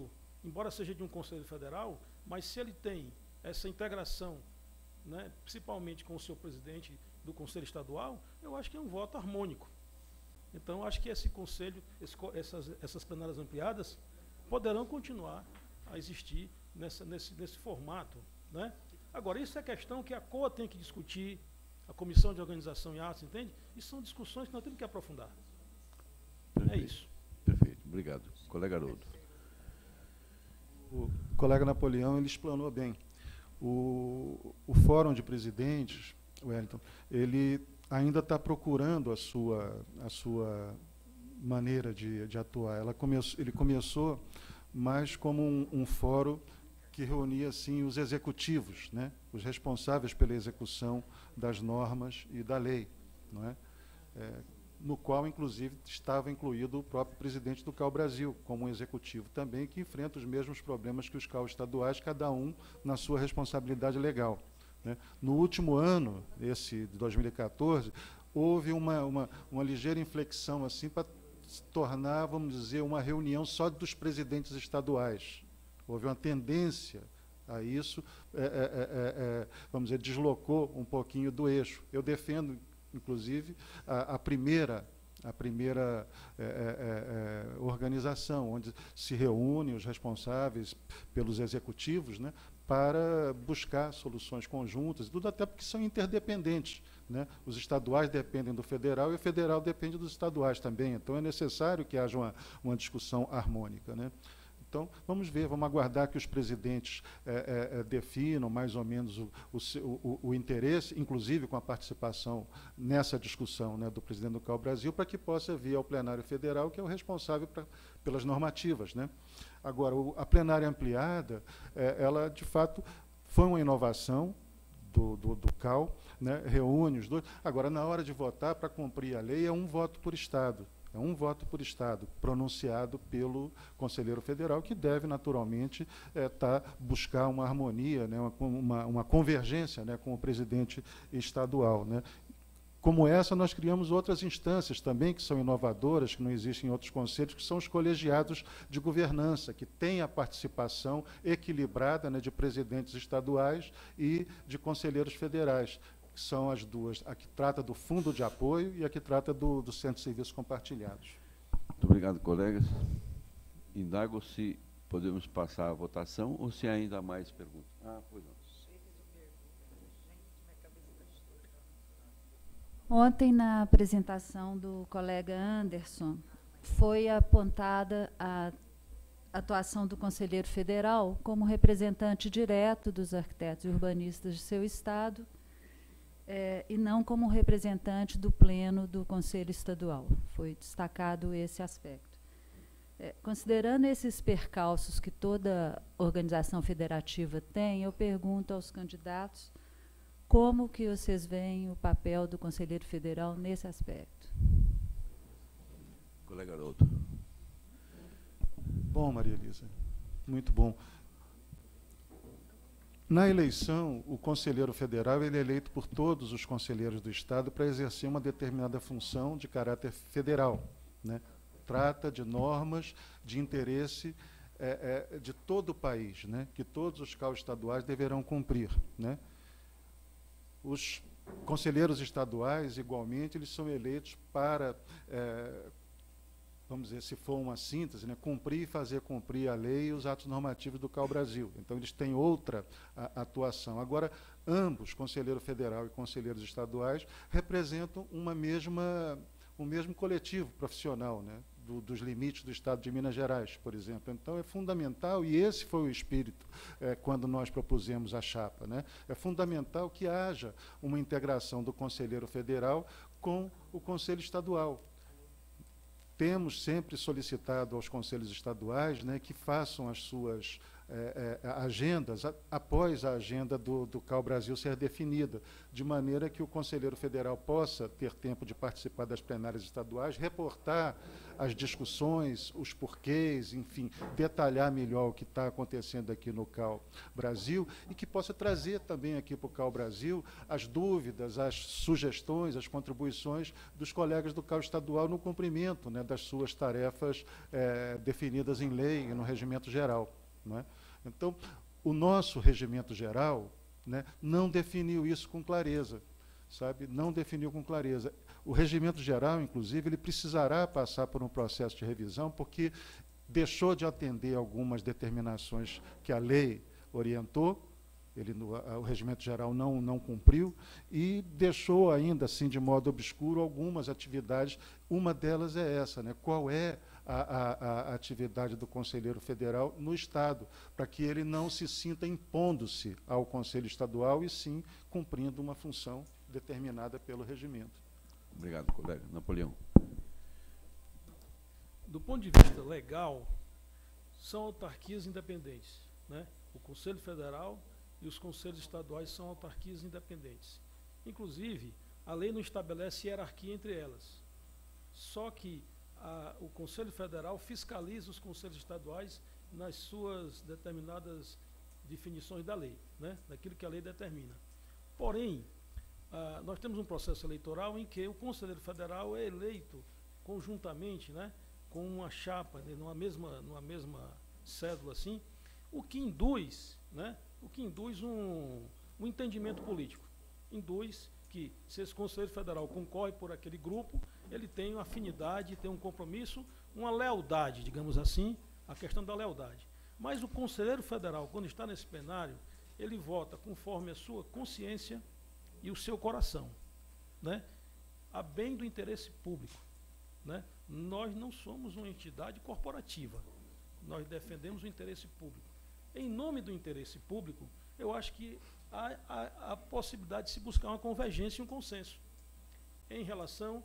embora seja de um Conselho Federal, mas se ele tem essa integração, né, principalmente com o seu presidente do Conselho Estadual, eu acho que é um voto harmônico. Então, acho que esse conselho, esse, essas, essas plenárias ampliadas, poderão continuar a existir nessa, nesse, nesse formato, né? Agora, isso é questão que a C O A tem que discutir, a Comissão de Organização e Atos, entende? Isso são discussões que nós temos que aprofundar. Perfeito. É isso. Perfeito, obrigado. Colega Haroldo. O colega Napoleão, ele explanou bem. O, o Fórum de Presidentes, Wellington, ele ainda está procurando a sua, a sua maneira de, de atuar. Ela come, ele começou mais como um, um fórum que reunia assim, os executivos, né, os responsáveis pela execução das normas e da lei, não é? É, no qual, inclusive, estava incluído o próprio presidente do C A U Brasil, como um executivo também, que enfrenta os mesmos problemas que os C A U estaduais, cada um na sua responsabilidade legal, né? No último ano, esse de dois mil e quatorze, houve uma, uma, uma ligeira inflexão assim, para se tornar, vamos dizer, uma reunião só dos presidentes estaduais. Houve uma tendência a isso, é, é, é, é, vamos dizer, deslocou um pouquinho do eixo. Eu defendo, inclusive, a, a primeira, a primeira é, é, é, organização, onde se reúnem os responsáveis pelos executivos, né, para buscar soluções conjuntas, tudo até porque são interdependentes, né? Os estaduais dependem do federal e o federal depende dos estaduais também. Então, é necessário que haja uma, uma discussão harmônica, né? Então, vamos ver, vamos aguardar que os presidentes é, é, definam mais ou menos o, o, o, o interesse, inclusive com a participação nessa discussão, né, do presidente do C A U Brasil, para que possa vir ao plenário federal, que é o responsável pra, pelas normativas, né? Agora, o, a plenária ampliada, é, ela, de fato, foi uma inovação do, do, do C A U, né, reúne os dois. Agora, na hora de votar, para cumprir a lei, é um voto por Estado. É um voto por Estado, pronunciado pelo Conselheiro Federal, que deve, naturalmente, é, tá, buscar uma harmonia, né, uma, uma, uma convergência, né, com o presidente estadual, né. Como essa, nós criamos outras instâncias também, que são inovadoras, que não existem em outros conselhos, que são os colegiados de governança, que têm a participação equilibrada, né, de presidentes estaduais e de conselheiros federais, que são as duas, a que trata do fundo de apoio e a que trata do, do Centro de Serviços Compartilhados. Muito obrigado, colegas. Indago se podemos passar a votação ou se há ainda mais perguntas. Ah, pois não. Ontem, na apresentação do colega Anderson, foi apontada a atuação do Conselheiro Federal como representante direto dos arquitetos e urbanistas de seu estado, É, e não como representante do pleno do Conselho Estadual. Foi destacado esse aspecto. É, considerando esses percalços que toda organização federativa tem, eu pergunto aos candidatos como que vocês veem o papel do Conselheiro Federal nesse aspecto. Colega Haroldo. Bom, Maria Elisa, muito bom. Na eleição, o conselheiro federal ele é eleito por todos os conselheiros do Estado para exercer uma determinada função de caráter federal, né? Trata de normas de interesse é, é, de todo o país, né? Que todos os C A U estaduais deverão cumprir, né? Os conselheiros estaduais, igualmente, eles são eleitos para, é, vamos dizer, se for uma síntese, né, cumprir e fazer cumprir a lei e os atos normativos do C A U Brasil. Então, eles têm outra a, atuação. Agora, ambos, conselheiro federal e conselheiros estaduais, representam uma mesma, um mesmo coletivo profissional, né, do, dos limites do Estado de Minas Gerais, por exemplo. Então, é fundamental, e esse foi o espírito é, quando nós propusemos a chapa, né, é fundamental que haja uma integração do conselheiro federal com o Conselho Estadual. Temos sempre solicitado aos conselhos estaduais, né, que façam as suas é, é, agendas a, após a agenda do, do C A U Brasil ser definida, de maneira que o conselheiro federal possa ter tempo de participar das plenárias estaduais, reportar as discussões, os porquês, enfim, detalhar melhor o que está acontecendo aqui no C A U Brasil e que possa trazer também aqui para o C A U Brasil as dúvidas, as sugestões, as contribuições dos colegas do C A U estadual no cumprimento, né, das suas tarefas é, definidas em lei e no regimento geral. não é? Então, o nosso regimento geral, né, não definiu isso com clareza, sabe? Não definiu com clareza. O regimento geral, inclusive, ele precisará passar por um processo de revisão, porque deixou de atender algumas determinações que a lei orientou, ele, no, a, o regimento geral não, não cumpriu, e deixou ainda, assim, de modo obscuro, algumas atividades. Uma delas é essa, né? Qual é a, a, a atividade do conselheiro federal no Estado, para que ele não se sinta impondo-se ao Conselho Estadual, e sim cumprindo uma função determinada pelo regimento. Obrigado, colega. Napoleão. Do ponto de vista legal, são autarquias independentes, né? O Conselho Federal e os conselhos estaduais são autarquias independentes. Inclusive, a lei não estabelece hierarquia entre elas. Só que a, o Conselho Federal fiscaliza os conselhos estaduais nas suas determinadas definições da lei, né? Daquilo que a lei determina. Porém, ah, nós temos um processo eleitoral em que o conselheiro federal é eleito conjuntamente, né, com uma chapa, né, numa mesma, numa mesma cédula, assim, o que induz, né, o que induz um, um entendimento político. Induz que, se esse conselheiro federal concorre por aquele grupo, ele tem uma afinidade, tem um compromisso, uma lealdade, digamos assim, a questão da lealdade. Mas o conselheiro federal, quando está nesse plenário, ele vota conforme a sua consciência e o seu coração, né, a bem do interesse público, né? Nós não somos uma entidade corporativa, nós defendemos o interesse público. Em nome do interesse público, eu acho que há, há a possibilidade de se buscar uma convergência e um consenso em relação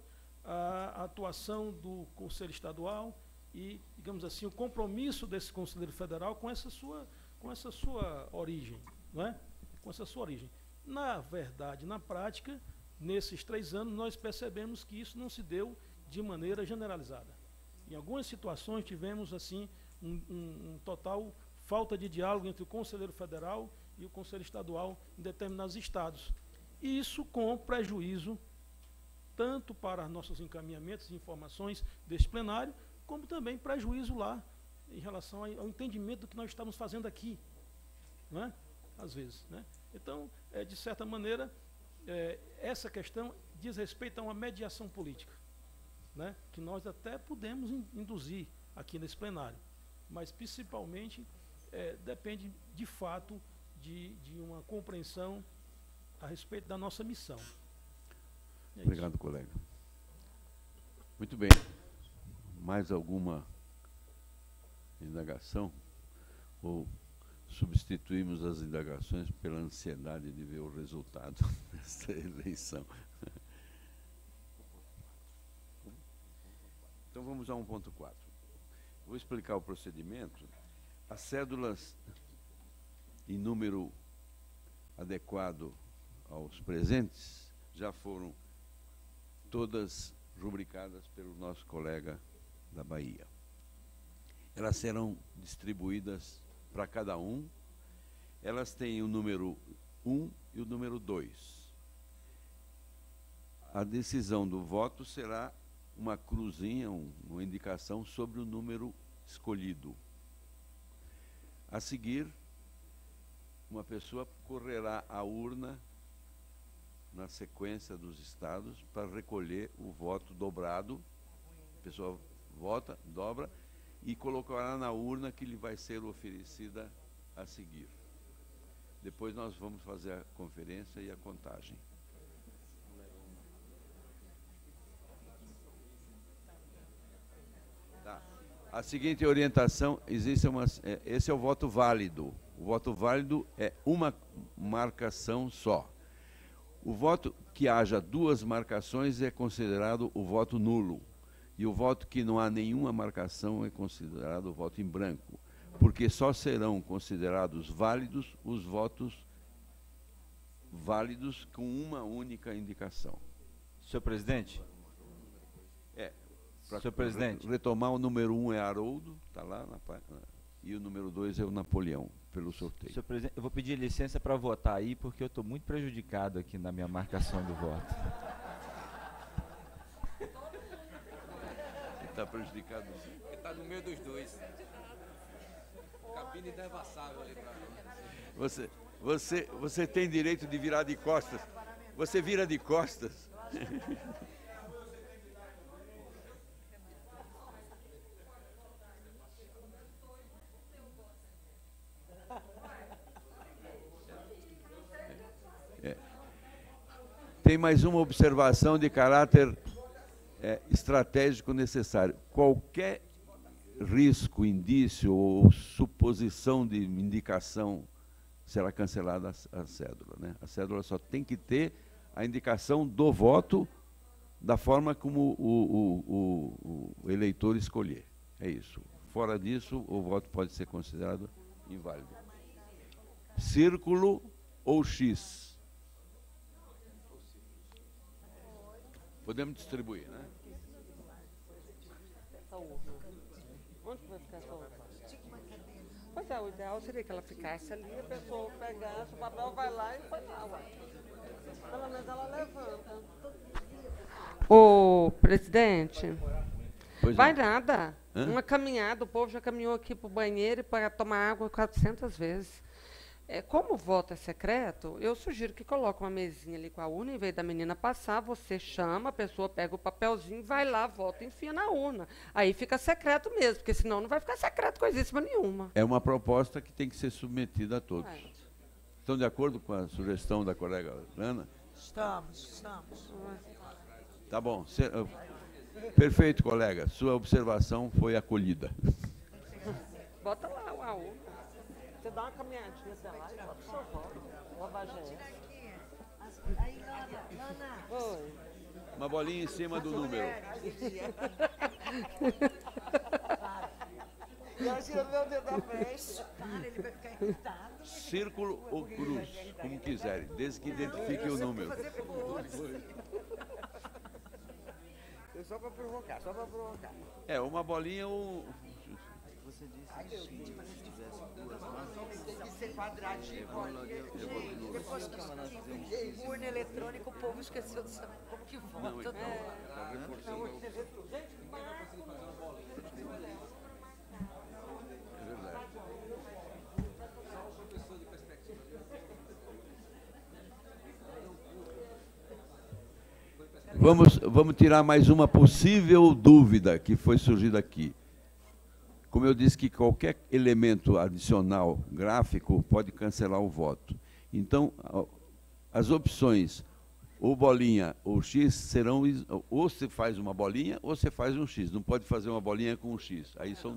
à atuação do Conselho Estadual e, digamos assim, o compromisso desse Conselheiro Federal com essa sua, com essa sua origem, não é? Com essa sua origem. Na verdade, na prática, nesses três anos, nós percebemos que isso não se deu de maneira generalizada. Em algumas situações, tivemos, assim, um, um, um total falta de diálogo entre o Conselheiro Federal e o Conselho Estadual em determinados estados. E isso com prejuízo tanto para nossos encaminhamentos e informações deste plenário, como também prejuízo lá em relação ao entendimento do que nós estamos fazendo aqui, não é? Às vezes, né? Então, é, de certa maneira, é, essa questão diz respeito a uma mediação política, né, que nós até podemos in, induzir aqui nesse plenário, mas principalmente é, depende de fato de, de uma compreensão a respeito da nossa missão. É Obrigado, isso. colega. Muito bem. Mais alguma indagação? Ou substituímos as indagações pela ansiedade de ver o resultado dessa eleição? Então vamos a um ponto quatro. Vou explicar o procedimento. As cédulas em número adequado aos presentes já foram todas rubricadas pelo nosso colega da Bahia. Elas serão distribuídas para cada um. Elas têm o número um e o número dois. A decisão do voto será uma cruzinha, um, uma indicação sobre o número escolhido. A seguir, uma pessoa correrá à urna na sequência dos estados para recolher o voto dobrado. A pessoa vota, dobra e colocará na urna que lhe vai ser oferecida a seguir. Depois nós vamos fazer a conferência e a contagem. Tá. A seguinte orientação, existe uma, é, esse é o voto válido. O voto válido é uma marcação só. O voto que haja duas marcações é considerado o voto nulo. E o voto que não há nenhuma marcação é considerado o voto em branco. Porque só serão considerados válidos os votos válidos com uma única indicação. Senhor presidente? É. Pra, Senhor presidente? Retomar, o número um é Haroldo, está lá, na, e o número dois é o Napoleão, pelo sorteio. Senhor presidente, eu vou pedir licença para votar aí, porque eu estou muito prejudicado aqui na minha marcação do voto. Está prejudicado? Ele está no meio dos dois. cabine devassável ali para você, você, você tem direito de virar de costas. Você vira de costas. É. Tem mais uma observação de caráter é, estratégico necessário. Qualquer risco, indício ou suposição de indicação será cancelada a, a cédula, né? A cédula só tem que ter a indicação do voto da forma como o, o, o, o eleitor escolher. É isso. Fora disso, o voto pode ser considerado inválido. Círculo ou X? Podemos distribuir, né? Onde vai ficar essa urna? Pois é, o ideal seria que ela ficasse ali, a pessoa pegasse, o papel vai lá e foi lá, ué. Pelo menos ela levanta. Ô, presidente, pois vai não. nada. Hã? Uma caminhada, o povo já caminhou aqui para o banheiro e para tomar água quatrocentas vezes. É, como o voto é secreto, eu sugiro que coloque uma mesinha ali com a urna, em vez da menina passar, você chama, a pessoa pega o papelzinho, vai lá, vota e enfia na urna. Aí fica secreto mesmo, porque senão não vai ficar secreto coisíssima nenhuma. É uma proposta que tem que ser submetida a todos. É. Estão de acordo com a sugestão da colega Lana? Estamos, estamos. Tá bom. Cê, uh, perfeito, colega. Sua observação foi acolhida. Bota lá a urna. Você dá uma caminhadinha até lá e bota o seu voto. Bobagem é essa. Aí, Lana, Lana. Oi. Uma bolinha em cima do número. Imagina meu dedo da frente. Ele vai ficar irritado. Círculo ou cruz, como quiserem, desde que identifique o número. Só para provocar, só para provocar. É, uma bolinha ou... Você disse que se tivesse duas mãos, tem que ser quadradinho. Depois que urna eletrônica, o povo esqueceu de saber como que vota. Não, então, tá reforçando. É verdade. Vamos, vamos tirar mais uma possível dúvida que foi surgida aqui. Como eu disse que qualquer elemento adicional gráfico pode cancelar o voto. Então, as opções ou bolinha ou X serão, ou você faz uma bolinha ou você faz um X. Não pode fazer uma bolinha com um X. Aí são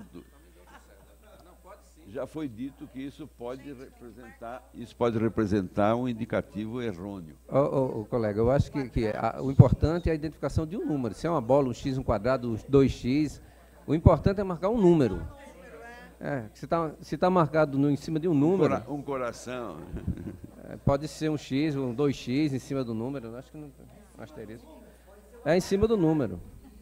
já foi dito que isso pode representar, isso pode representar um indicativo errôneo. Ô, ô, ô, colega, eu acho que, que a, o importante é a identificação de um número. Se é uma bola, um X, um quadrado, dois X, o importante é marcar um número. É, se está se tá marcado no, em cima de um número... Um coração. É, pode ser um X, um dois X em cima do número, eu acho que não um asterisco. É em cima do número.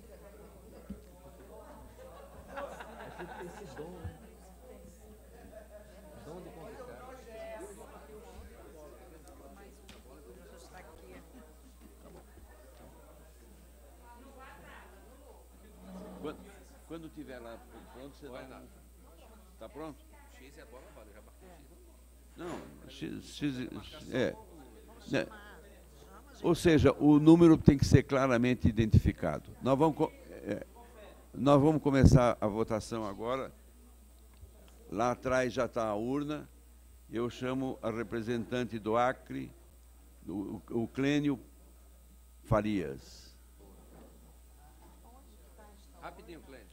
Quando, quando tiver lá pronto, você vai lá. Está pronto? X é a bola, vale, já marcou X. Não, X, X é, é. Ou seja, o número tem que ser claramente identificado. Nós vamos, é, nós vamos começar a votação agora. Lá atrás já está a urna. Eu chamo a representante do Acre, o, o Clênio Farias. Rapidinho, Clênio.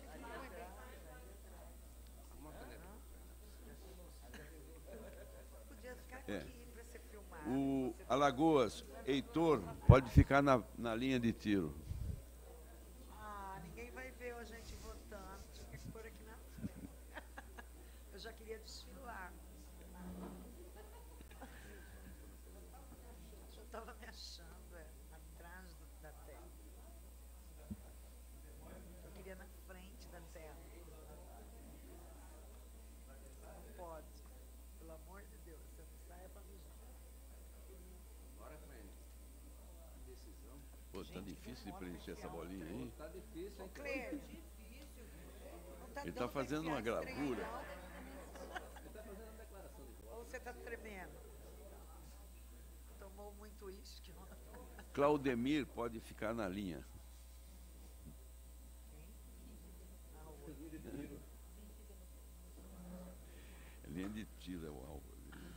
É. O Alagoas, Heitor, pode ficar na, na linha de tiro. Ah, ninguém vai ver a gente votando. Tinha que pôr aqui na frente. Eu já queria desfilar. Eu estava me achando é, atrás do, da tela. Eu queria na frente da tela. Não pode. Pelo amor de Deus, você não saia para mijar. Pô, tá difícil de preencher essa bolinha aí. Tá difícil, hein? Cleide. Ele tá fazendo uma gravura. você está tremendo? Tomou muito uísque? Claudemir pode ficar na linha. Linha de tiro é o alvo.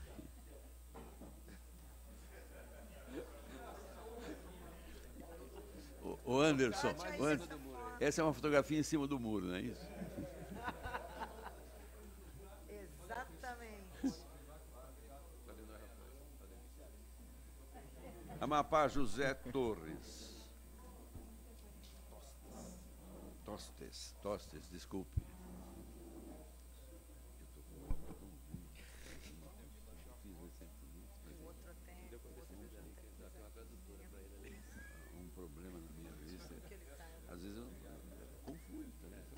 O Anderson, o Anderson, essa é uma fotografia em cima do muro, não é isso? Exatamente. Amapá José Torres. Tostes, Tostes, desculpe. Um problema na minha vista. Às vezes eu confundo.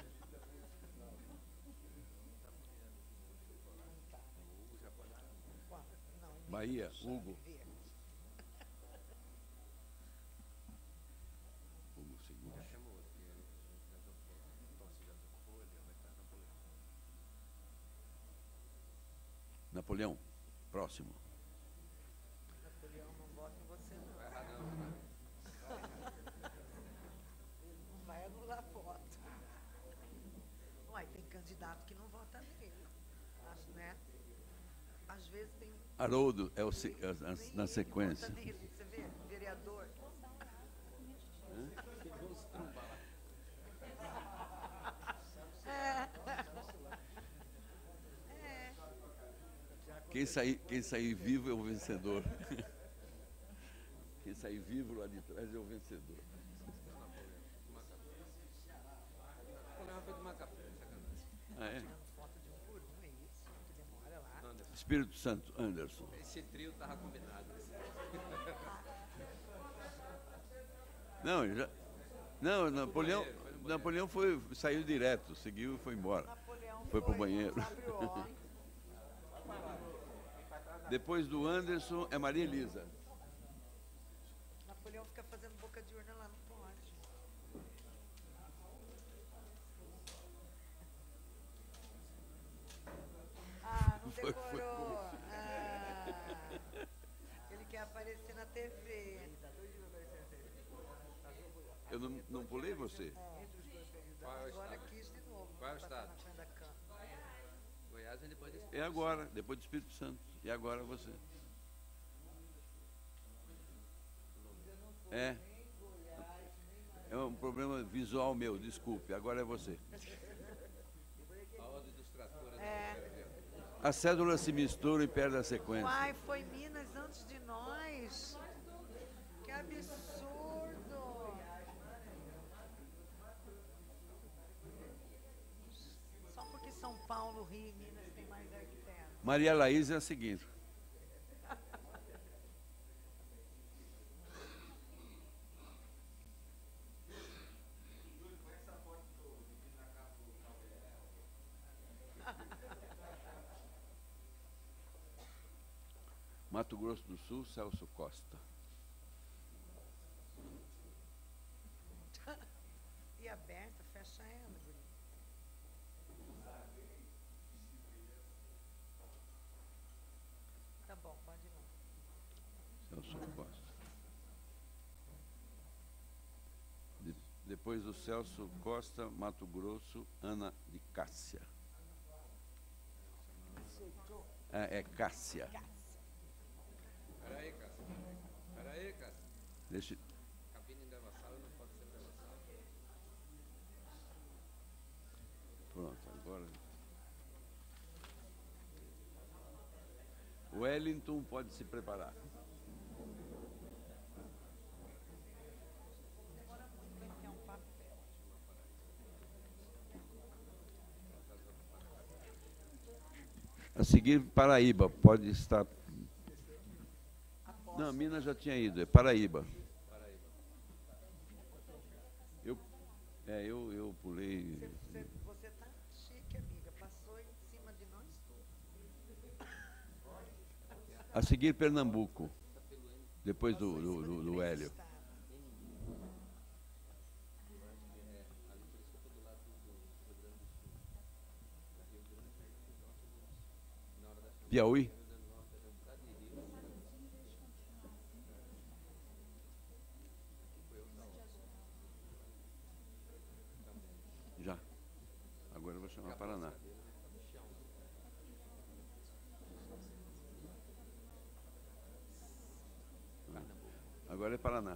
Bahia, Hugo. Hugo segundo. Napoleão, próximo. Napoleão não vota em você, não. Ele não vai anular voto. Uai, tem candidato que não vota nele. Acho, né? Às vezes tem. Haroldo é o se, é, na sequência. Vota nele, você vê? Vereador. É. É. Quem sair, quem sair vivo é o vencedor. Quem sair vivo lá de trás é o vencedor. Ah, é? Espírito Santo, Anderson. Esse trio estava combinado. Não, já, não, Napoleão, Napoleão foi, saiu direto, seguiu e foi embora. Foi para o banheiro. Depois do Anderson é Maria Elisa. Napoleão fica fazendo boca de urna lá, não pode. Ah, não Foi, decorou. foi. Ah, ele quer aparecer na T V. Eu não, não pulei você? É. Qual é o Agora estado? quis de novo. Qual é o botar estado? na frente da cama. Goiás é depois desse. É agora, depois do Espírito Santo. E agora você. É. É um problema visual meu, desculpe. Agora é você. A ordem dos tratores. É. A cédula se mistura e perde a sequência. Uai, foi Minas antes de nós. Que absurdo. Só porque São Paulo, Rio e Minas tem mais arquitetos. Maria Laís é a seguinte. Mato Grosso do Sul, Celso Costa. E aberta, fecha ela, guri. Tá bom, pode ir lá. Celso Costa. De- depois do Celso Costa, Mato Grosso, Ana de Cássia. Acertou. É, é Cássia. Peraí, Cássio. Peraí, Cássio. Deixa, Cabine da sala não pode ser pela sala. pronto, agora. Wellington pode se preparar. Demora muito para enfiar um papel. A seguir, Paraíba, pode estar. Não, Minas já tinha ido, é Paraíba. Eu, é, eu, eu pulei. Você, você, você tá chique, amiga. Passou em cima de nós tudo. A seguir, Pernambuco, depois do, do, do, do Hélio. Piauí? Agora é Paraná.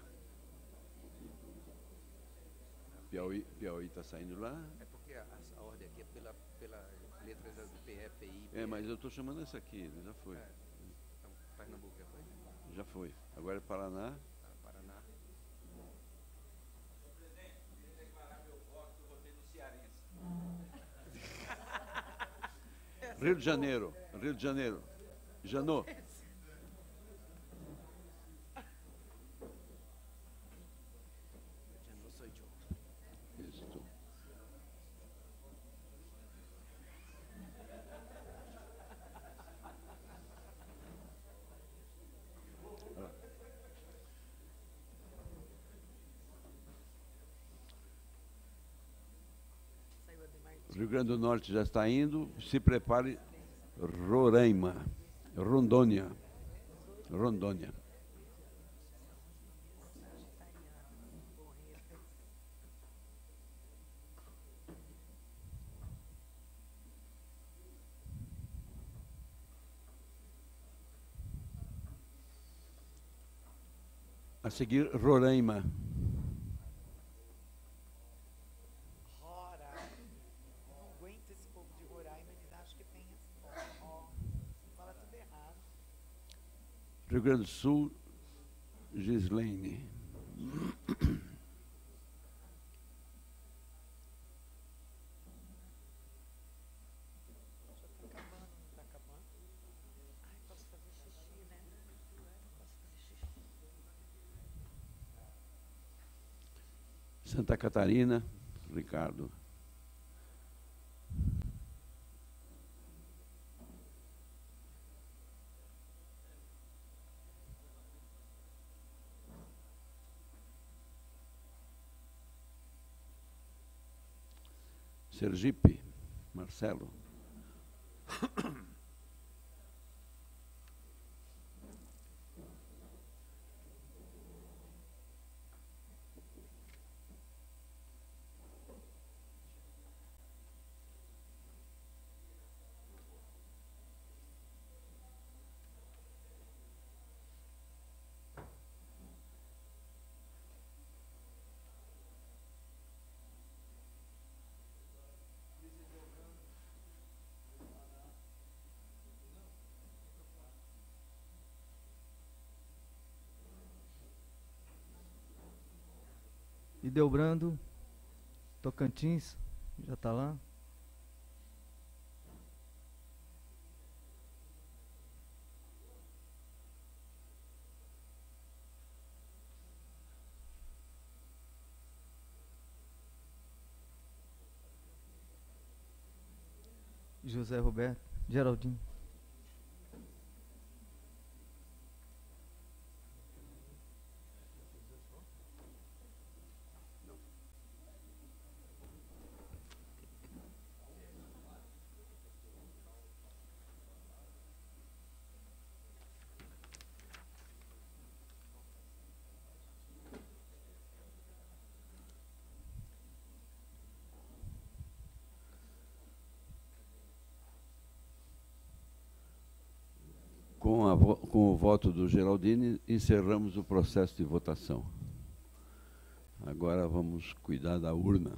Piauí está saindo lá. É porque a, a ordem aqui é pela, pela letra do P E, P I. É, mas eu estou chamando essa aqui, ele já foi. É. Então, Pernambuco já foi? Já foi. Agora é Paraná. Ah, Paraná. Rio de Janeiro. Rio de Janeiro. Janô. Isto. Rio Grande do Norte já está indo. Se prepare. Roraima. Rondônia. Rondônia. A seguir, Roraima. Roraima. Não aguento esse povo de Roraima, eles acham que tem esse ó, fala tudo errado. Rio Grande do Sul, Gislaine. Já tá acabando, não tá acabando? Ai, posso fazer xixi, né? Posso fazer xixi. Santa Catarina, Ricardo. Sergipe, Marcelo. Ideobrando, Tocantins, já está lá. José Roberto, Geraldinho. Com, a, com o voto do Geraldini, encerramos o processo de votação. Agora vamos cuidar da urna.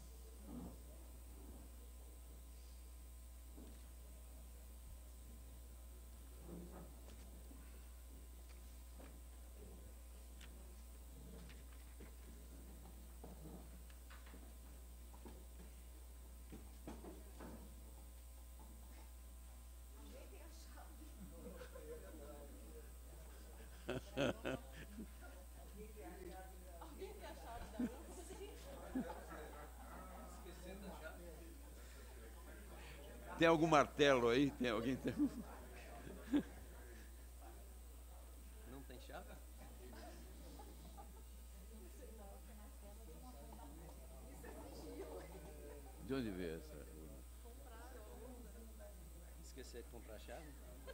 Tem algum martelo aí? Tem alguém? Tem... Não tem chave? De onde veio essa? Esquecer de comprar a chave?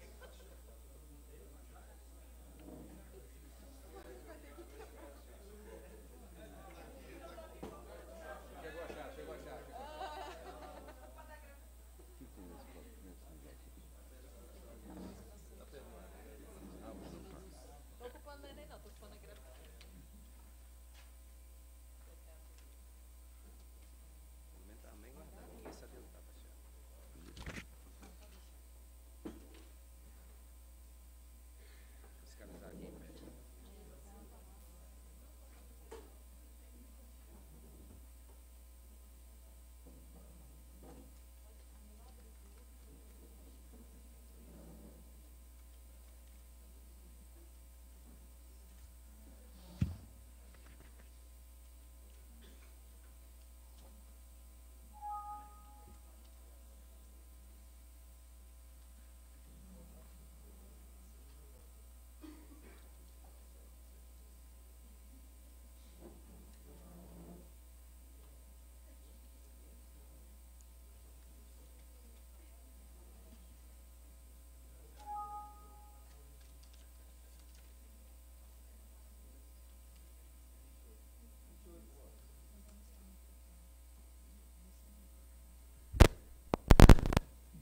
Chegou a chave, chegou a chave. Tá Tô ocupando neném não, tô ocupando a grafia.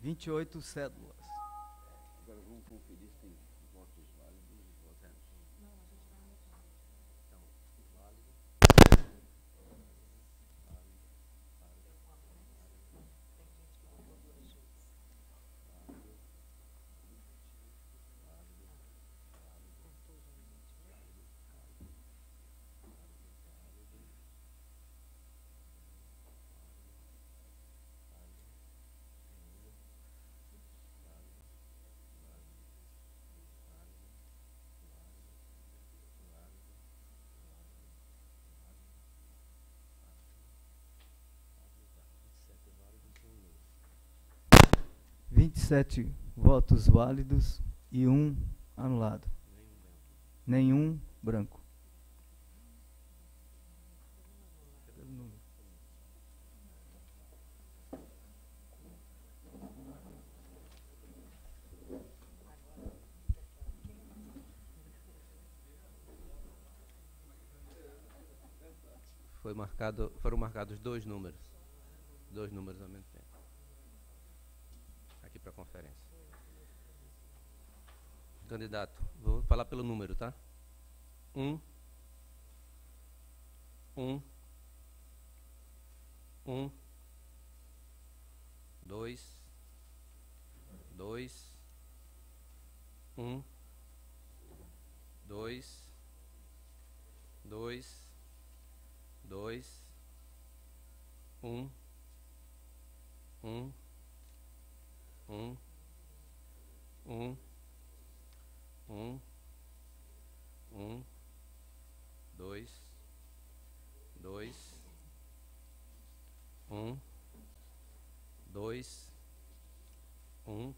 vinte e oito cédulas. Agora vamos conferir se tem votos válidos e votos não. Não, a gente vai anotar. Então, válido. vinte e sete votos válidos e um anulado. Nenhum branco. Foi marcado, foram marcados dois números. Dois números ao mesmo tempo. Aqui para a conferência. Candidato, vou falar pelo número, tá? Um. Um. Um. Dois. Dois. Um. Dois. Dois. Dois. Um. Um. Um. Um. Um. Um. Dois. Dois. Um. Dois. Um.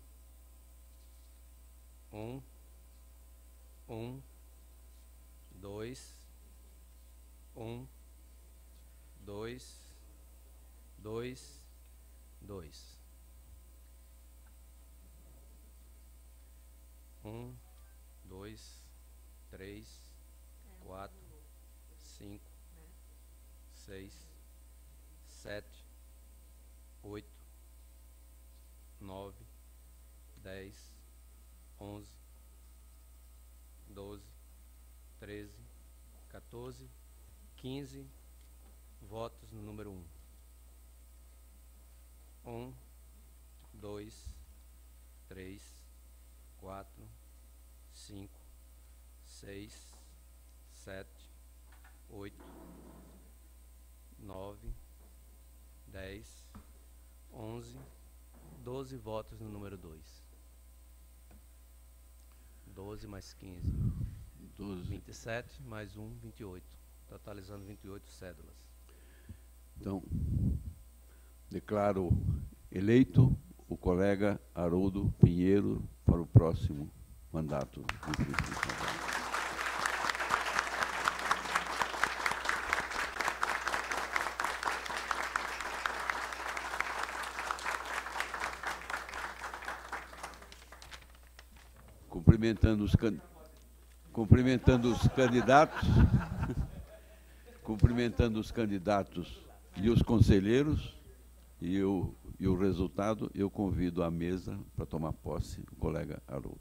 Um. Um. Dois. Um. Dois. Dois. Dois. Um, dois, três, quatro, cinco, seis, sete, oito, nove, dez, onze, doze, treze, quatorze, quinze votos no número um. Um, dois, três, quatro, cinco, seis, sete, oito, nove, dez, onze, doze votos no número dois. doze mais quinze. doze. vinte e sete mais um, vinte e oito. Totalizando vinte e oito cédulas. Então, declaro eleito o colega Haroldo Pinheiro para o próximo mandato do Distrito de São Paulo. Cumprimentando os, can... Cumprimentando os candidatos, cumprimentando os candidatos e os conselheiros, e, eu, e o resultado, eu convido à mesa para tomar posse o colega Haroldo.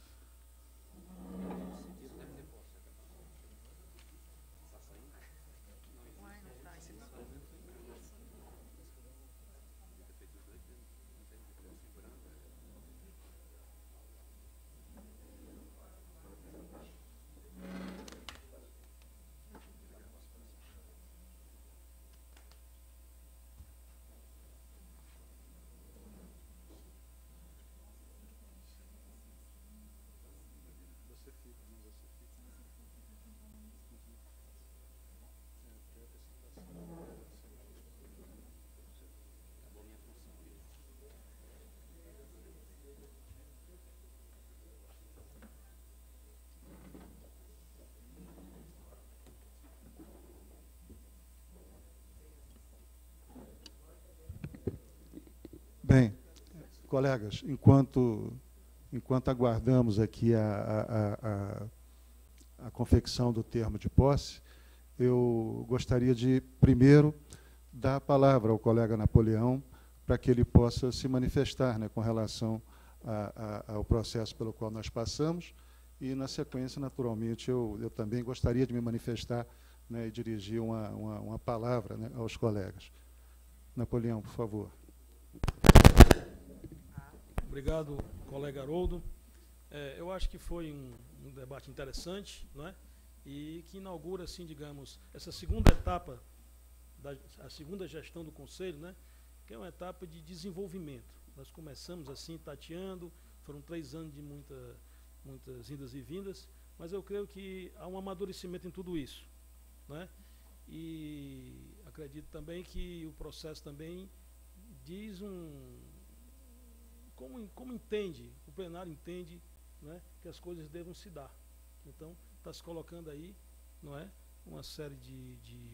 Bem, colegas, enquanto, enquanto aguardamos aqui a, a, a, a confecção do termo de posse, eu gostaria de, primeiro, dar a palavra ao colega Napoleão para que ele possa se manifestar, né, com relação a, a, ao processo pelo qual nós passamos. E, na sequência, naturalmente, eu, eu também gostaria de me manifestar, né, e dirigir uma, uma, uma palavra, né, aos colegas. Napoleão, por favor. Obrigado, colega Haroldo. É, eu acho que foi um, um debate interessante, não é? E que inaugura, assim, digamos, essa segunda etapa, da, a segunda gestão do Conselho, né? Que é uma etapa de desenvolvimento. Nós começamos assim, tateando, foram três anos de muita, muitas indas e vindas, mas eu creio que há um amadurecimento em tudo isso, né? E acredito também que o processo também diz um... Como, como entende, o plenário entende, né, que as coisas devam se dar. Então, está se colocando aí, não é, uma série de, de,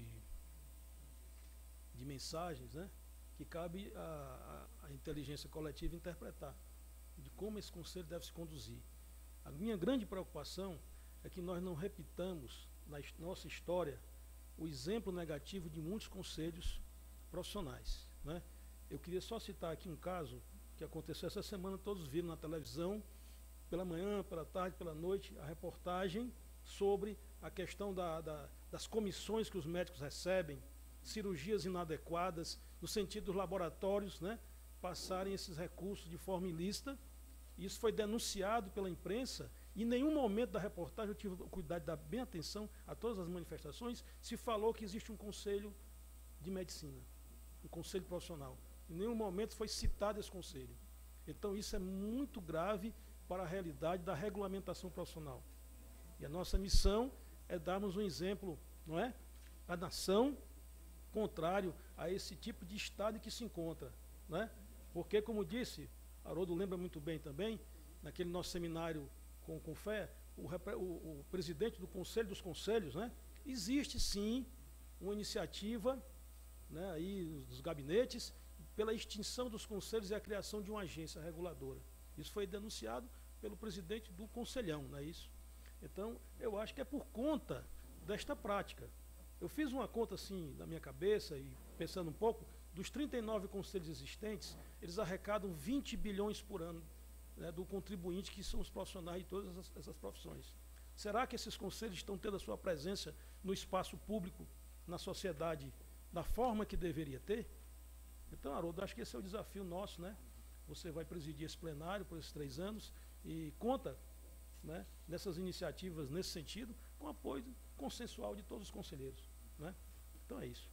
de mensagens, né, que cabe à, à inteligência coletiva interpretar de como esse conselho deve se conduzir. A minha grande preocupação é que nós não repitamos na nossa história o exemplo negativo de muitos conselhos profissionais, né. Eu queria só citar aqui um caso que aconteceu essa semana, todos viram na televisão, pela manhã, pela tarde, pela noite, a reportagem sobre a questão da, da, das comissões que os médicos recebem, cirurgias inadequadas, no sentido dos laboratórios, né, passarem esses recursos de forma ilícita. Isso foi denunciado pela imprensa, e em nenhum momento da reportagem, eu tive o cuidado de dar bem atenção a todas as manifestações, se falou que existe um conselho de medicina, um conselho profissional. Em nenhum momento foi citado esse conselho. Então, isso é muito grave para a realidade da regulamentação profissional. E a nossa missão é darmos um exemplo, não é? A nação, contrário a esse tipo de estado em que se encontra, não é? Porque, como disse, Haroldo lembra muito bem também, naquele nosso seminário com, com fé, o, o, o presidente do Conselho dos Conselhos, né? Existe sim uma iniciativa, né, aí dos gabinetes, pela extinção dos conselhos e a criação de uma agência reguladora. Isso foi denunciado pelo presidente do Conselhão, não é isso? Então, eu acho que é por conta desta prática. Eu fiz uma conta assim na minha cabeça, e pensando um pouco, dos trinta e nove conselhos existentes, eles arrecadam vinte bilhões por ano, né, do contribuinte, que são os profissionais de todas essas, essas profissões. Será que esses conselhos estão tendo a sua presença no espaço público, na sociedade, da forma que deveria ter? Então, Haroldo, acho que esse é o desafio nosso, né? Você vai presidir esse plenário por esses três anos e conta, né, nessas iniciativas nesse sentido, com o apoio consensual de todos os conselheiros, né? Então é isso.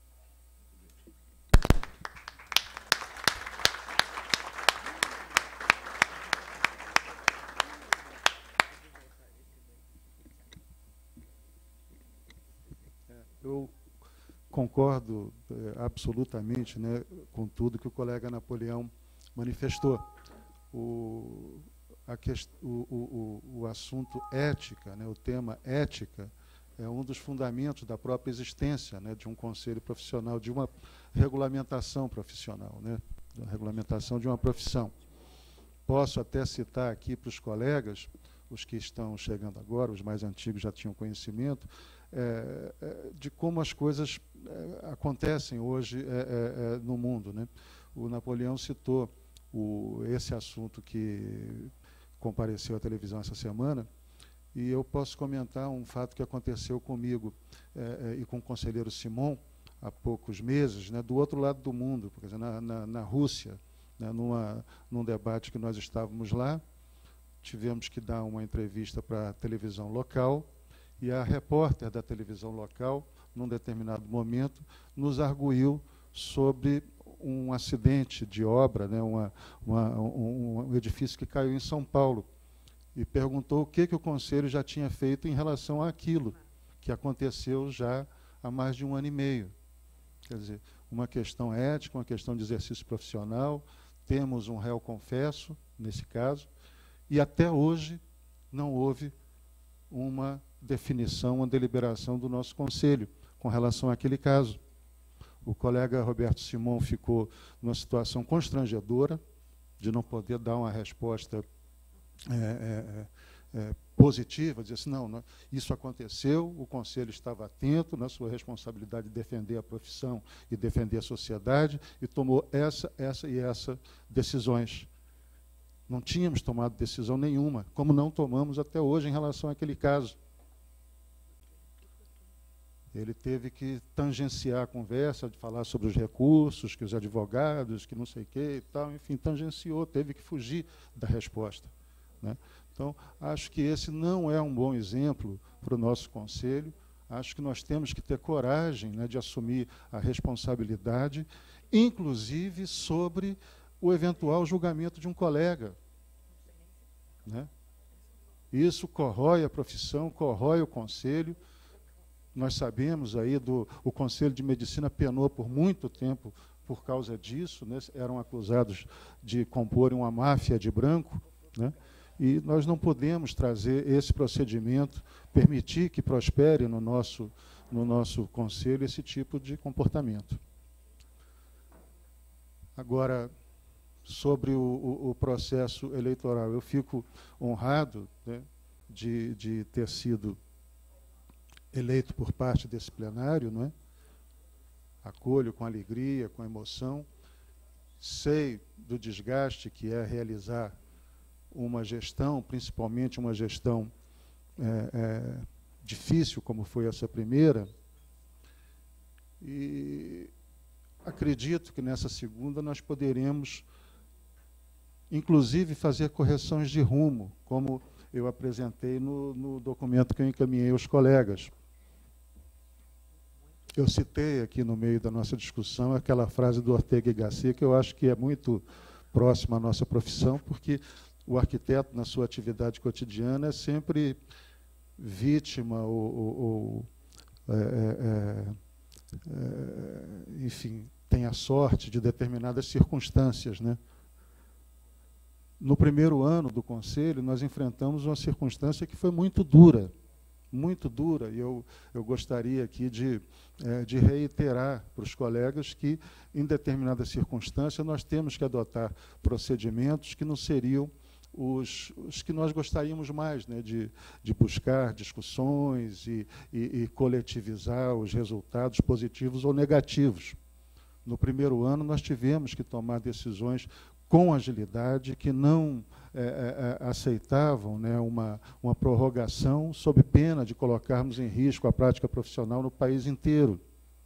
Eu concordo é, absolutamente, né, com tudo que o colega Napoleão manifestou. O, a quest, o, o, o assunto ética, né, o tema ética, é um dos fundamentos da própria existência, né, de um conselho profissional, de uma regulamentação profissional, né, da regulamentação de uma profissão. Posso até citar aqui para os colegas, os que estão chegando agora, os mais antigos já tinham conhecimento, É, é, de como as coisas é, acontecem hoje é, é, no mundo, né? O Napoleão citou o, esse assunto que compareceu à televisão essa semana, e eu posso comentar um fato que aconteceu comigo é, é, e com o conselheiro Simon há poucos meses, né, do outro lado do mundo, quer dizer, na, na, na Rússia, né, numa, num debate que nós estávamos lá, tivemos que dar uma entrevista para a televisão local, e a repórter da televisão local, num determinado momento, nos arguiu sobre um acidente de obra, né, uma, uma, um, um edifício que caiu em São Paulo, e perguntou o que, que o Conselho já tinha feito em relação àquilo, que aconteceu já há mais de um ano e meio. Quer dizer, uma questão ética, uma questão de exercício profissional, temos um réu confesso, nesse caso, e até hoje não houve uma definição, uma deliberação do nosso Conselho com relação àquele caso. O colega Roberto Simon ficou numa situação constrangedora de não poder dar uma resposta é, é, é, positiva, dizer assim, não, não, isso aconteceu, o Conselho estava atento na sua responsabilidade de defender a profissão e defender a sociedade, e tomou essa, essa e essa decisões. Não tínhamos tomado decisão nenhuma, como não tomamos até hoje em relação àquele caso. Ele teve que tangenciar a conversa, de falar sobre os recursos, que os advogados, que não sei o quê e tal, enfim, tangenciou, teve que fugir da resposta, né? Então, acho que esse não é um bom exemplo para o nosso Conselho. Acho que nós temos que ter coragem, né, de assumir a responsabilidade, inclusive sobre o eventual julgamento de um colega, né? Isso corrói a profissão, corrói o Conselho. Nós sabemos aí do o Conselho de Medicina penou por muito tempo por causa disso, né? Eram acusados de comporem uma máfia de branco, né? E nós não podemos trazer esse procedimento, permitir que prospere no nosso, no nosso Conselho esse tipo de comportamento. Agora, sobre o, o, o processo eleitoral, eu fico honrado, né, de, de ter sido eleito por parte desse plenário, não é? Acolho com alegria, com emoção. Sei do desgaste que é realizar uma gestão, principalmente uma gestão é, é, difícil, como foi essa primeira, e acredito que nessa segunda nós poderemos, inclusive, fazer correções de rumo, como eu apresentei no, no documento que eu encaminhei aos colegas. Eu citei aqui no meio da nossa discussão aquela frase do Ortega y Gasset, que eu acho que é muito próxima à nossa profissão, porque o arquiteto, na sua atividade cotidiana, é sempre vítima ou, ou, ou é, é, é, enfim, tem a sorte de determinadas circunstâncias, né? No primeiro ano do Conselho, nós enfrentamos uma circunstância que foi muito dura, muito dura, e eu, eu gostaria aqui de, é, de reiterar para os colegas que, em determinadas circunstâncias, nós temos que adotar procedimentos que não seriam os, os que nós gostaríamos mais, né, de, de buscar discussões e, e, e coletivizar os resultados positivos ou negativos. No primeiro ano, nós tivemos que tomar decisões com agilidade, que não é, é, aceitavam, né, uma, uma prorrogação sob pena de colocarmos em risco a prática profissional no país inteiro.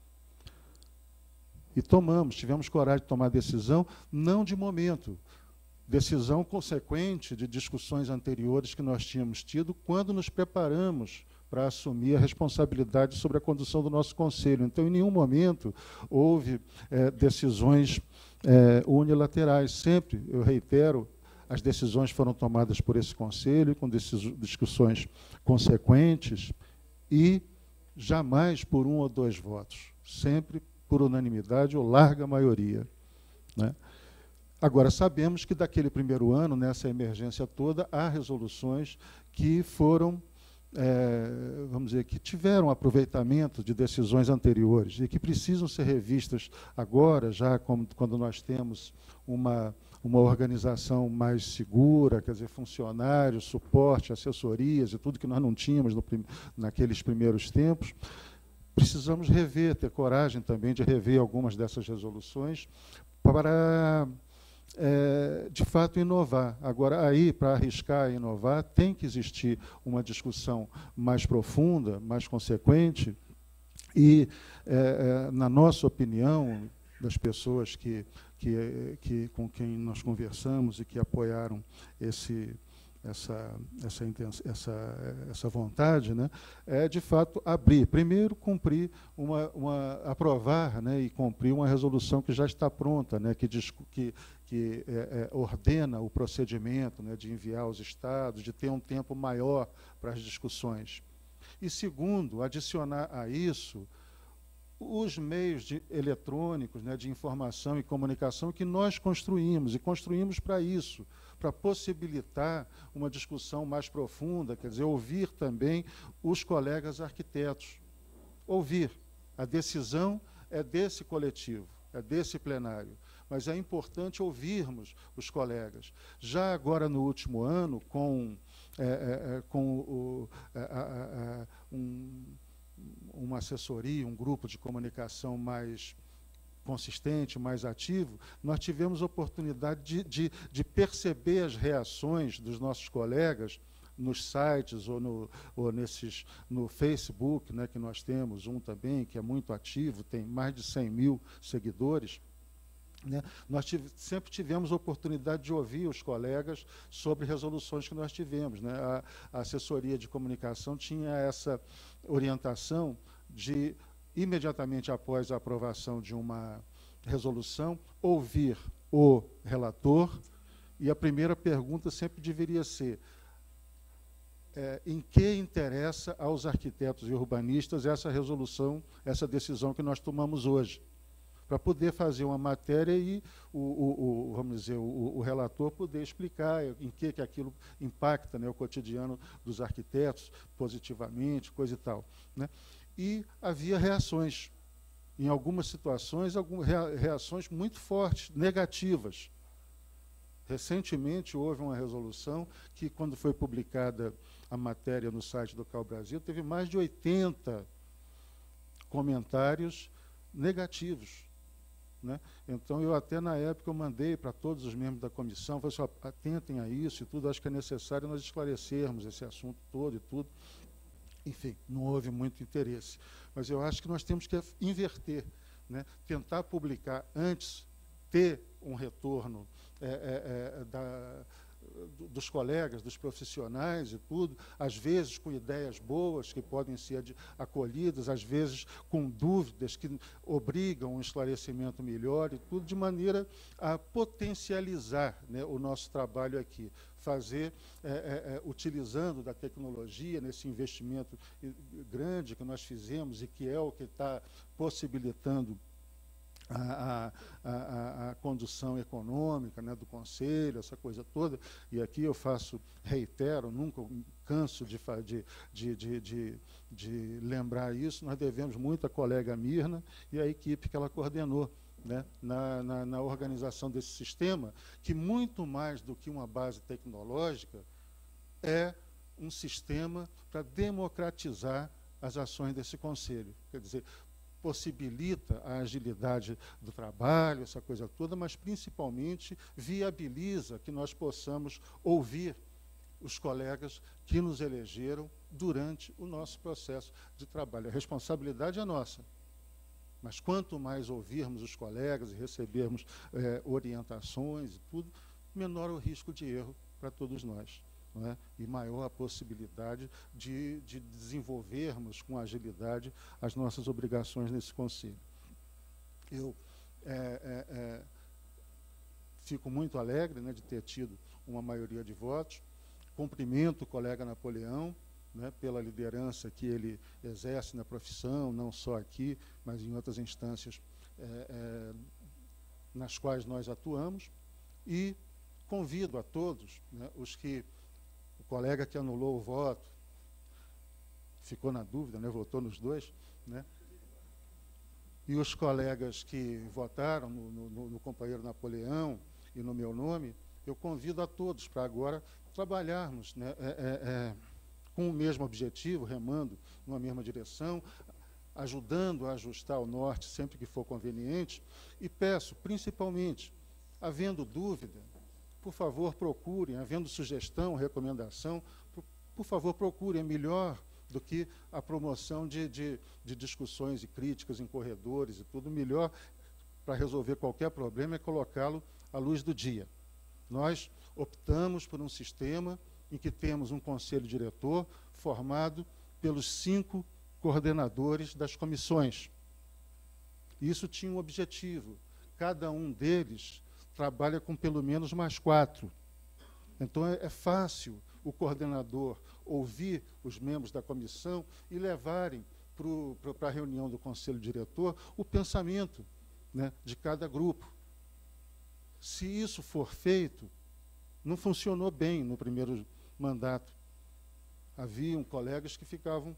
E tomamos, tivemos coragem de tomar decisão, não de momento, decisão consequente de discussões anteriores que nós tínhamos tido quando nos preparamos para assumir a responsabilidade sobre a condução do nosso Conselho. Então, em nenhum momento houve é, decisões é, unilaterais. Sempre, eu reitero, as decisões foram tomadas por esse Conselho, com discussões consequentes, e jamais por um ou dois votos, sempre por unanimidade ou larga maioria, né? Agora, sabemos que daquele primeiro ano, nessa emergência toda, há resoluções que foram, é, vamos dizer, que tiveram aproveitamento de decisões anteriores e que precisam ser revistas agora, já como, quando nós temos uma, uma organização mais segura, quer dizer, funcionários, suporte, assessorias e tudo que nós não tínhamos no, naqueles primeiros tempos. Precisamos rever, ter coragem também de rever algumas dessas resoluções para, é, de fato, inovar. Agora, aí, para arriscar e inovar, tem que existir uma discussão mais profunda, mais consequente, e, é, é, na nossa opinião, das pessoas que, que, que, com quem nós conversamos e que apoiaram esse... Essa, essa, essa, essa vontade, né, é, de fato, abrir. Primeiro, cumprir, uma, uma, aprovar, né, e cumprir uma resolução que já está pronta, né, que, diz, que, que é, é, ordena o procedimento, né, de enviar aos estados, de ter um tempo maior para as discussões. E, segundo, adicionar a isso os meios de, eletrônicos, né, de informação e comunicação que nós construímos, e construímos para isso, para possibilitar uma discussão mais profunda, quer dizer, ouvir também os colegas arquitetos. Ouvir. A decisão é desse coletivo, é desse plenário, mas é importante ouvirmos os colegas. Já agora, no último ano, com é, é, com o, a, a, a, um, uma assessoria, um grupo de comunicação mais consistente, mais ativo, nós tivemos oportunidade de, de, de perceber as reações dos nossos colegas nos sites ou, no, ou nesses, no Facebook, né, que nós temos um também, que é muito ativo, tem mais de cem mil seguidores. Né? Nós tive, sempre tivemos oportunidade de ouvir os colegas sobre resoluções que nós tivemos. Né? A, a assessoria de comunicação tinha essa orientação de, imediatamente após a aprovação de uma resolução, ouvir o relator, e a primeira pergunta sempre deveria ser: É, em que interessa aos arquitetos e urbanistas essa resolução, essa decisão que nós tomamos hoje, para poder fazer uma matéria e o, o, o vamos dizer, o, o relator poder explicar em que, que aquilo impacta, né, o cotidiano dos arquitetos, positivamente, coisa e tal. Né? E havia reações, em algumas situações, algumas reações muito fortes, negativas. Recentemente houve uma resolução que, quando foi publicada a matéria no site do Cal Brasil, teve mais de oitenta comentários negativos. Né? Então, eu até na época eu mandei para todos os membros da comissão, falei assim, atentem a isso e tudo, acho que é necessário nós esclarecermos esse assunto todo e tudo. Enfim, não houve muito interesse. Mas eu acho que nós temos que inverter, né? Tentar publicar antes, ter um retorno é, é, é, da, dos colegas, dos profissionais e tudo, às vezes com ideias boas que podem ser de, acolhidas, às vezes com dúvidas que obrigam um esclarecimento melhor e tudo, de maneira a potencializar, né, o nosso trabalho aqui. Fazer, é, é, utilizando da tecnologia, nesse investimento grande que nós fizemos e que é o que está possibilitando A, a, a, a condução econômica, né, do Conselho, essa coisa toda, e aqui eu faço, reitero, nunca canso de, de, de, de, de, de lembrar isso, nós devemos muito à colega Mirna e à equipe que ela coordenou, né, na, na, na organização desse sistema, que muito mais do que uma base tecnológica, é um sistema para democratizar as ações desse Conselho. Quer dizer, possibilita a agilidade do trabalho, essa coisa toda, mas principalmente viabiliza que nós possamos ouvir os colegas que nos elegeram durante o nosso processo de trabalho. A responsabilidade é nossa, mas quanto mais ouvirmos os colegas e recebermos é, orientações e tudo, menor o risco de erro para todos nós. Não é? E maior a possibilidade de, de desenvolvermos com agilidade as nossas obrigações nesse Conselho. Eu é, é, é, fico muito alegre, né, de ter tido uma maioria de votos, cumprimento o colega Napoleão, né, pela liderança que ele exerce na profissão, não só aqui, mas em outras instâncias é, é, nas quais nós atuamos, e convido a todos, né, os que o colega que anulou o voto, ficou na dúvida, né, votou nos dois, né, e os colegas que votaram no, no, no companheiro Napoleão e no meu nome, eu convido a todos para agora trabalharmos, né, é, é, é, com o mesmo objetivo, remando numa mesma direção, ajudando a ajustar o norte sempre que for conveniente, e peço, principalmente, havendo dúvida, por favor, procurem, havendo sugestão, recomendação, por, por favor, procurem, é melhor do que a promoção de, de, de discussões e críticas em corredores e tudo, melhor para resolver qualquer problema é colocá-lo à luz do dia. Nós optamos por um sistema em que temos um conselho diretor formado pelos cinco coordenadores das comissões. Isso tinha um objetivo, cada um deles trabalha com pelo menos mais quatro. Então, é, é fácil o coordenador ouvir os membros da comissão e levarem para a reunião do conselho diretor o pensamento, né, de cada grupo. Se isso for feito, não funcionou bem no primeiro mandato. Haviam colegas que ficavam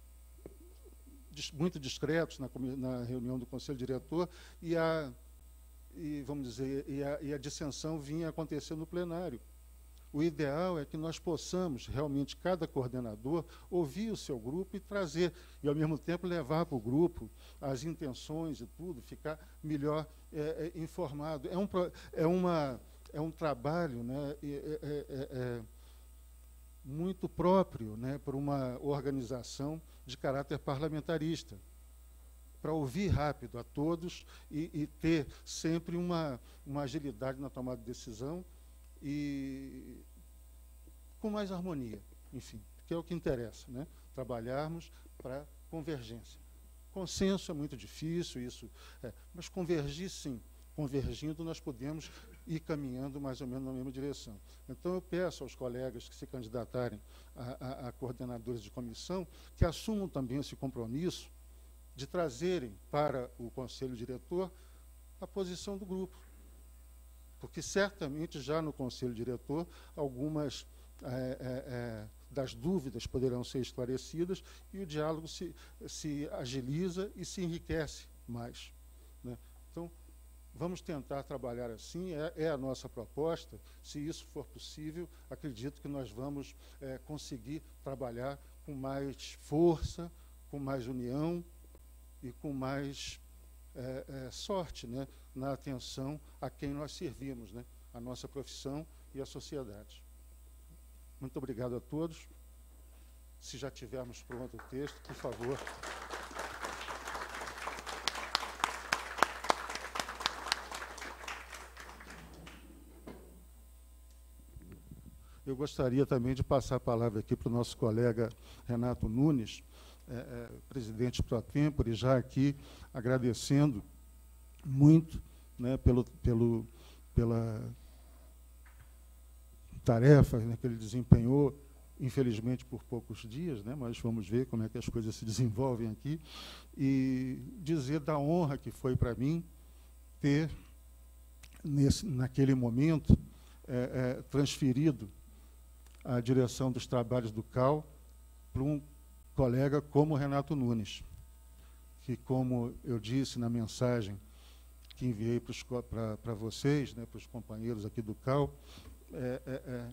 muito discretos na, na reunião do conselho diretor e a, e, vamos dizer, e a, e a dissensão vinha acontecer no plenário. O ideal é que nós possamos, realmente, cada coordenador, ouvir o seu grupo e trazer, e, ao mesmo tempo, levar para o grupo as intenções e tudo, ficar melhor é, é, informado. É um, é, uma, é um trabalho, né, é, é, é, é muito próprio, né, para uma organização de caráter parlamentarista, para ouvir rápido a todos e, e ter sempre uma, uma agilidade na tomada de decisão e com mais harmonia, enfim, que é o que interessa, né? Trabalharmos para convergência. Consenso é muito difícil, isso, é, mas convergir, sim. Convergindo, nós podemos ir caminhando mais ou menos na mesma direção. Então, eu peço aos colegas que se candidatarem a, a, a coordenadores de comissão que assumam também esse compromisso de trazerem para o Conselho Diretor a posição do grupo. Porque, certamente, já no Conselho Diretor, algumas é, é, é, das dúvidas poderão ser esclarecidas e o diálogo se, se agiliza e se enriquece mais, né? Então, vamos tentar trabalhar assim, é, é a nossa proposta. Se isso for possível, acredito que nós vamos é, conseguir trabalhar com mais força, com mais união e com mais é, é, sorte, né, na atenção a quem nós servimos, né, a nossa profissão e a sociedade. Muito obrigado a todos. Se já tivermos pronto o texto, por favor. Eu gostaria também de passar a palavra aqui para o nosso colega Renato Nunes, é, é, presidente pro tempore, já aqui agradecendo muito, né, pelo, pelo, pela tarefa, né, que ele desempenhou, infelizmente por poucos dias, né, mas vamos ver como é que as coisas se desenvolvem aqui, e dizer da honra que foi para mim ter, nesse, naquele momento, é, é, transferido a direção dos trabalhos do C A U para um colega como Renato Nunes, que, como eu disse na mensagem que enviei para vocês, né, para os companheiros aqui do C A U, é, é,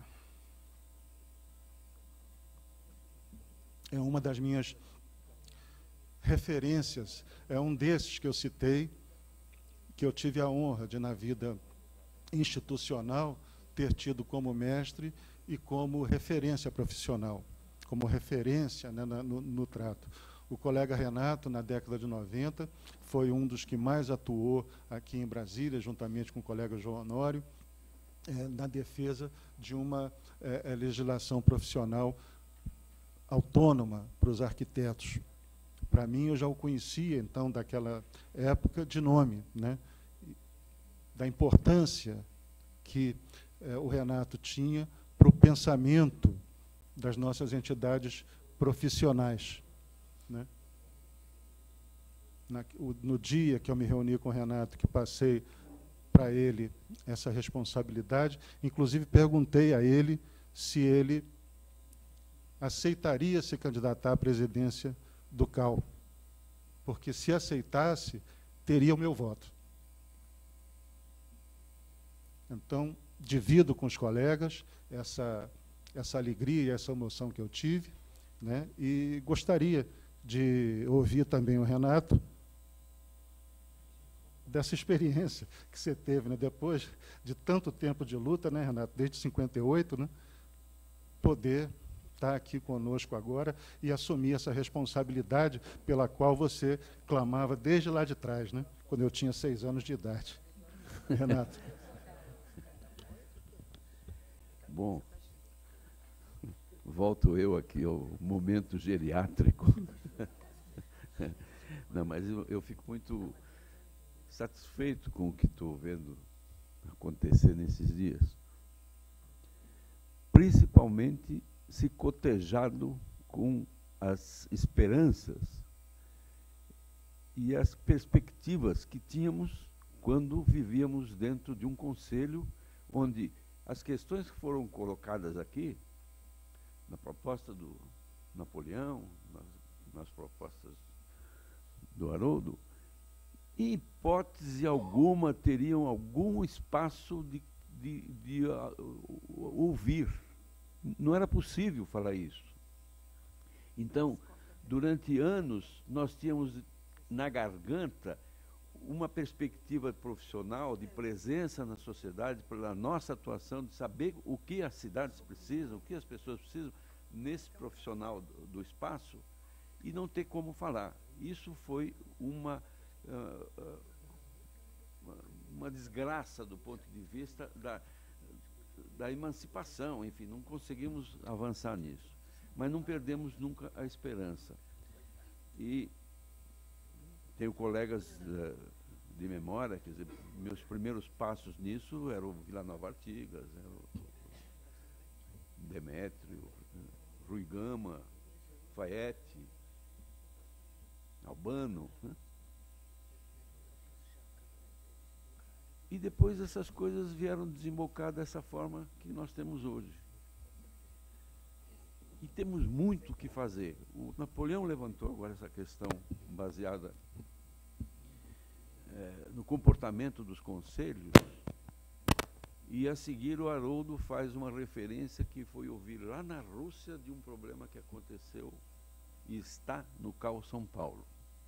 é uma das minhas referências, é um desses que eu citei, que eu tive a honra de, na vida institucional, ter tido como mestre e como referência profissional, como referência, né, no, no trato. O colega Renato, na década de noventa, foi um dos que mais atuou aqui em Brasília, juntamente com o colega João Honório, é, na defesa de uma é, legislação profissional autônoma para os arquitetos. Para mim, eu já o conhecia, então, daquela época, de nome, né, da importância que é, o Renato tinha para o pensamento das nossas entidades profissionais, né? Na, o, no dia que eu me reuni com o Renato, que passei para ele essa responsabilidade, inclusive perguntei a ele se ele aceitaria se candidatar à presidência do C A U, porque, se aceitasse, teria o meu voto. Então, divido com os colegas essa, essa alegria e essa emoção que eu tive, né, e gostaria de ouvir também o Renato dessa experiência que você teve, né, depois de tanto tempo de luta, né, Renato, desde cinquenta e oito, né, poder estar aqui conosco agora e assumir essa responsabilidade pela qual você clamava desde lá de trás, né, quando eu tinha seis anos de idade. Renato. Bom, volto eu aqui ao momento geriátrico. Não, mas eu, eu fico muito satisfeito com o que estou vendo acontecer nesses dias. Principalmente se cotejado com as esperanças e as perspectivas que tínhamos quando vivíamos dentro de um conselho onde as questões que foram colocadas aqui, na proposta do Napoleão, nas, nas propostas do Haroldo, em hipótese alguma teriam algum espaço de, de, de uh, ouvir. Não era possível falar isso. Então, durante anos, nós tínhamos na garganta uma perspectiva profissional de presença na sociedade, pela nossa atuação, de saber o que as cidades precisam, o que as pessoas precisam nesse profissional do, do espaço, e não ter como falar. Isso foi uma, uh, uh, uma desgraça do ponto de vista da, da emancipação. Enfim, não conseguimos avançar nisso. Mas não perdemos nunca a esperança. E tenho colegas uh, de memória, quer dizer, meus primeiros passos nisso eram o Vila Nova Artigas, era o Demétrio, Rui Gama, Faete, Albano, né? E depois essas coisas vieram desembocar dessa forma que nós temos hoje. E temos muito o que fazer. O Napoleão levantou agora essa questão baseada é, no comportamento dos conselhos, e a seguir o Haroldo faz uma referência que foi ouvir lá na Rússia de um problema que aconteceu e está no C A U São Paulo.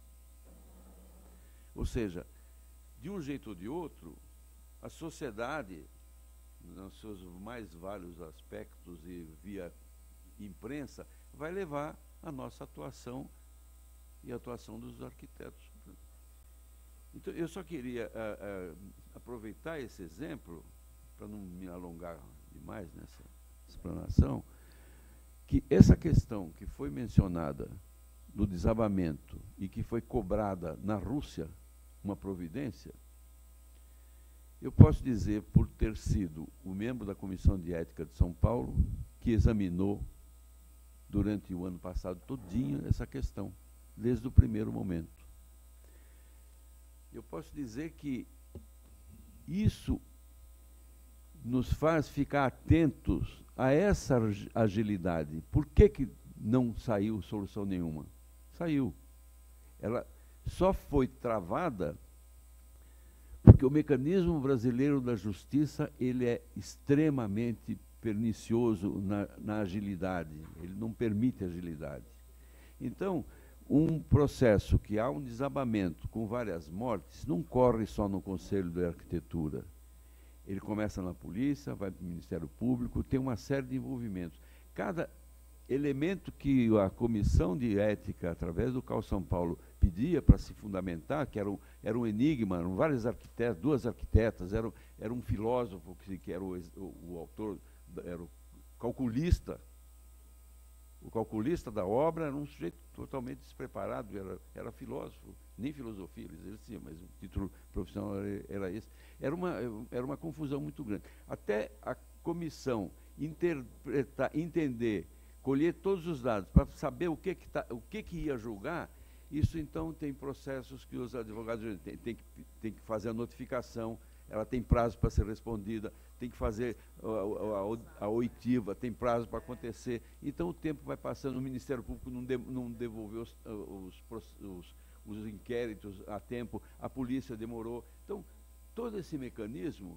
Ou seja, de um jeito ou de outro, a sociedade, nos seus mais vários aspectos e via imprensa, vai levar a nossa atuação e a atuação dos arquitetos. Então, eu só queria uh, uh, aproveitar esse exemplo, para não me alongar demais nessa explanação, que essa questão que foi mencionada do desabamento e que foi cobrada na Rússia uma providência, eu posso dizer, por ter sido o membro da Comissão de Ética de São Paulo, que examinou durante o ano passado todinho essa questão, desde o primeiro momento. Eu posso dizer que isso nos faz ficar atentos a essa agilidade. Por que que não saiu solução nenhuma? Saiu. Ela só foi travada porque o mecanismo brasileiro da justiça, ele é extremamente pernicioso na, na agilidade, ele não permite agilidade. Então, um processo que há um desabamento com várias mortes, não corre só no Conselho de Arquitetura. Ele começa na polícia, vai para o Ministério Público, tem uma série de envolvimentos. Cada elemento que a Comissão de Ética, através do C A U São Paulo, pedia para se fundamentar, que era um, era um enigma, eram vários arquitetos, duas arquitetas, era, era um filósofo, que, que era o, o, o autor, era o calculista. O calculista da obra era um sujeito totalmente despreparado, era, era filósofo, nem filosofia ele exercia, mas o título profissional era, era esse. Era uma, era uma confusão muito grande. Até a comissão interpretar, entender, colher todos os dados para saber o que, que, tá, o que, que ia julgar, isso então tem processos que os advogados têm, têm, que, têm que fazer a notificação, ela tem prazo para ser respondida, tem que fazer a, a, a oitiva, tem prazo para acontecer. Então o tempo vai passando, o Ministério Público não, de, não devolveu os, os, os, os inquéritos a tempo, a polícia demorou. Então, todo esse mecanismo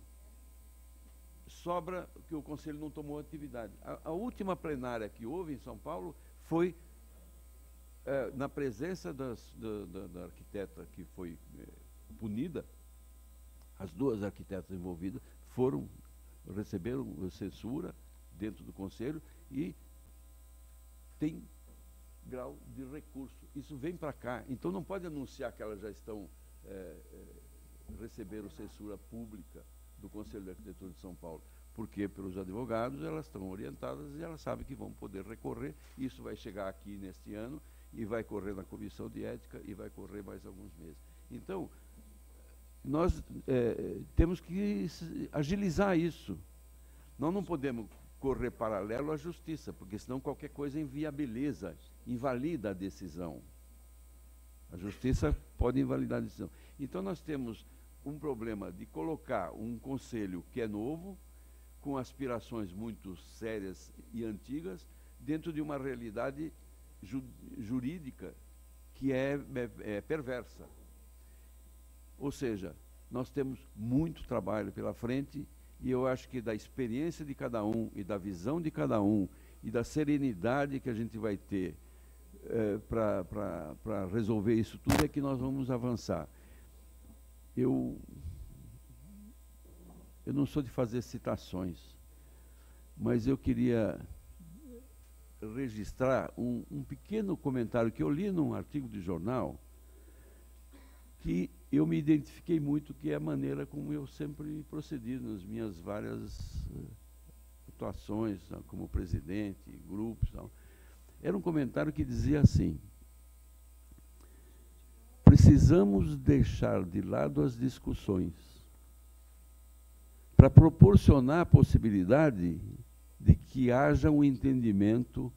sobra que o Conselho não tomou atividade. A, a última plenária que houve em São Paulo foi é, na presença das, da, da, da arquiteta que foi é, punida. As duas arquitetas envolvidas foram, receberam censura dentro do Conselho e tem grau de recurso. Isso vem para cá. Então não pode anunciar que elas já estão, é, é, receberam censura pública do Conselho de Arquitetura de São Paulo, porque pelos advogados elas estão orientadas e elas sabem que vão poder recorrer. Isso vai chegar aqui neste ano e vai correr na Comissão de Ética e vai correr mais alguns meses. Então, nós é, temos que agilizar isso. Nós não podemos correr paralelo à justiça, porque senão qualquer coisa inviabiliza, invalida a decisão. A justiça pode invalidar a decisão. Então nós temos um problema de colocar um conselho que é novo, com aspirações muito sérias e antigas, dentro de uma realidade ju jurídica que é, é, é perversa. Ou seja, nós temos muito trabalho pela frente E eu acho que da experiência de cada um, e da visão de cada um, e da serenidade que a gente vai ter é, para resolver isso tudo, é que nós vamos avançar. Eu, eu não sou de fazer citações, mas eu queria registrar um, um pequeno comentário que eu li num artigo de jornal, que eu me identifiquei muito, que é a maneira como eu sempre procedi nas minhas várias atuações, como presidente, grupos. Tal. Era um comentário que dizia assim: precisamos deixar de lado as discussões para proporcionar a possibilidade de que haja um entendimento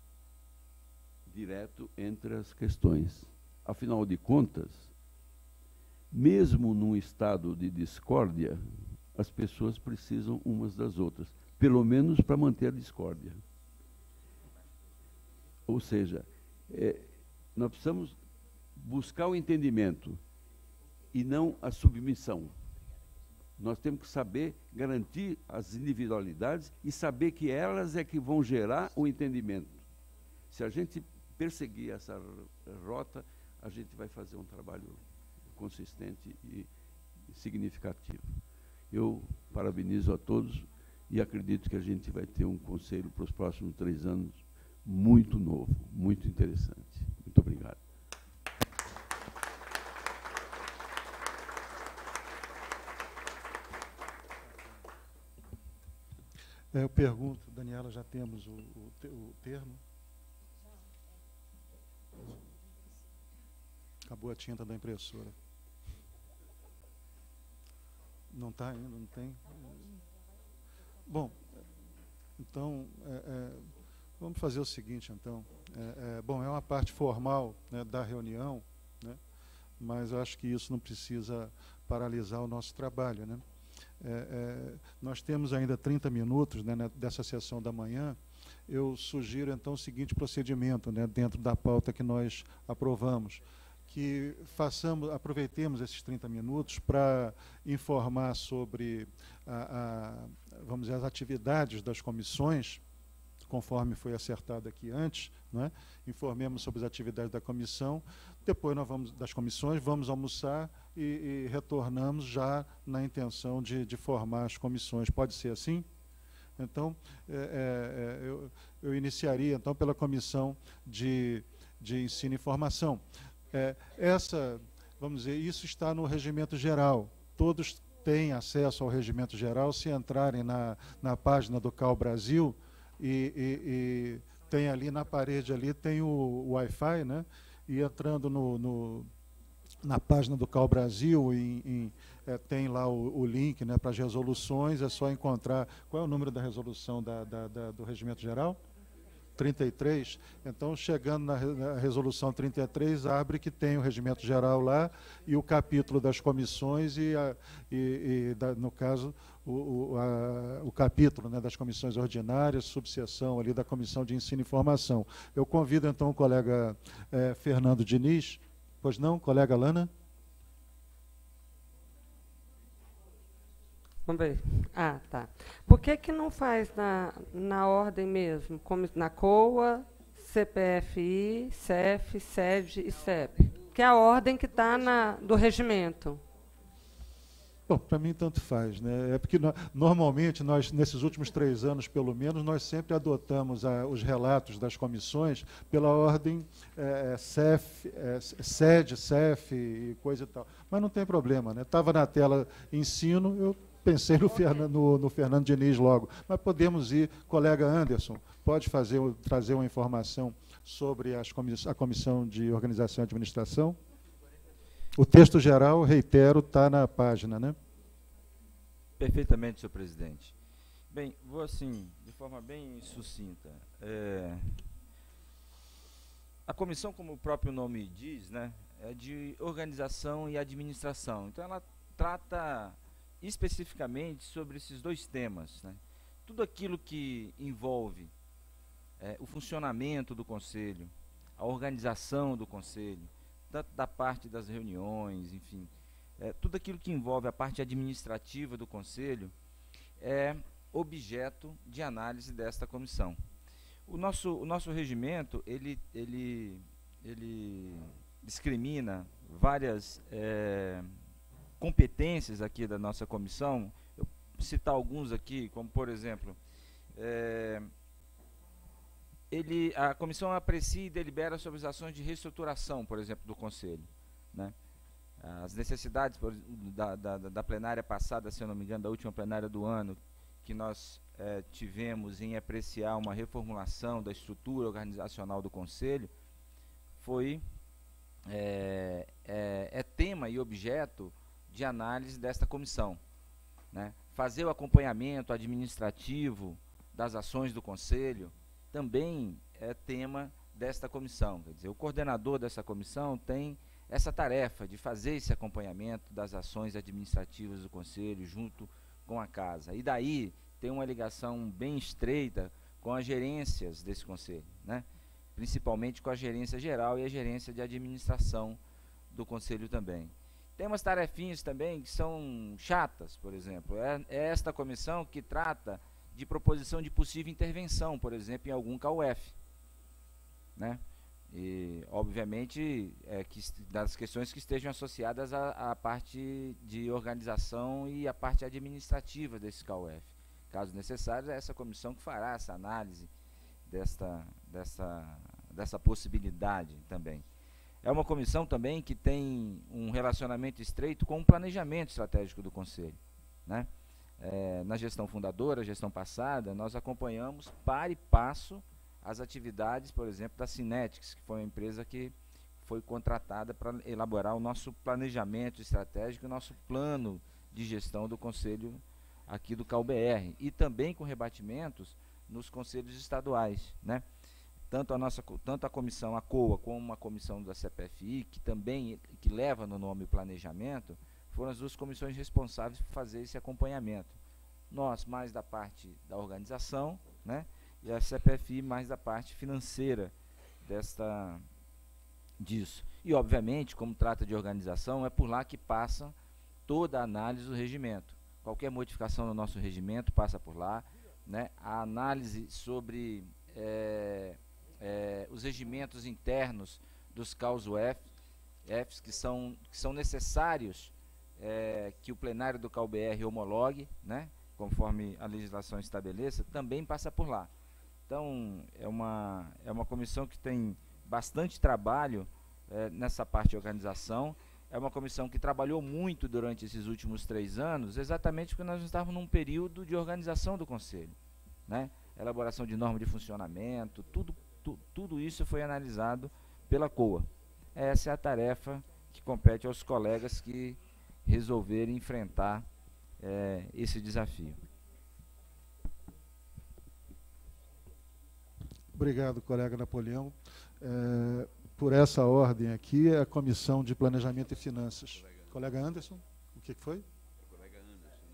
direto entre as questões. Afinal de contas, mesmo num estado de discórdia, as pessoas precisam umas das outras, pelo menos para manter a discórdia. Ou seja, é, nós precisamos buscar o entendimento e não a submissão. Nós temos que saber garantir as individualidades e saber que elas é que vão gerar o entendimento. Se a gente perseguir essa rota, a gente vai fazer um trabalho consistente e significativo. Eu parabenizo a todos e acredito que a gente vai ter um conselho para os próximos três anos muito novo, muito interessante. Muito obrigado. É, eu pergunto, Daniela, já temos o, o, te, o termo? Acabou a tinta da impressora. Não está ainda, não tem? Bom, então, é, é, vamos fazer o seguinte, então. É, é, bom, é uma parte formal, né, da reunião, né, mas eu acho que isso não precisa paralisar o nosso trabalho, né? É, é, nós temos ainda trinta minutos, né, dessa sessão da manhã. Eu sugiro, então, o seguinte procedimento, né, dentro da pauta que nós aprovamos, que façamos, aproveitemos esses trinta minutos para informar sobre a, a, vamos dizer, as atividades das comissões, conforme foi acertado aqui antes, né? Informemos sobre as atividades da comissão, depois nós vamos das comissões, vamos almoçar e, e retornamos já na intenção de, de formar as comissões. Pode ser assim? Então, é, é, eu, eu iniciaria então pela comissão de, de ensino e formação. É, essa, vamos dizer, isso está no regimento geral. Todos têm acesso ao regimento geral, se entrarem na, na página do C A U Brasil, e, e, e tem ali na parede, ali tem o, o Wi-Fi, né? E entrando no, no, na página do C A U Brasil, em, em, é, tem lá o, o link, né, para as resoluções, é só encontrar. Qual é o número da resolução da, da, da, do regimento geral? trinta e três. Então, chegando na, na resolução trinta e três, abre que tem o regimento geral lá e o capítulo das comissões e, a, e, e da, no caso, o, o, a, o capítulo, né, das comissões ordinárias, subseção ali da Comissão de Ensino e Formação. Eu convido, então, o colega eh, Fernando Diniz. Pois não, colega Lana? Vamos ver. Ah, tá. Por que que não faz na, na ordem mesmo? Como na C O A, C P F I, C E F, S E D e C E P? Que é a ordem que está do regimento. Bom, para mim tanto faz, né? É porque no, normalmente nós, nesses últimos três anos, pelo menos, nós sempre adotamos a, os relatos das comissões pela ordem é, C E F, é, S E D, C E F e coisa e tal. Mas não tem problema, né? Estava na tela ensino, eu pensei no, Fernan, no, no Fernando Diniz logo. Mas podemos ir, colega Anderson, pode fazer, trazer uma informação sobre as comiss a Comissão de Organização e Administração? O texto geral, reitero, está na página, né? Perfeitamente, senhor presidente. Bem, vou assim, de forma bem sucinta. É, a comissão, como o próprio nome diz, né, é de organização e administração. Então, ela trata especificamente sobre esses dois temas, né? Tudo aquilo que envolve é, o funcionamento do Conselho, a organização do Conselho, da, da parte das reuniões, enfim, é, tudo aquilo que envolve a parte administrativa do Conselho, é objeto de análise desta comissão. O nosso, o nosso regimento, ele, ele, ele discrimina várias é, competências aqui da nossa comissão. Eu vou citar alguns aqui, como por exemplo, é, ele, a comissão aprecia e delibera sobre as ações de reestruturação, por exemplo, do Conselho, né? As necessidades por, da, da, da plenária passada, se eu não me engano, da última plenária do ano, que nós eh, tivemos em apreciar uma reformulação da estrutura organizacional do Conselho, foi é, é, é tema e objeto de análise desta comissão, né? Fazer o acompanhamento administrativo das ações do Conselho também é tema desta comissão. Quer dizer, o coordenador dessa comissão tem essa tarefa de fazer esse acompanhamento das ações administrativas do Conselho junto com a Casa. E daí tem uma ligação bem estreita com as gerências desse Conselho, né? Principalmente com a gerência geral e a gerência de administração do Conselho também. Tem umas tarefinhas também que são chatas, por exemplo. É, é esta comissão que trata de proposição de possível intervenção, por exemplo, em algum C A U F, né? E, obviamente, é, que, das questões que estejam associadas à, à parte de organização e à parte administrativa desse C A U F. Caso necessário, é essa comissão que fará essa análise desta, dessa, dessa possibilidade também. É uma comissão também que tem um relacionamento estreito com o planejamento estratégico do Conselho, né? É, na gestão fundadora, gestão passada, nós acompanhamos par e passo as atividades, por exemplo, da Cinetics, que foi uma empresa que foi contratada para elaborar o nosso planejamento estratégico, o nosso plano de gestão do Conselho aqui do C A U B R, e também com rebatimentos nos conselhos estaduais, né? Tanto a nossa, tanto a comissão, a COA, como a comissão da C P F I, que também, que leva no nome o planejamento, foram as duas comissões responsáveis por fazer esse acompanhamento. Nós, mais da parte da organização, né? E a C P F I mais da parte financeira desta, disso. E, obviamente, como trata de organização, é por lá que passa toda a análise do regimento. Qualquer modificação no nosso regimento passa por lá, né? A análise sobre é, é, os regimentos internos dos C A Us U F, Fs que são, que são necessários é, que o plenário do C A U B R homologue, né? Conforme a legislação estabeleça, também passa por lá. Então, é uma, é uma comissão que tem bastante trabalho é, nessa parte de organização. É uma comissão que trabalhou muito durante esses últimos três anos, exatamente porque nós estávamos num período de organização do Conselho, né? Elaboração de norma de funcionamento, tudo, tu, tudo isso foi analisado pela COA. Essa é a tarefa que compete aos colegas que resolverem enfrentar é, esse desafio. Obrigado, colega Napoleão. É, por essa ordem aqui, é a Comissão de Planejamento e Finanças. Colega, colega Anderson, o que foi? Colega Anderson,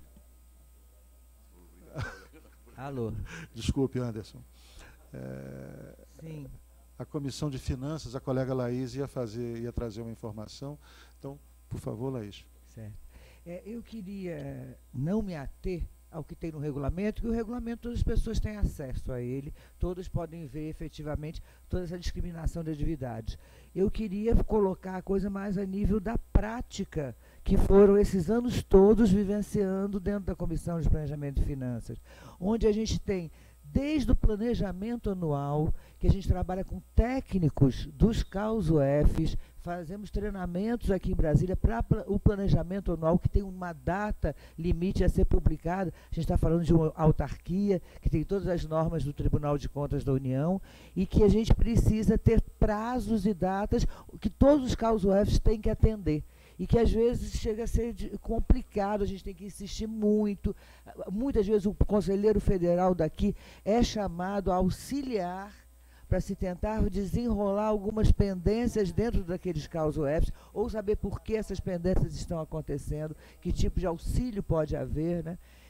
não... Alô. Desculpe, Anderson. É, Sim. A Comissão de Finanças, a colega Laís ia, fazer, ia trazer uma informação. Então, por favor, Laís. Certo. É, eu queria não me ater ao que tem no regulamento, que o regulamento todas as pessoas têm acesso a ele, todos podem ver efetivamente toda essa discriminação de atividades. Eu queria colocar a coisa mais a nível da prática, que foram esses anos todos vivenciando dentro da Comissão de Planejamento e Finanças, onde a gente tem, desde o planejamento anual, que a gente trabalha com técnicos dos C A Us U Fs, fazemos treinamentos aqui em Brasília para o planejamento anual, que tem uma data limite a ser publicada. A gente está falando de uma autarquia, que tem todas as normas do Tribunal de Contas da União, e que a gente precisa ter prazos e datas que todos os C A Us U Fs têm que atender. E que às vezes chega a ser de, complicado, a gente tem que insistir muito. Muitas vezes o conselheiro federal daqui é chamado a auxiliar para se tentar desenrolar algumas pendências dentro daqueles C A Us U Fs, ou saber por que essas pendências estão acontecendo, que tipo de auxílio pode haver, né?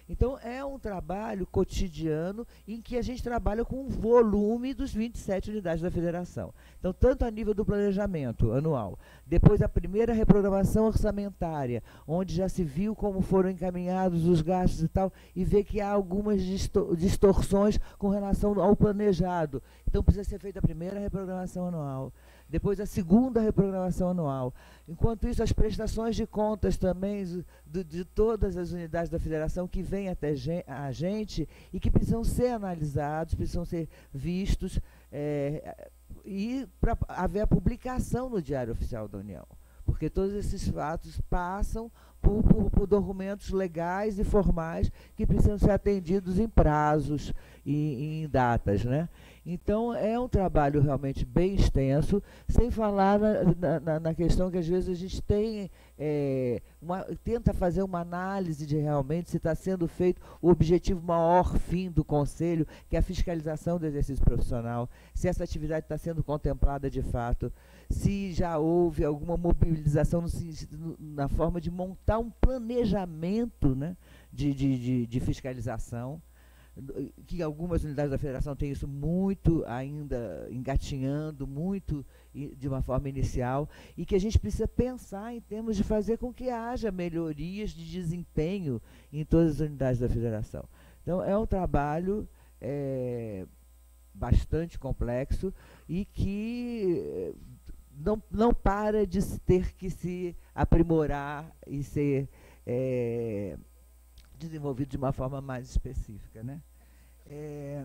Então, é um trabalho cotidiano em que a gente trabalha com o volume dos vinte e sete unidades da federação. Então, tanto a nível do planejamento anual, depois a primeira reprogramação orçamentária, onde já se viu como foram encaminhados os gastos e tal, e vê que há algumas distorções com relação ao planejado. Então, precisa ser feita a primeira reprogramação anual, depois a segunda reprogramação anual. Enquanto isso, as prestações de contas também de, de todas as unidades da federação que vêm até a gente e que precisam ser analisados, precisam ser vistos, é, e para haver a publicação no Diário Oficial da União. Porque todos esses fatos passam por, por, por documentos legais e formais que precisam ser atendidos em prazos e em datas, né? Então, é um trabalho realmente bem extenso, sem falar na, na, na questão que, às vezes, a gente tem, é, uma, tenta fazer uma análise de realmente se está sendo feito o objetivo maior fim do Conselho, que é a fiscalização do exercício profissional, se essa atividade está sendo contemplada de fato, se já houve alguma mobilização no, no, na forma de montar um planejamento, né, de, de, de, de fiscalização, que algumas unidades da federação têm isso muito ainda engatinhando, muito de uma forma inicial, e que a gente precisa pensar em termos de fazer com que haja melhorias de desempenho em todas as unidades da federação. Então, é um trabalho é, bastante complexo e que não, não para de ter que se aprimorar e ser é, desenvolvido de uma forma mais específica, né? É,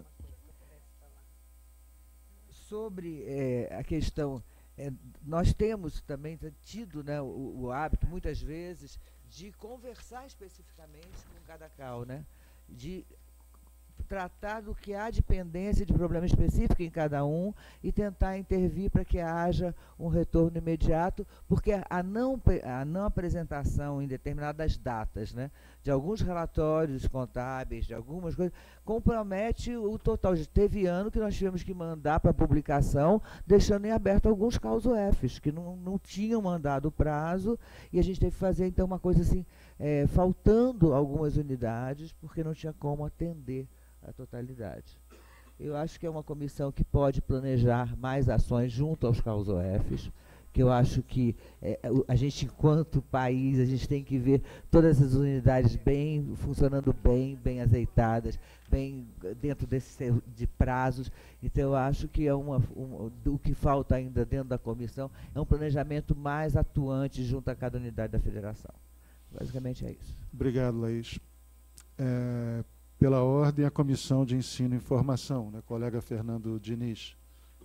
sobre é, a questão, é, nós temos também tido, né, o, o hábito, muitas vezes, de conversar especificamente com cada C A U, né? De tratar do que há de pendência de problema específico em cada um e tentar intervir para que haja um retorno imediato, porque a não, a não apresentação em determinadas datas, né, de alguns relatórios contábeis, de algumas coisas, compromete o total. Teve ano que nós tivemos que mandar para publicação, deixando em aberto alguns causo Fs, que não, não tinham mandado o prazo, e a gente teve que fazer, então, uma coisa assim, é, faltando algumas unidades, porque não tinha como atender a totalidade. Eu acho que é uma comissão que pode planejar mais ações junto aos causo Fs, que eu acho que é, a gente, enquanto país, a gente tem que ver todas as unidades bem, funcionando bem, bem azeitadas, bem dentro desse, de prazos. Então, eu acho que é uma, uma, o que falta ainda dentro da comissão é um planejamento mais atuante junto a cada unidade da federação. Basicamente é isso. Obrigado, Laís. É, pela ordem, a Comissão de Ensino e Informação, né, colega Fernando Diniz.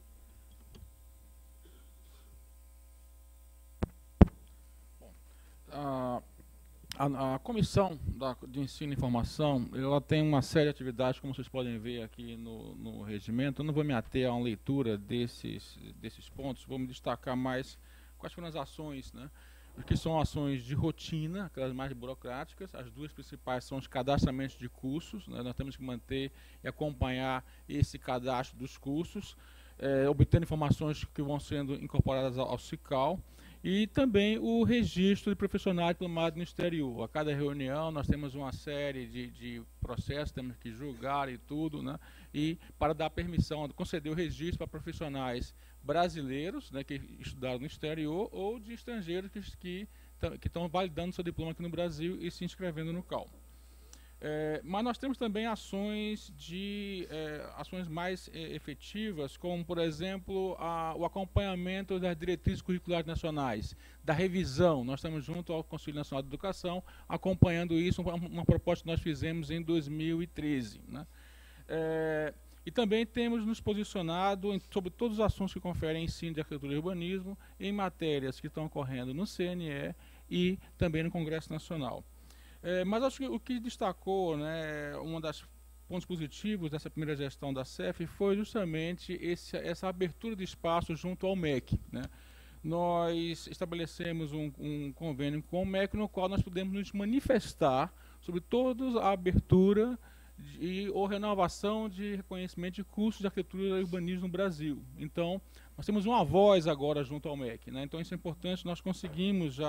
Bom, a, a, a Comissão da, de Ensino e Informação, ela tem uma série de atividades, como vocês podem ver aqui no, no regimento. Eu não vou me ater a uma leitura desses, desses pontos, vou me destacar mais quais foram as ações, né, que são ações de rotina, aquelas mais burocráticas. As duas principais são os cadastramentos de cursos, né? Nós temos que manter e acompanhar esse cadastro dos cursos, é, obtendo informações que vão sendo incorporadas ao, ao SICAL, e também o registro de profissionais diplomados no exterior. A cada reunião nós temos uma série de, de processos, temos que julgar e tudo, né? E para dar permissão, conceder o registro para profissionais brasileiros, né, que estudaram no exterior, ou de estrangeiros que que estão validando seu diploma aqui no Brasil e se inscrevendo no C A U. É, mas nós temos também ações de é, ações mais é, efetivas, como, por exemplo, a, o acompanhamento das diretrizes curriculares nacionais, da revisão. Nós estamos junto ao Conselho Nacional de Educação acompanhando isso, uma, uma proposta que nós fizemos em dois mil e treze, né? É, e também temos nos posicionado em, sobre todos os assuntos que conferem ensino de arquitetura e urbanismo, em matérias que estão ocorrendo no C N E e também no Congresso Nacional. É, mas acho que o que destacou, né, um dos pontos positivos dessa primeira gestão da C E F foi justamente esse, essa abertura de espaço junto ao M E C, né? Nós estabelecemos um, um convênio com o M E C, no qual nós podemos nos manifestar sobre toda a abertura e ou renovação de reconhecimento de cursos de arquitetura e urbanismo no Brasil. Então, nós temos uma voz agora junto ao M E C, né? Então, isso é importante. Nós conseguimos já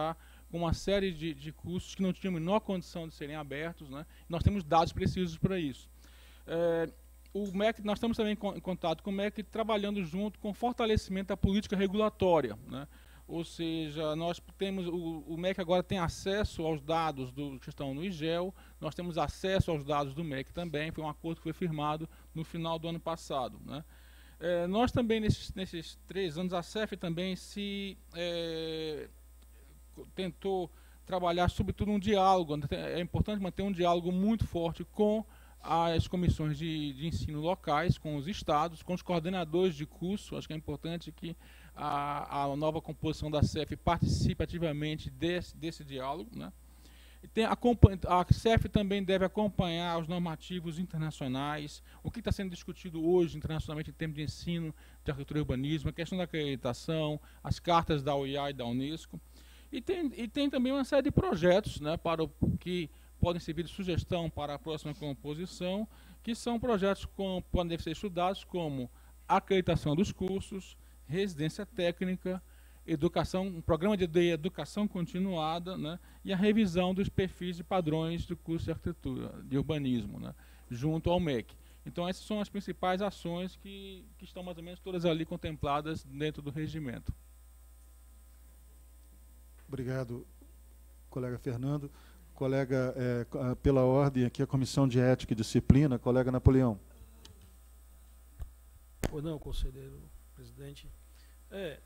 com uma série de, de cursos que não tinham a menor condição de serem abertos, né? Nós temos dados precisos para isso. É, o M E C, nós estamos também em contato com o M E C, trabalhando junto com o fortalecimento da política regulatória, né? Ou seja, nós temos, o, o M E C agora tem acesso aos dados do, que estão no I G E L, nós temos acesso aos dados do M E C também, foi um acordo que foi firmado no final do ano passado, né? É, nós também, nesses, nesses três anos, a C E F também se é, tentou trabalhar, sobretudo, um diálogo. É importante manter um diálogo muito forte com as comissões de, de ensino locais, com os estados, com os coordenadores de curso. Acho que é importante que a, a nova composição da C E F participe ativamente desse, desse diálogo, né? Tem, a, a C E F também deve acompanhar os normativos internacionais, o que está sendo discutido hoje internacionalmente em termos de ensino, de arquitetura e urbanismo, a questão da acreditação, as cartas da O I A e da Unesco. E tem, e tem também uma série de projetos, né, para o, que podem servir de sugestão para a próxima composição, que são projetos que podem ser estudados como acreditação dos cursos, residência técnica, educação, um programa de educação continuada, né, e a revisão dos perfis e padrões do curso de arquitetura, de urbanismo, né, junto ao M E C. Então, essas são as principais ações que, que estão mais ou menos todas ali contempladas dentro do regimento. Obrigado, colega Fernando. Colega, é, pela ordem aqui, a Comissão de Ética e Disciplina, colega Napoleão. Pois não, conselheiro presidente. É,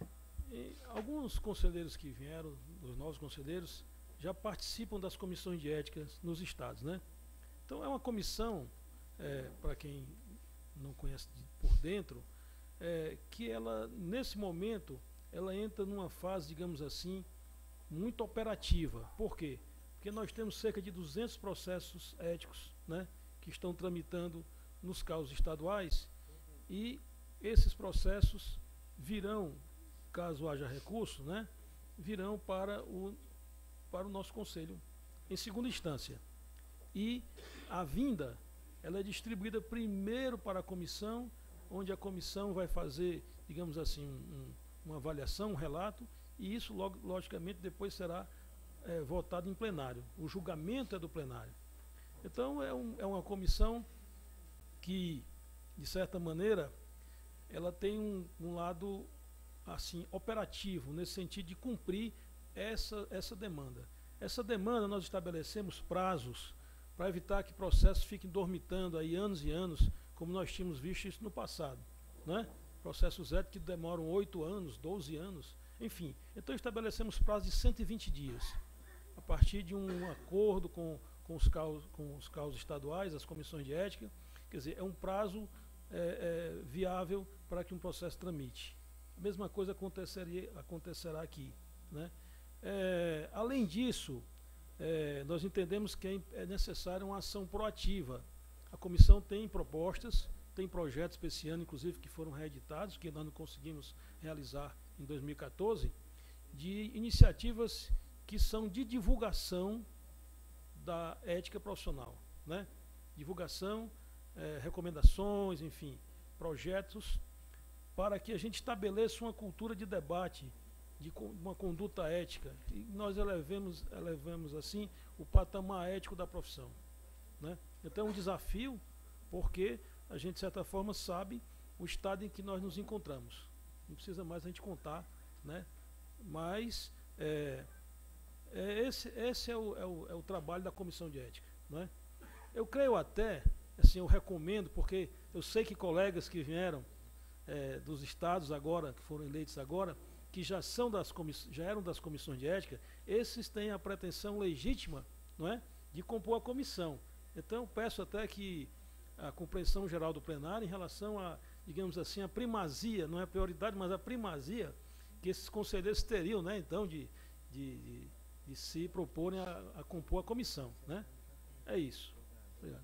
e alguns conselheiros que vieram, os novos conselheiros, já participam das comissões de ética nos estados, né? Então é uma comissão, é, para quem não conhece por dentro, é, que ela, nesse momento, ela entra numa fase, digamos assim, muito operativa. Por quê? Porque nós temos cerca de duzentos processos éticos, né, que estão tramitando nos casos estaduais, e esses processos virão, caso haja recurso, né, virão para o, para o nosso conselho em segunda instância. E a vinda, ela é distribuída primeiro para a comissão, onde a comissão vai fazer, digamos assim, um, uma avaliação, um relato, e isso, log, logicamente, depois será é, votado em plenário. O julgamento é do plenário. Então, é, um, é uma comissão que, de certa maneira, ela tem um, um lado assim, operativo, nesse sentido de cumprir essa, essa demanda. Essa demanda, nós estabelecemos prazos para evitar que processos fiquem dormitando aí anos e anos, como nós tínhamos visto isso no passado, né? Processos éticos que demoram oito anos, doze anos, enfim. Então estabelecemos prazos de cento e vinte dias, a partir de um acordo com, com, os, caos, com os caos estaduais, as comissões de ética. Quer dizer, é um prazo é, é, viável para que um processo tramite. A mesma coisa aconteceria, acontecerá aqui, né? É, além disso, é, nós entendemos que é, é necessária uma ação proativa. A comissão tem propostas, tem projetos para esse ano, inclusive, que foram reeditados, que nós não conseguimos realizar em dois mil e quatorze, de iniciativas que são de divulgação da ética profissional, né? Divulgação, é, recomendações, enfim, projetos para que a gente estabeleça uma cultura de debate, de uma conduta ética, e nós elevemos, elevemos assim o patamar ético da profissão, né? Então é um desafio, porque a gente de certa forma sabe o estado em que nós nos encontramos. Não precisa mais a gente contar, né? Mas é, é esse, esse é, o, é, o, é o trabalho da comissão de ética, né? Eu creio até, assim, eu recomendo, porque eu sei que colegas que vieram é, dos estados agora, que foram eleitos agora, que já são das já eram das comissões de ética, esses têm a pretensão legítima, não é, de compor a comissão. Então peço até que a compreensão geral do plenário em relação a, digamos assim, a primazia, não é a prioridade, mas a primazia que esses conselheiros teriam, né, então, de, de, de, de se proporem a, a compor a comissão, né? É isso. Obrigado.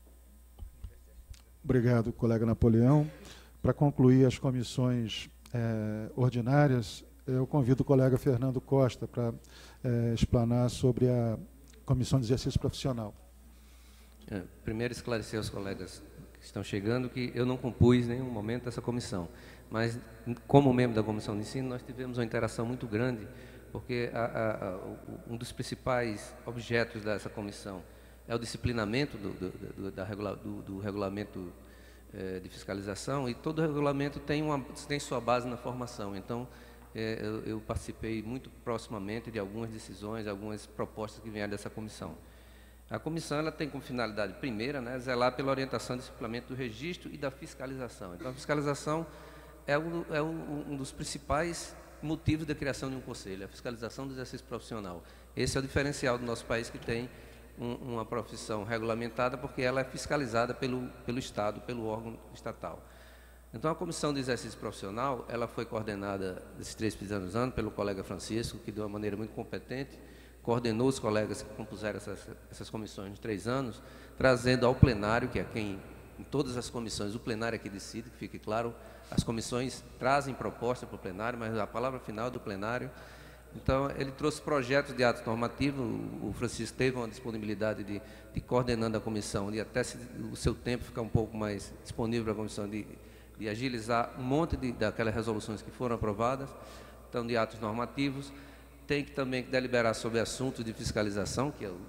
Obrigado, colega Napoleão. Para concluir as comissões eh, ordinárias, eu convido o colega Fernando Costa para eh, explanar sobre a Comissão de Exercício Profissional. É, primeiro, esclarecer aos colegas que estão chegando que eu não compus em nenhum momento essa comissão, mas, como membro da Comissão de Ensino, nós tivemos uma interação muito grande porque a, a, a, um dos principais objetos dessa comissão é o disciplinamento do, do, do, da regula, do, do regulamento eh, de fiscalização, e todo regulamento tem, uma, tem sua base na formação. Então, eh, eu, eu participei muito proximamente de algumas decisões, algumas propostas que vieram dessa comissão. A comissão ela tem como finalidade primeira, né, zelar pela orientação e disciplinamento do registro e da fiscalização. Então, a fiscalização é um, é um, um dos principais motivos da criação de um conselho, a fiscalização do exercício profissional. Esse é o diferencial do nosso país, que tem um, uma profissão regulamentada, porque ela é fiscalizada pelo, pelo Estado, pelo órgão estatal. Então, a comissão de exercício profissional, ela foi coordenada nesses três primeiros anos pelo colega Francisco, que de uma maneira muito competente coordenou os colegas que compuseram essas, essas comissões de três anos, trazendo ao plenário, que é quem, em todas as comissões, o plenário é que decide, que fique claro, as comissões trazem proposta para o plenário, mas a palavra final é do plenário. Então, ele trouxe projetos de atos normativos, o Francisco teve uma disponibilidade de, de coordenando a comissão, de até se, o seu tempo ficar um pouco mais disponível para a comissão, de, de agilizar um monte de, daquelas resoluções que foram aprovadas, então, de atos normativos. Tem que também deliberar sobre assuntos de fiscalização, que é o,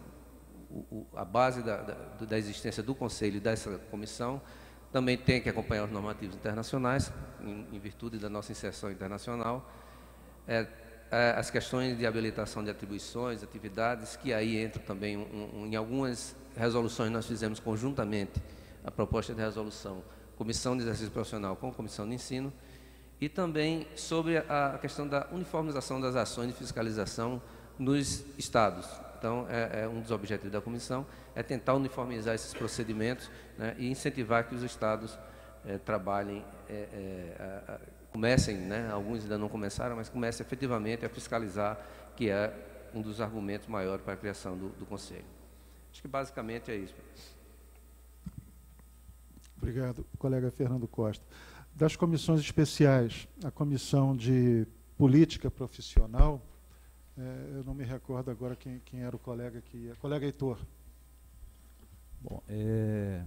o, a base da, da, da existência do Conselho e dessa comissão. Também tem que acompanhar os normativos internacionais, em, em virtude da nossa inserção internacional. É, é, as questões de habilitação de atribuições, atividades, que aí entram também, um, um, em algumas resoluções nós fizemos conjuntamente a proposta de resolução, Comissão de Exercício Profissional com Comissão de Ensino, e também sobre a questão da uniformização das ações de fiscalização nos estados. Então, é, é um dos objetivos da comissão, é tentar uniformizar esses procedimentos, né, e incentivar que os estados é, trabalhem, é, é, a, a, comecem, né, alguns ainda não começaram, mas comecem efetivamente a fiscalizar, que é um dos argumentos maiores para a criação do, do Conselho. Acho que basicamente é isso. Obrigado, colega Fernando Costa. Das comissões especiais, a comissão de política profissional, é, eu não me recordo agora quem, quem era o colega que ia. Colega Heitor. Bom, é,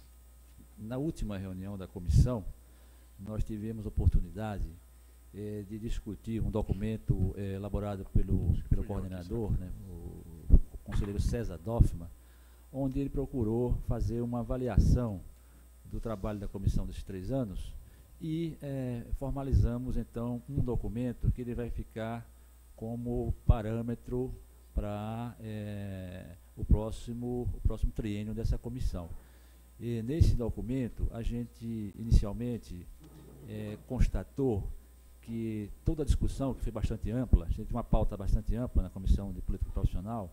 na última reunião da comissão, nós tivemos a oportunidade é, de discutir um documento é, elaborado pelo, pelo coordenador, né, o, o conselheiro César Doffman, onde ele procurou fazer uma avaliação do trabalho da comissão desses três anos, e é, formalizamos, então, um documento que ele vai ficar como parâmetro para é, o, próximo, o próximo triênio dessa comissão. E, nesse documento, a gente, inicialmente, é, constatou que toda a discussão, que foi bastante ampla, a gente tem uma pauta bastante ampla na Comissão de Política Profissional,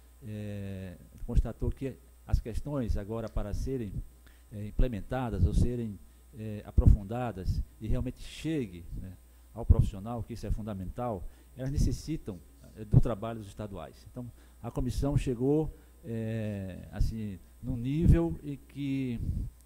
é, constatou que as questões agora para serem é, implementadas ou serem É, aprofundadas e realmente chegue, né, ao profissional, que isso é fundamental, elas necessitam é, do trabalho dos estaduais. Então, a comissão chegou é, assim, num nível em que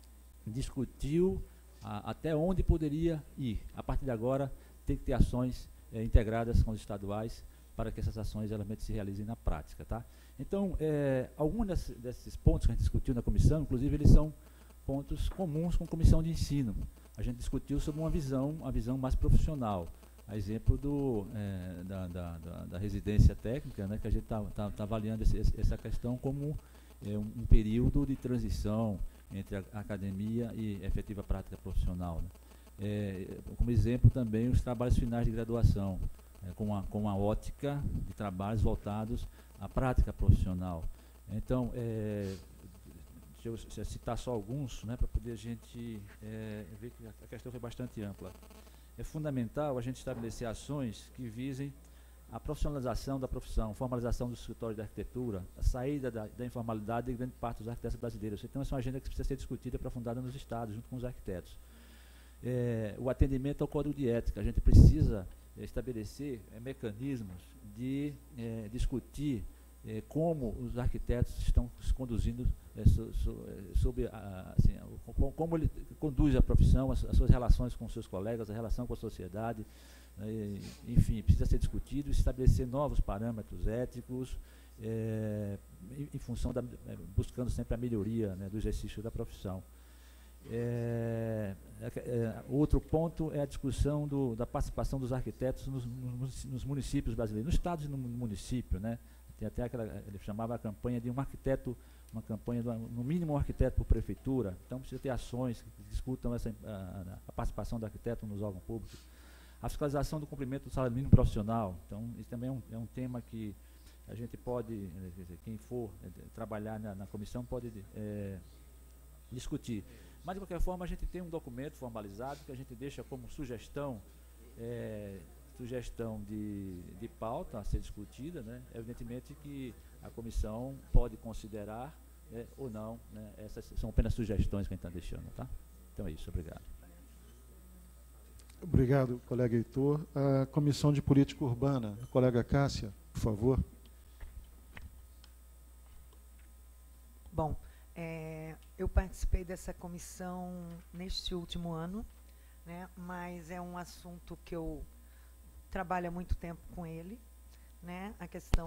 discutiu a, até onde poderia ir. A partir de agora, tem que ter ações é, integradas com os estaduais para que essas ações realmente se realizem na prática. Tá? Então, é, alguns desses, desses pontos que a gente discutiu na comissão, inclusive, eles são pontos comuns com a comissão de ensino. A gente discutiu sobre uma visão, uma visão mais profissional, a exemplo do, é, da, da, da, da residência técnica, né, que a gente está tá, tá avaliando esse, essa questão como é, um, um período de transição entre a, a academia e a efetiva prática profissional. Né. É, como exemplo também os trabalhos finais de graduação, é, com, a, com a ótica de trabalhos voltados à prática profissional. Então, é, deixa eu citar só alguns, né, para poder a gente é, ver que a questão foi bastante ampla. É fundamental a gente estabelecer ações que visem a profissionalização da profissão, formalização do escritório de arquitetura, a saída da, da informalidade de grande parte dos arquitetos brasileiros. Então, essa é uma agenda que precisa ser discutida e aprofundada nos estados, junto com os arquitetos. É, o atendimento ao código de ética. A gente precisa é, estabelecer é, mecanismos de é, discutir é, como os arquitetos estão se conduzindo é, so, so, é, sobre a, assim, como, como ele conduz a profissão, as, as suas relações com seus colegas, a relação com a sociedade, né, enfim, precisa ser discutido e estabelecer novos parâmetros éticos é, em, em função da, é, buscando sempre a melhoria, né, do exercício da profissão. É, é, outro ponto é a discussão do, da participação dos arquitetos nos, nos, nos municípios brasileiros, nos estados e no município, né? Tem até aquela, ele chamava a campanha de um arquiteto, uma campanha, do, no mínimo um arquiteto por prefeitura. Então precisa ter ações que discutam essa, a, a participação do arquiteto nos órgãos públicos. A fiscalização do cumprimento do salário mínimo profissional. Então isso também é um, é um tema que a gente pode, quer dizer, quem for é, trabalhar na, na comissão pode é, discutir. Mas, de qualquer forma, a gente tem um documento formalizado que a gente deixa como sugestão, é, sugestão de, de pauta a ser discutida, né? Evidentemente que a comissão pode considerar, né, ou não, né? Essas são apenas sugestões que a gente está deixando, tá? Então é isso, obrigado. Obrigado, colega Heitor. A Comissão de Política Urbana, a colega Cássia, por favor. Bom, É, eu participei dessa comissão neste último ano, né, mas é um assunto que eu trabalho há muito tempo com ele, né, a questão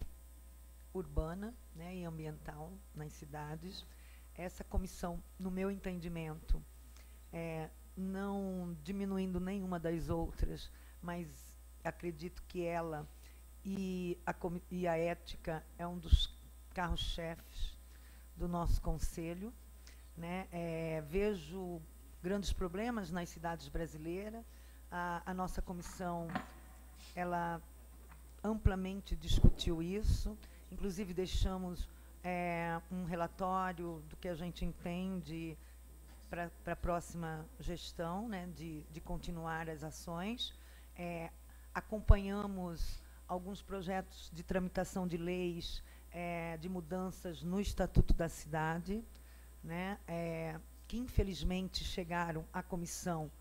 urbana, né, e ambiental nas cidades. Essa comissão, no meu entendimento, é, não diminuindo nenhuma das outras, mas acredito que ela e a, e a ética é um dos carros-chefes do nosso conselho, né? É, vejo grandes problemas nas cidades brasileiras. A, a nossa comissão, ela amplamente discutiu isso, inclusive deixamos é, um relatório do que a gente entende para a próxima gestão, né? de, de continuar as ações. É, acompanhamos alguns projetos de tramitação de leis, É, de mudanças no Estatuto da Cidade, né, é, que infelizmente chegaram à comissão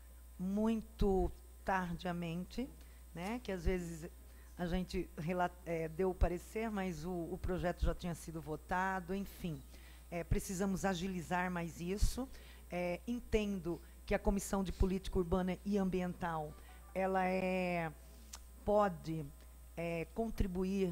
muito tardiamente, né, que às vezes a gente é, deu o parecer, mas o, o projeto já tinha sido votado, enfim. É, precisamos agilizar mais isso. É, entendo que a Comissão de Política Urbana e Ambiental ela é, pode é, contribuir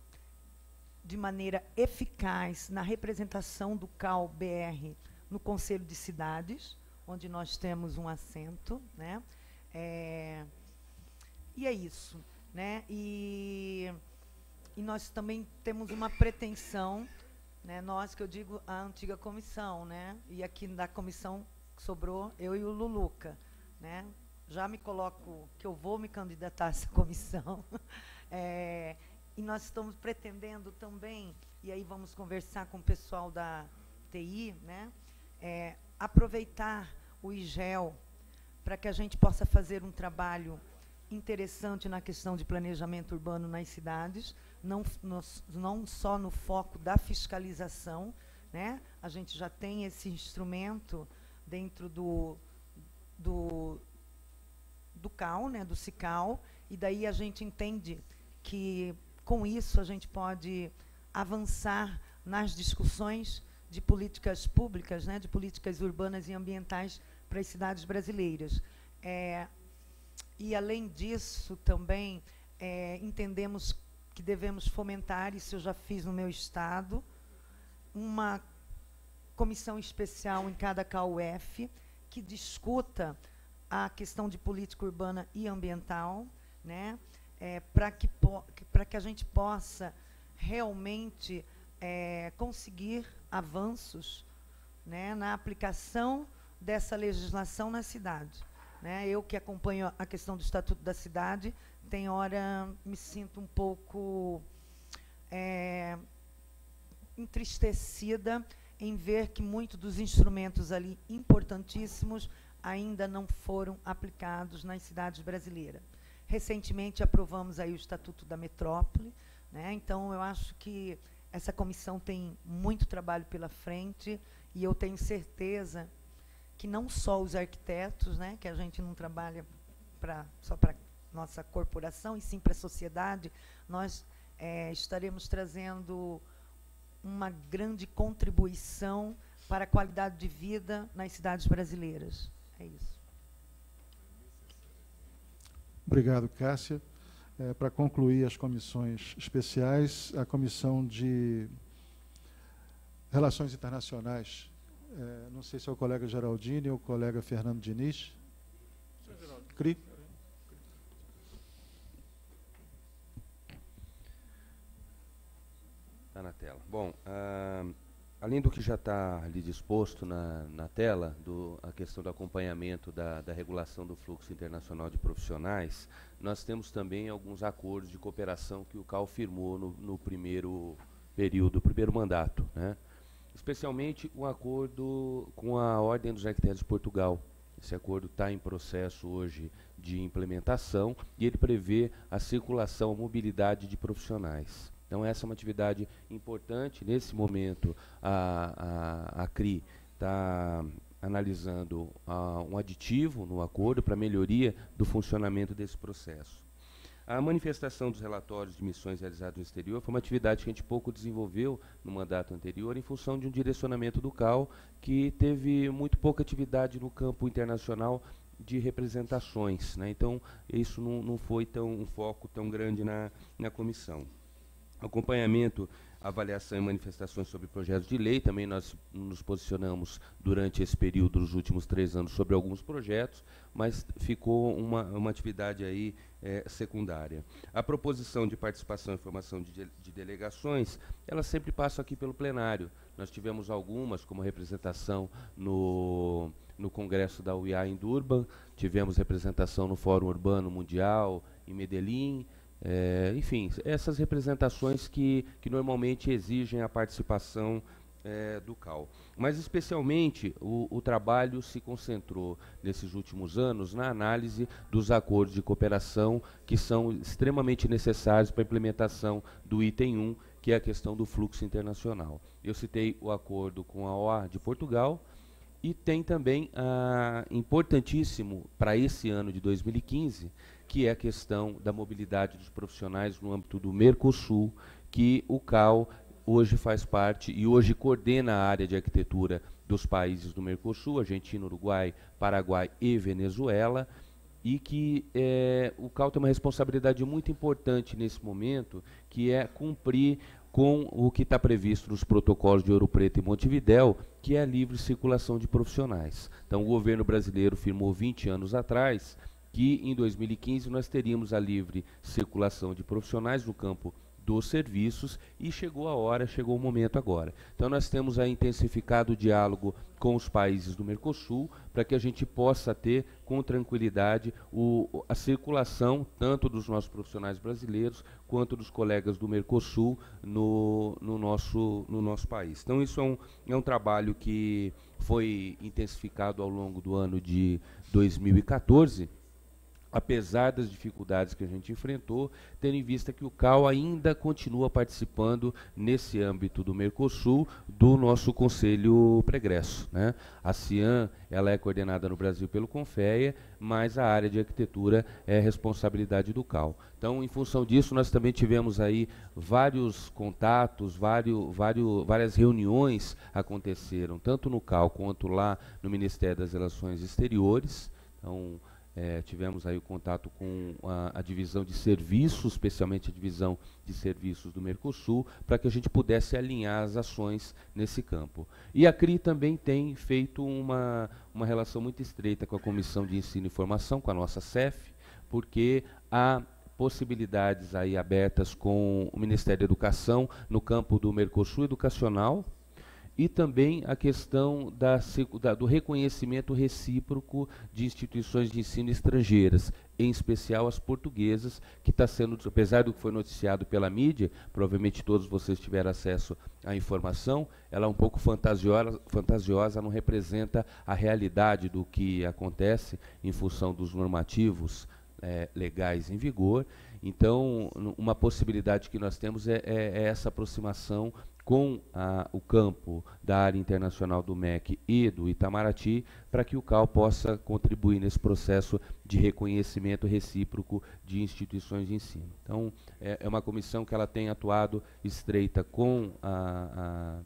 de maneira eficaz na representação do C A U B R no Conselho de Cidades, onde nós temos um assento, né? É, e é isso, né? E, e nós também temos uma pretensão, né? Nós, que eu digo, a antiga comissão, né? E aqui da comissão sobrou eu e o Luluca, né? Já me coloco que eu vou me candidatar a essa comissão. É, E nós estamos pretendendo também, e aí vamos conversar com o pessoal da T I, né, é, aproveitar o I G E L para que a gente possa fazer um trabalho interessante na questão de planejamento urbano nas cidades, não, no, não só no foco da fiscalização, né, a gente já tem esse instrumento dentro do, do, do C A U, né, do CICAL, e daí a gente entende que com isso a gente pode avançar nas discussões de políticas públicas, né, de políticas urbanas e ambientais para as cidades brasileiras. É, e, além disso, também é, entendemos que devemos fomentar, isso eu já fiz no meu estado, uma comissão especial em cada C A U F que discuta a questão de política urbana e ambiental, né, É, para que, para que a gente possa realmente é, conseguir avanços, né, na aplicação dessa legislação na cidade. Né? Eu que acompanho a questão do Estatuto da Cidade, tem hora me sinto um pouco é, entristecida em ver que muitos dos instrumentos ali importantíssimos ainda não foram aplicados nas cidades brasileiras. Recentemente aprovamos aí o Estatuto da Metrópole, né? Então eu acho que essa comissão tem muito trabalho pela frente e eu tenho certeza que não só os arquitetos, né, que a gente não trabalha pra, só para nossa corporação e sim para a sociedade, nós é, estaremos trazendo uma grande contribuição para a qualidade de vida nas cidades brasileiras. É isso. Obrigado, Cássia. É, para concluir as comissões especiais, a Comissão de Relações Internacionais é, não sei se é o colega Geraldini ou o colega Fernando Diniz. CRI. Está na tela. Bom, ah, além do que já está ali disposto na, na tela, do, a questão do acompanhamento da, da regulação do fluxo internacional de profissionais, nós temos também alguns acordos de cooperação que o C A U firmou no, no primeiro período, primeiro mandato, né? Especialmente um acordo com a Ordem dos Arquitetos de Portugal. Esse acordo está em processo hoje de implementação e ele prevê a circulação, a mobilidade de profissionais. Então, essa é uma atividade importante. Nesse momento, a, a, a C R I está analisando uh, um aditivo no acordo para melhoria do funcionamento desse processo. A manifestação dos relatórios de missões realizadas no exterior foi uma atividade que a gente pouco desenvolveu no mandato anterior, em função de um direcionamento do C A U que teve muito pouca atividade no campo internacional de representações, né? Então, isso não, não foi tão, um foco tão grande na, na comissão. Acompanhamento, avaliação e manifestações sobre projetos de lei. Também nós nos posicionamos durante esse período, nos últimos três anos, sobre alguns projetos, mas ficou uma, uma atividade aí é, secundária. A proposição de participação e formação de, de, de delegações, ela sempre passa aqui pelo plenário. Nós tivemos algumas, como representação no, no Congresso da U I A em Durban, tivemos representação no Fórum Urbano Mundial em Medellín. É, enfim, essas representações que, que normalmente exigem a participação é, do C A U. Mas, especialmente, o, o trabalho se concentrou, nesses últimos anos, na análise dos acordos de cooperação que são extremamente necessários para a implementação do item um, que é a questão do fluxo internacional. Eu citei o acordo com a O A de Portugal, e tem também, ah, importantíssimo para esse ano de dois mil e quinze, que é a questão da mobilidade dos profissionais no âmbito do Mercosul, que o C A U hoje faz parte e hoje coordena a área de arquitetura dos países do Mercosul, Argentina, Uruguai, Paraguai e Venezuela, e que é, o C A U tem uma responsabilidade muito importante nesse momento, que é cumprir com o que está previsto nos protocolos de Ouro Preto e Montevidéu, que é a livre circulação de profissionais. Então, o governo brasileiro firmou vinte anos atrás que em dois mil e quinze nós teríamos a livre circulação de profissionais no campo dos serviços, e chegou a hora, chegou o momento agora. Então nós temos aí intensificado o diálogo com os países do Mercosul, para que a gente possa ter com tranquilidade o, a circulação tanto dos nossos profissionais brasileiros quanto dos colegas do Mercosul no, no, nosso, no nosso país. Então isso é um, é um trabalho que foi intensificado ao longo do ano de dois mil e quatorze, apesar das dificuldades que a gente enfrentou, tendo em vista que o C A U ainda continua participando, nesse âmbito do Mercosul, do nosso Conselho Pregresso, né? A CIAM, ela é coordenada no Brasil pelo CONFEA, mas a área de arquitetura é responsabilidade do C A U. Então, em função disso, nós também tivemos aí vários contatos, vários, vários, várias reuniões aconteceram, tanto no C A U quanto lá no Ministério das Relações Exteriores. Então, É, tivemos aí o contato com a, a divisão de serviços, especialmente a divisão de serviços do Mercosul, para que a gente pudesse alinhar as ações nesse campo. E a C R I também tem feito uma, uma relação muito estreita com a Comissão de Ensino e Formação, com a nossa C E F, porque há possibilidades aí abertas com o Ministério da Educação no campo do Mercosul educacional, e também a questão da, da, do reconhecimento recíproco de instituições de ensino estrangeiras, em especial as portuguesas, que está sendo, apesar do que foi noticiado pela mídia, provavelmente todos vocês tiveram acesso à informação, ela é um pouco fantasiosa, fantasiosa, não representa a realidade do que acontece em função dos normativos é, legais em vigor. Então, uma possibilidade que nós temos é, é, é essa aproximação com a, o campo da área internacional do M E C e do Itamaraty, para que o C A U possa contribuir nesse processo de reconhecimento recíproco de instituições de ensino. Então, é, é uma comissão que ela tem atuado estreita com a,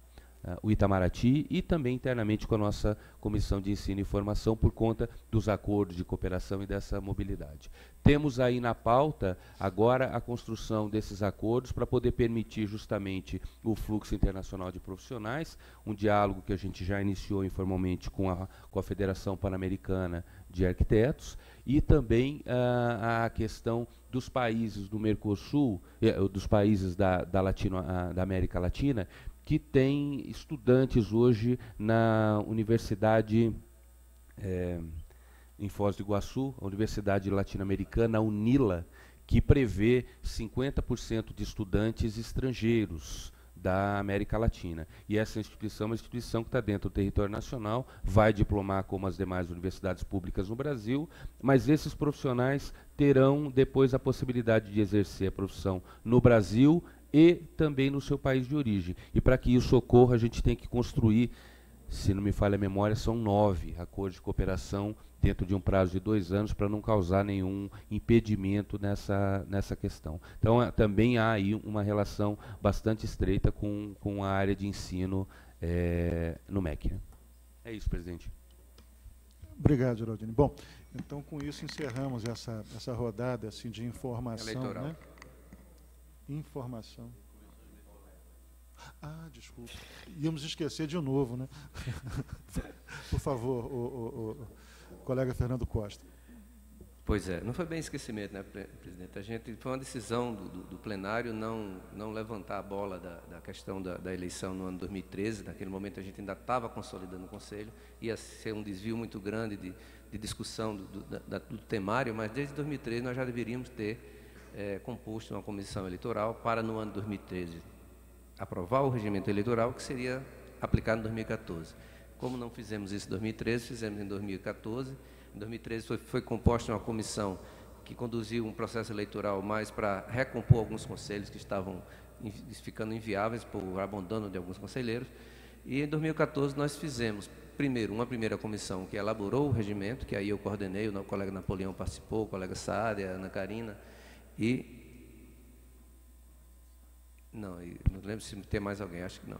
uh, o Itamaraty e também internamente com a nossa Comissão de Ensino e Formação por conta dos acordos de cooperação e dessa mobilidade. Temos aí na pauta agora a construção desses acordos para poder permitir justamente o fluxo internacional de profissionais, um diálogo que a gente já iniciou informalmente com a, com a Federação Pan-Americana de Arquitetos, e também uh, a questão dos países do Mercosul, eh, dos países da, da, Latino, uh, da América Latina, que têm estudantes hoje na Universidade, eh, em Foz do Iguaçu, a Universidade Latino-Americana, a UNILA, que prevê cinquenta por cento de estudantes estrangeiros da América Latina. E essa instituição é uma instituição que está dentro do território nacional, vai diplomar como as demais universidades públicas no Brasil, mas esses profissionais terão depois a possibilidade de exercer a profissão no Brasil e também no seu país de origem. E para que isso ocorra, a gente tem que construir, se não me falha a memória, são nove acordos de cooperação dentro de um prazo de dois anos para não causar nenhum impedimento nessa, nessa questão. Então, é, também há aí uma relação bastante estreita com, com a área de ensino é, no M E C. Né? É isso, presidente. Obrigado, Geraldine. Bom, então, com isso, encerramos essa, essa rodada assim, de informação. Eleitoral. Né? Informação. Ah, desculpa. Íamos esquecer de novo, né? Por favor, o, o, o colega Fernando Costa. Pois é, não foi bem esquecimento, né, presidente? A gente, foi uma decisão do, do, do plenário não, não levantar a bola da, da questão da, da eleição no ano dois mil e treze. Naquele momento a gente ainda estava consolidando o Conselho, ia ser um desvio muito grande de, de discussão do, do, da, do temário, mas desde dois mil e treze nós já deveríamos ter é, composto uma comissão eleitoral para, no ano dois mil e treze, aprovar o regimento eleitoral que seria aplicado em dois mil e quatorze. Como não fizemos isso em dois mil e treze, fizemos em dois mil e quatorze. Em dois mil e treze foi, foi composta uma comissão que conduziu um processo eleitoral mais para recompor alguns conselhos que estavam in, ficando inviáveis por abandono de alguns conselheiros. E em dois mil e quatorze nós fizemos, primeiro, uma primeira comissão que elaborou o regimento, que aí eu coordenei, o colega Napoleão participou, o colega Saadia, a Ana Karina, e... Não, não lembro se tem mais alguém, acho que não.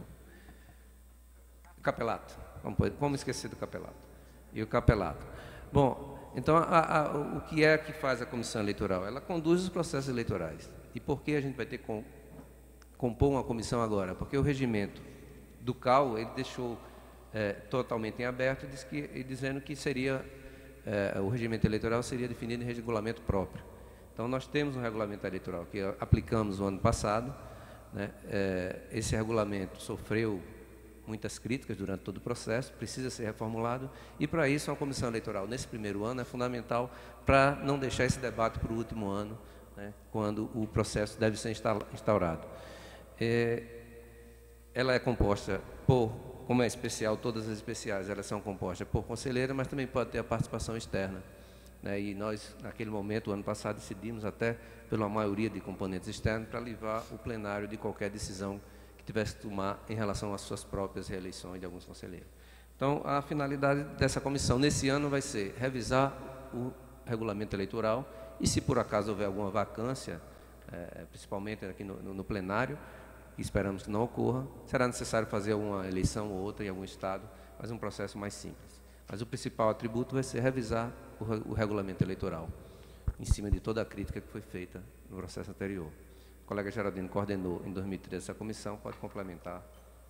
Capelato, vamos, vamos esquecer do capelato. E o capelato. Bom, então, a, a, o que é que faz a comissão eleitoral? Ela conduz os processos eleitorais. E por que a gente vai ter que com, compor uma comissão agora? Porque o regimento do C A U, ele deixou é, totalmente em aberto, diz que, dizendo que seria, é, o regimento eleitoral seria definido em regulamento próprio. Então, nós temos um regulamento eleitoral que aplicamos no ano passado, né? É, esse regulamento sofreu muitas críticas durante todo o processo, precisa ser reformulado, e para isso uma comissão eleitoral nesse primeiro ano é fundamental para não deixar esse debate para o último ano, né, quando o processo deve ser instaurado. É, ela é composta por, como é especial, todas as especiais, elas são compostas por conselheira, mas também pode ter a participação externa. Né, e nós, naquele momento, o ano passado, decidimos até pela maioria de componentes externos para livrar o plenário de qualquer decisão que tivesse que tomar em relação às suas próprias reeleições de alguns conselheiros. Então, a finalidade dessa comissão nesse ano vai ser revisar o regulamento eleitoral e, se por acaso houver alguma vacância, é, principalmente aqui no, no, no plenário, que esperamos que não ocorra, será necessário fazer uma eleição ou outra em algum estado, mas um processo mais simples. Mas o principal atributo vai ser revisar o, o regulamento eleitoral, em cima de toda a crítica que foi feita no processo anterior. O colega Geraldino coordenou em dois mil e treze essa comissão, pode complementar.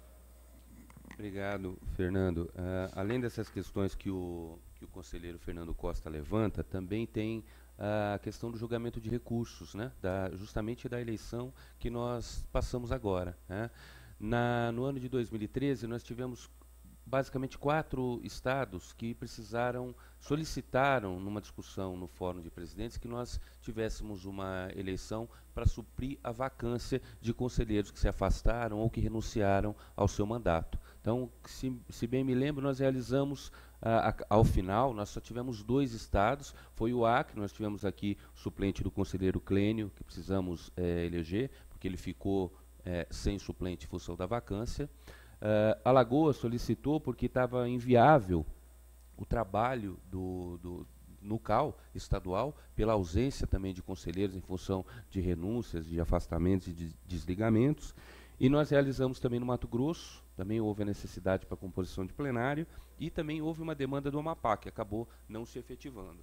Obrigado, Fernando. Uh, além dessas questões que o, que o conselheiro Fernando Costa levanta, também tem uh, a questão do julgamento de recursos, né, da, justamente da eleição que nós passamos agora. Né. Na, no ano de dois mil e treze, nós tivemos basicamente quatro estados que precisaram, solicitaram numa discussão no Fórum de Presidentes que nós tivéssemos uma eleição para suprir a vacância de conselheiros que se afastaram ou que renunciaram ao seu mandato. Então, se, se bem me lembro, nós realizamos, a, a, ao final, nós só tivemos dois estados, foi o Acre, nós tivemos aqui o suplente do conselheiro Clênio, que precisamos é, eleger, porque ele ficou é, sem suplente em função da vacância. Uh, Alagoas solicitou porque estava inviável o trabalho do, do, no C A U estadual, pela ausência também de conselheiros em função de renúncias, de afastamentos e de desligamentos. E nós realizamos também no Mato Grosso, também houve a necessidade para a composição de plenário, e também houve uma demanda do Amapá, que acabou não se efetivando.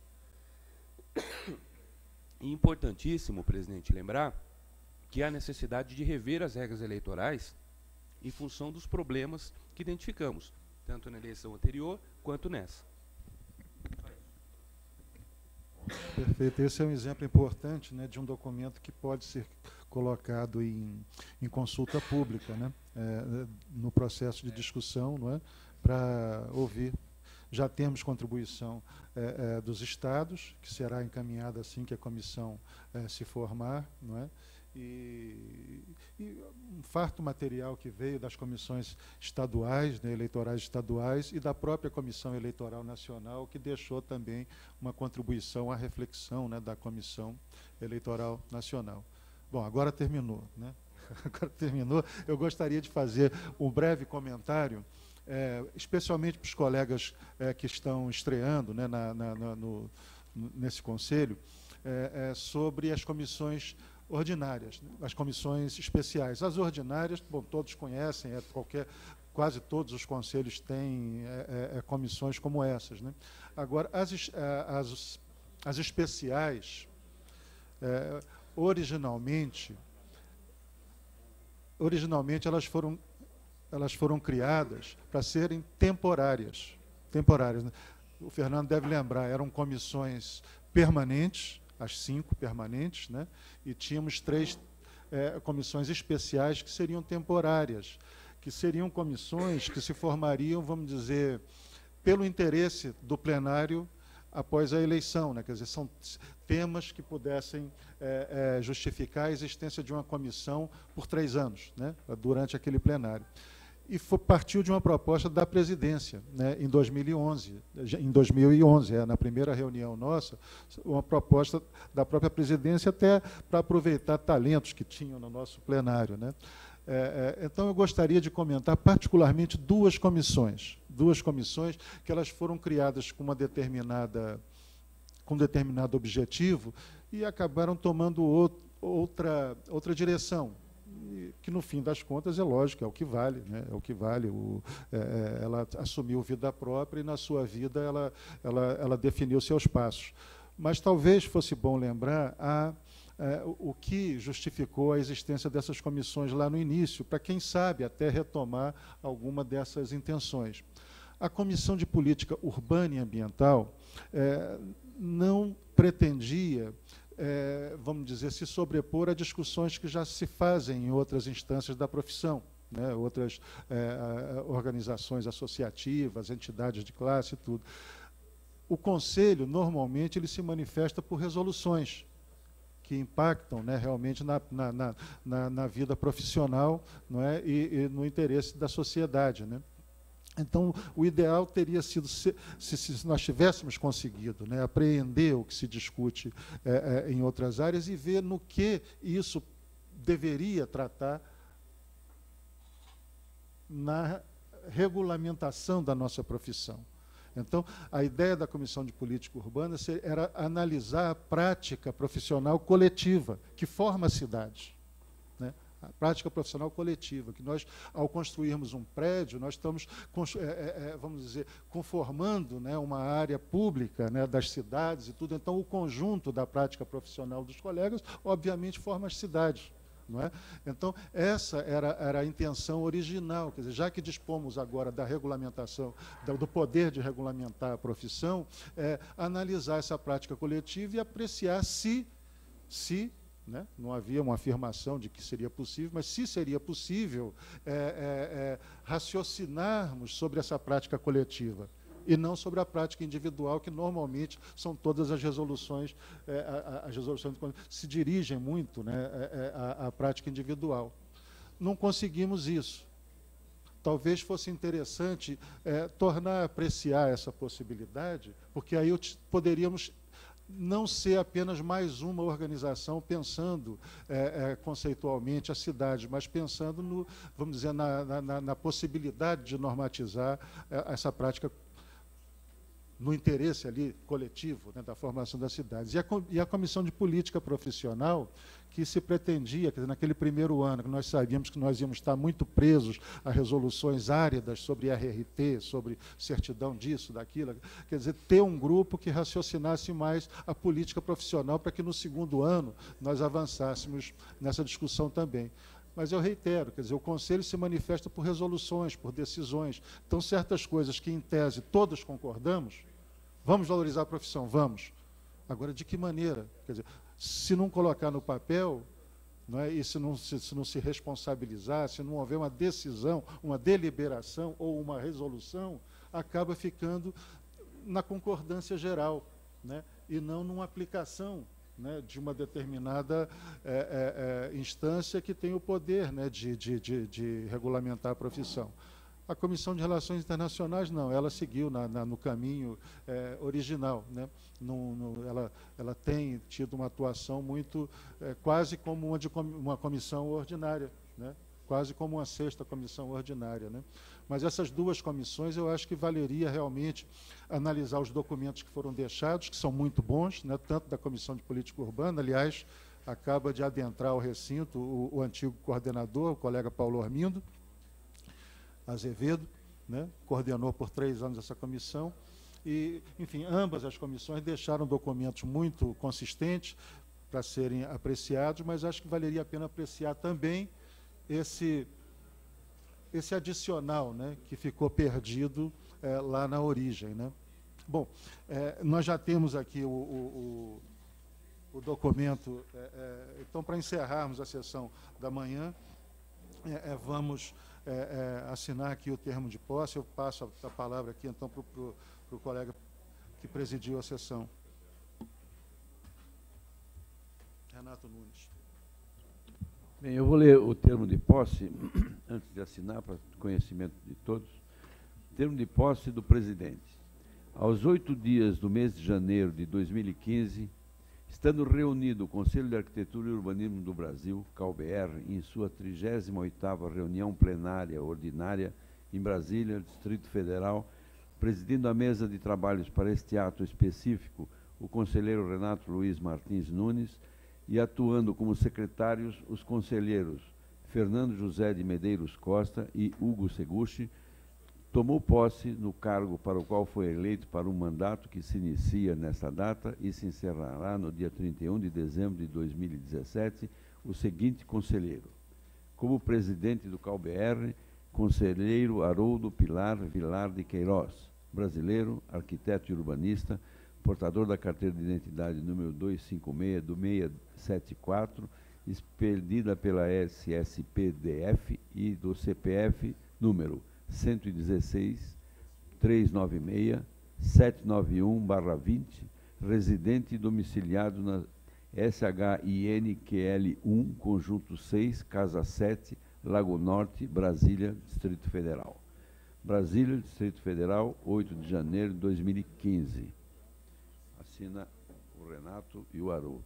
E importantíssimo, presidente, lembrar que há necessidade de rever as regras eleitorais em função dos problemas que identificamos, tanto na eleição anterior quanto nessa. Perfeito. Esse é um exemplo importante, né, de um documento que pode ser colocado em, em consulta pública, né, é, no processo de discussão, não é, para ouvir. Já temos contribuição é, é, dos estados, que será encaminhada assim que a comissão é, se formar, não é? E, e um farto material que veio das comissões estaduais, né, eleitorais estaduais, e da própria Comissão Eleitoral Nacional, que deixou também uma contribuição à reflexão, né, da Comissão Eleitoral Nacional. Bom, agora terminou, né? Agora terminou. Eu gostaria de fazer um breve comentário, é, especialmente para os colegas é, que estão estreando, né, na, na, na, no, nesse conselho, é, é, sobre as comissões ordinárias, né, as comissões especiais. As ordinárias, bom, todos conhecem, é, qualquer, quase todos os conselhos têm é, é, comissões como essas, né? Agora, as, as, as especiais, é, originalmente, originalmente elas foram, elas foram criadas para serem temporárias. temporárias, né? O Fernando deve lembrar, eram comissões permanentes, as cinco permanentes, né? E tínhamos três é, comissões especiais que seriam temporárias, que seriam comissões que se formariam, vamos dizer, pelo interesse do plenário após a eleição, né? Quer dizer, são temas que pudessem é, é, justificar a existência de uma comissão por três anos, né? Durante aquele plenário. E foi, partiu de uma proposta da presidência, né, em dois mil e onze, em dois mil e onze, é, na primeira reunião nossa, uma proposta da própria presidência até para aproveitar talentos que tinham no nosso plenário, né. É, é, então, eu gostaria de comentar particularmente duas comissões, duas comissões que elas foram criadas com uma determinada, com um determinado objetivo e acabaram tomando outro, outra, outra direção, que no fim das contas é lógico, é o que vale, né? É o que vale. O, é, ela assumiu vida própria e na sua vida ela, ela, ela definiu seus passos. Mas talvez fosse bom lembrar a, é, o, o que justificou a existência dessas comissões lá no início, para quem sabe até retomar alguma dessas intenções. A Comissão de Política Urbana e Ambiental é, não pretendia, É, vamos dizer, se sobrepor a discussões que já se fazem em outras instâncias da profissão, né, outras é, organizações associativas, entidades de classe e tudo. O Conselho, normalmente, ele se manifesta por resoluções que impactam, né, realmente na, na, na, na, na vida profissional, não é, e, e no interesse da sociedade, né. Então, o ideal teria sido, se, se, se nós tivéssemos conseguido, né, apreender o que se discute é, é, em outras áreas e ver no que isso deveria tratar na regulamentação da nossa profissão. Então, a ideia da Comissão de Política Urbana era analisar a prática profissional coletiva que forma a cidade, né? A prática profissional coletiva, que nós, ao construirmos um prédio, nós estamos, é, é, vamos dizer, conformando, né, uma área pública, né, das cidades e tudo. Então, o conjunto da prática profissional dos colegas, obviamente, forma as cidades. Não é? Então, essa era, era a intenção original. Quer dizer, já que dispomos agora da regulamentação, do poder de regulamentar a profissão, é, analisar essa prática coletiva e apreciar se, se né, não havia uma afirmação de que seria possível, mas se seria possível é, é, é, raciocinarmos sobre essa prática coletiva e não sobre a prática individual, que normalmente são todas as resoluções, é, as resoluções se dirigem muito, né, à, à prática individual. Não conseguimos isso. Talvez fosse interessante é, tornar a apreciar essa possibilidade, porque aí eu poderíamos não ser apenas mais uma organização pensando é, é, conceitualmente a cidade, mas pensando, no, vamos dizer, na, na, na possibilidade de normatizar é, essa prática no interesse ali coletivo, né, da formação das cidades. E a, e a Comissão de Política Profissional, que se pretendia, quer dizer, naquele primeiro ano, que nós sabíamos que nós íamos estar muito presos a resoluções áridas sobre R R T, sobre certidão disso, daquilo, quer dizer, ter um grupo que raciocinasse mais a política profissional para que no segundo ano nós avançássemos nessa discussão também. Mas eu reitero, quer dizer, o Conselho se manifesta por resoluções, por decisões. Então, certas coisas que, em tese, todos concordamos, vamos valorizar a profissão, vamos. Agora, de que maneira? Quer dizer, se não colocar no papel, não é, e se não se, se não se responsabilizar, se não houver uma decisão, uma deliberação ou uma resolução, acaba ficando na concordância geral, né, e não numa aplicação, né, de uma determinada é, é, é, instância que tem o poder, né, de, de, de, de regulamentar a profissão. A Comissão de Relações Internacionais, não, ela seguiu na, na, no caminho é, original. Né? No, no, ela, ela tem tido uma atuação muito, é, quase como uma, de com, uma comissão ordinária, né? Quase como uma sexta comissão ordinária. Né? Mas essas duas comissões, eu acho que valeria realmente analisar os documentos que foram deixados, que são muito bons, né? Tanto da Comissão de Política Urbana, aliás, acaba de adentrar o recinto o, o antigo coordenador, o colega Paulo Ormindo Azevedo, né? Coordenou por três anos essa comissão, e, enfim, ambas as comissões deixaram documentos muito consistentes para serem apreciados, mas acho que valeria a pena apreciar também esse, esse adicional, né, que ficou perdido é, lá na origem. Né? Bom, é, nós já temos aqui o, o, o, o documento, é, é, então, para encerrarmos a sessão da manhã, é, é, vamos é, é, assinar aqui o termo de posse. Eu passo a, a palavra aqui, então, para o colega que presidiu a sessão. Renato Nunes. Bem, eu vou ler o termo de posse, antes de assinar, para conhecimento de todos. Termo de posse do presidente. Aos oito dias do mês de janeiro de dois mil e quinze, estando reunido o Conselho de Arquitetura e Urbanismo do Brasil, C A U B R, em sua trigésima oitava reunião plenária ordinária em Brasília, Distrito Federal, presidindo a mesa de trabalhos para este ato específico, o conselheiro Renato Luiz Martins Nunes, e atuando como secretários os conselheiros Fernando José de Medeiros Costa e Hugo Seguchi, tomou posse no cargo para o qual foi eleito para um mandato que se inicia nesta data e se encerrará no dia trinta e um de dezembro de dois mil e dezessete, o seguinte conselheiro. Como presidente do C A U B R, conselheiro Haroldo Pilar Vilar de Queiroz, brasileiro, arquiteto e urbanista, portador da carteira de identidade número duzentos e cinquenta e seis do seis sete quatro, expedida pela S S P D F e do C P F número cento e dezesseis, trezentos e noventa e seis, setecentos e noventa e um barra vinte, residente e domiciliado na S H I N Q L um, Conjunto seis, Casa sete, Lago Norte, Brasília, Distrito Federal. Brasília, Distrito Federal, oito de janeiro de dois mil e quinze. Assina o Renato e o Haroldo.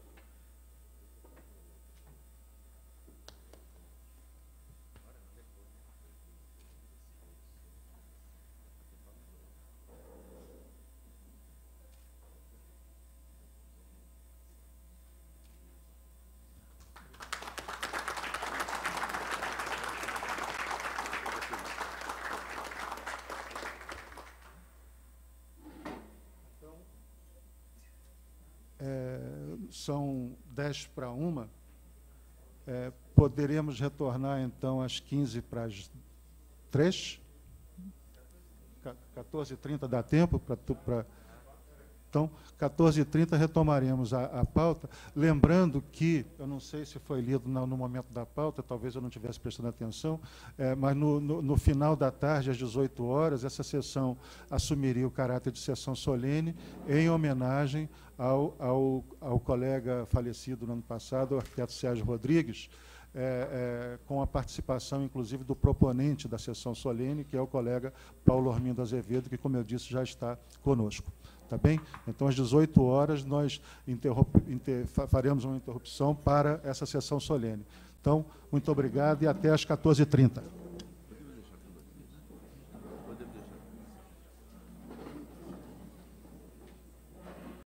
São dez para uma, é, poderemos retornar, então, às quinze para as três? quatorze e trinta dá tempo para... para então, quatorze e trinta retomaremos a, a pauta, lembrando que, eu não sei se foi lido no, no momento da pauta, talvez eu não estivesse prestando atenção, é, mas no, no, no final da tarde, às dezoito horas, essa sessão assumiria o caráter de sessão solene, em homenagem ao, ao, ao colega falecido no ano passado, o arquiteto Sérgio Rodrigues, é, é, com a participação, inclusive, do proponente da sessão solene, que é o colega Paulo Ormindo Azevedo, que, como eu disse, já está conosco. Tá bem? Então, às dezoito horas, nós inter, faremos uma interrupção para essa sessão solene. Então, muito obrigado e até às quatorze e trinta.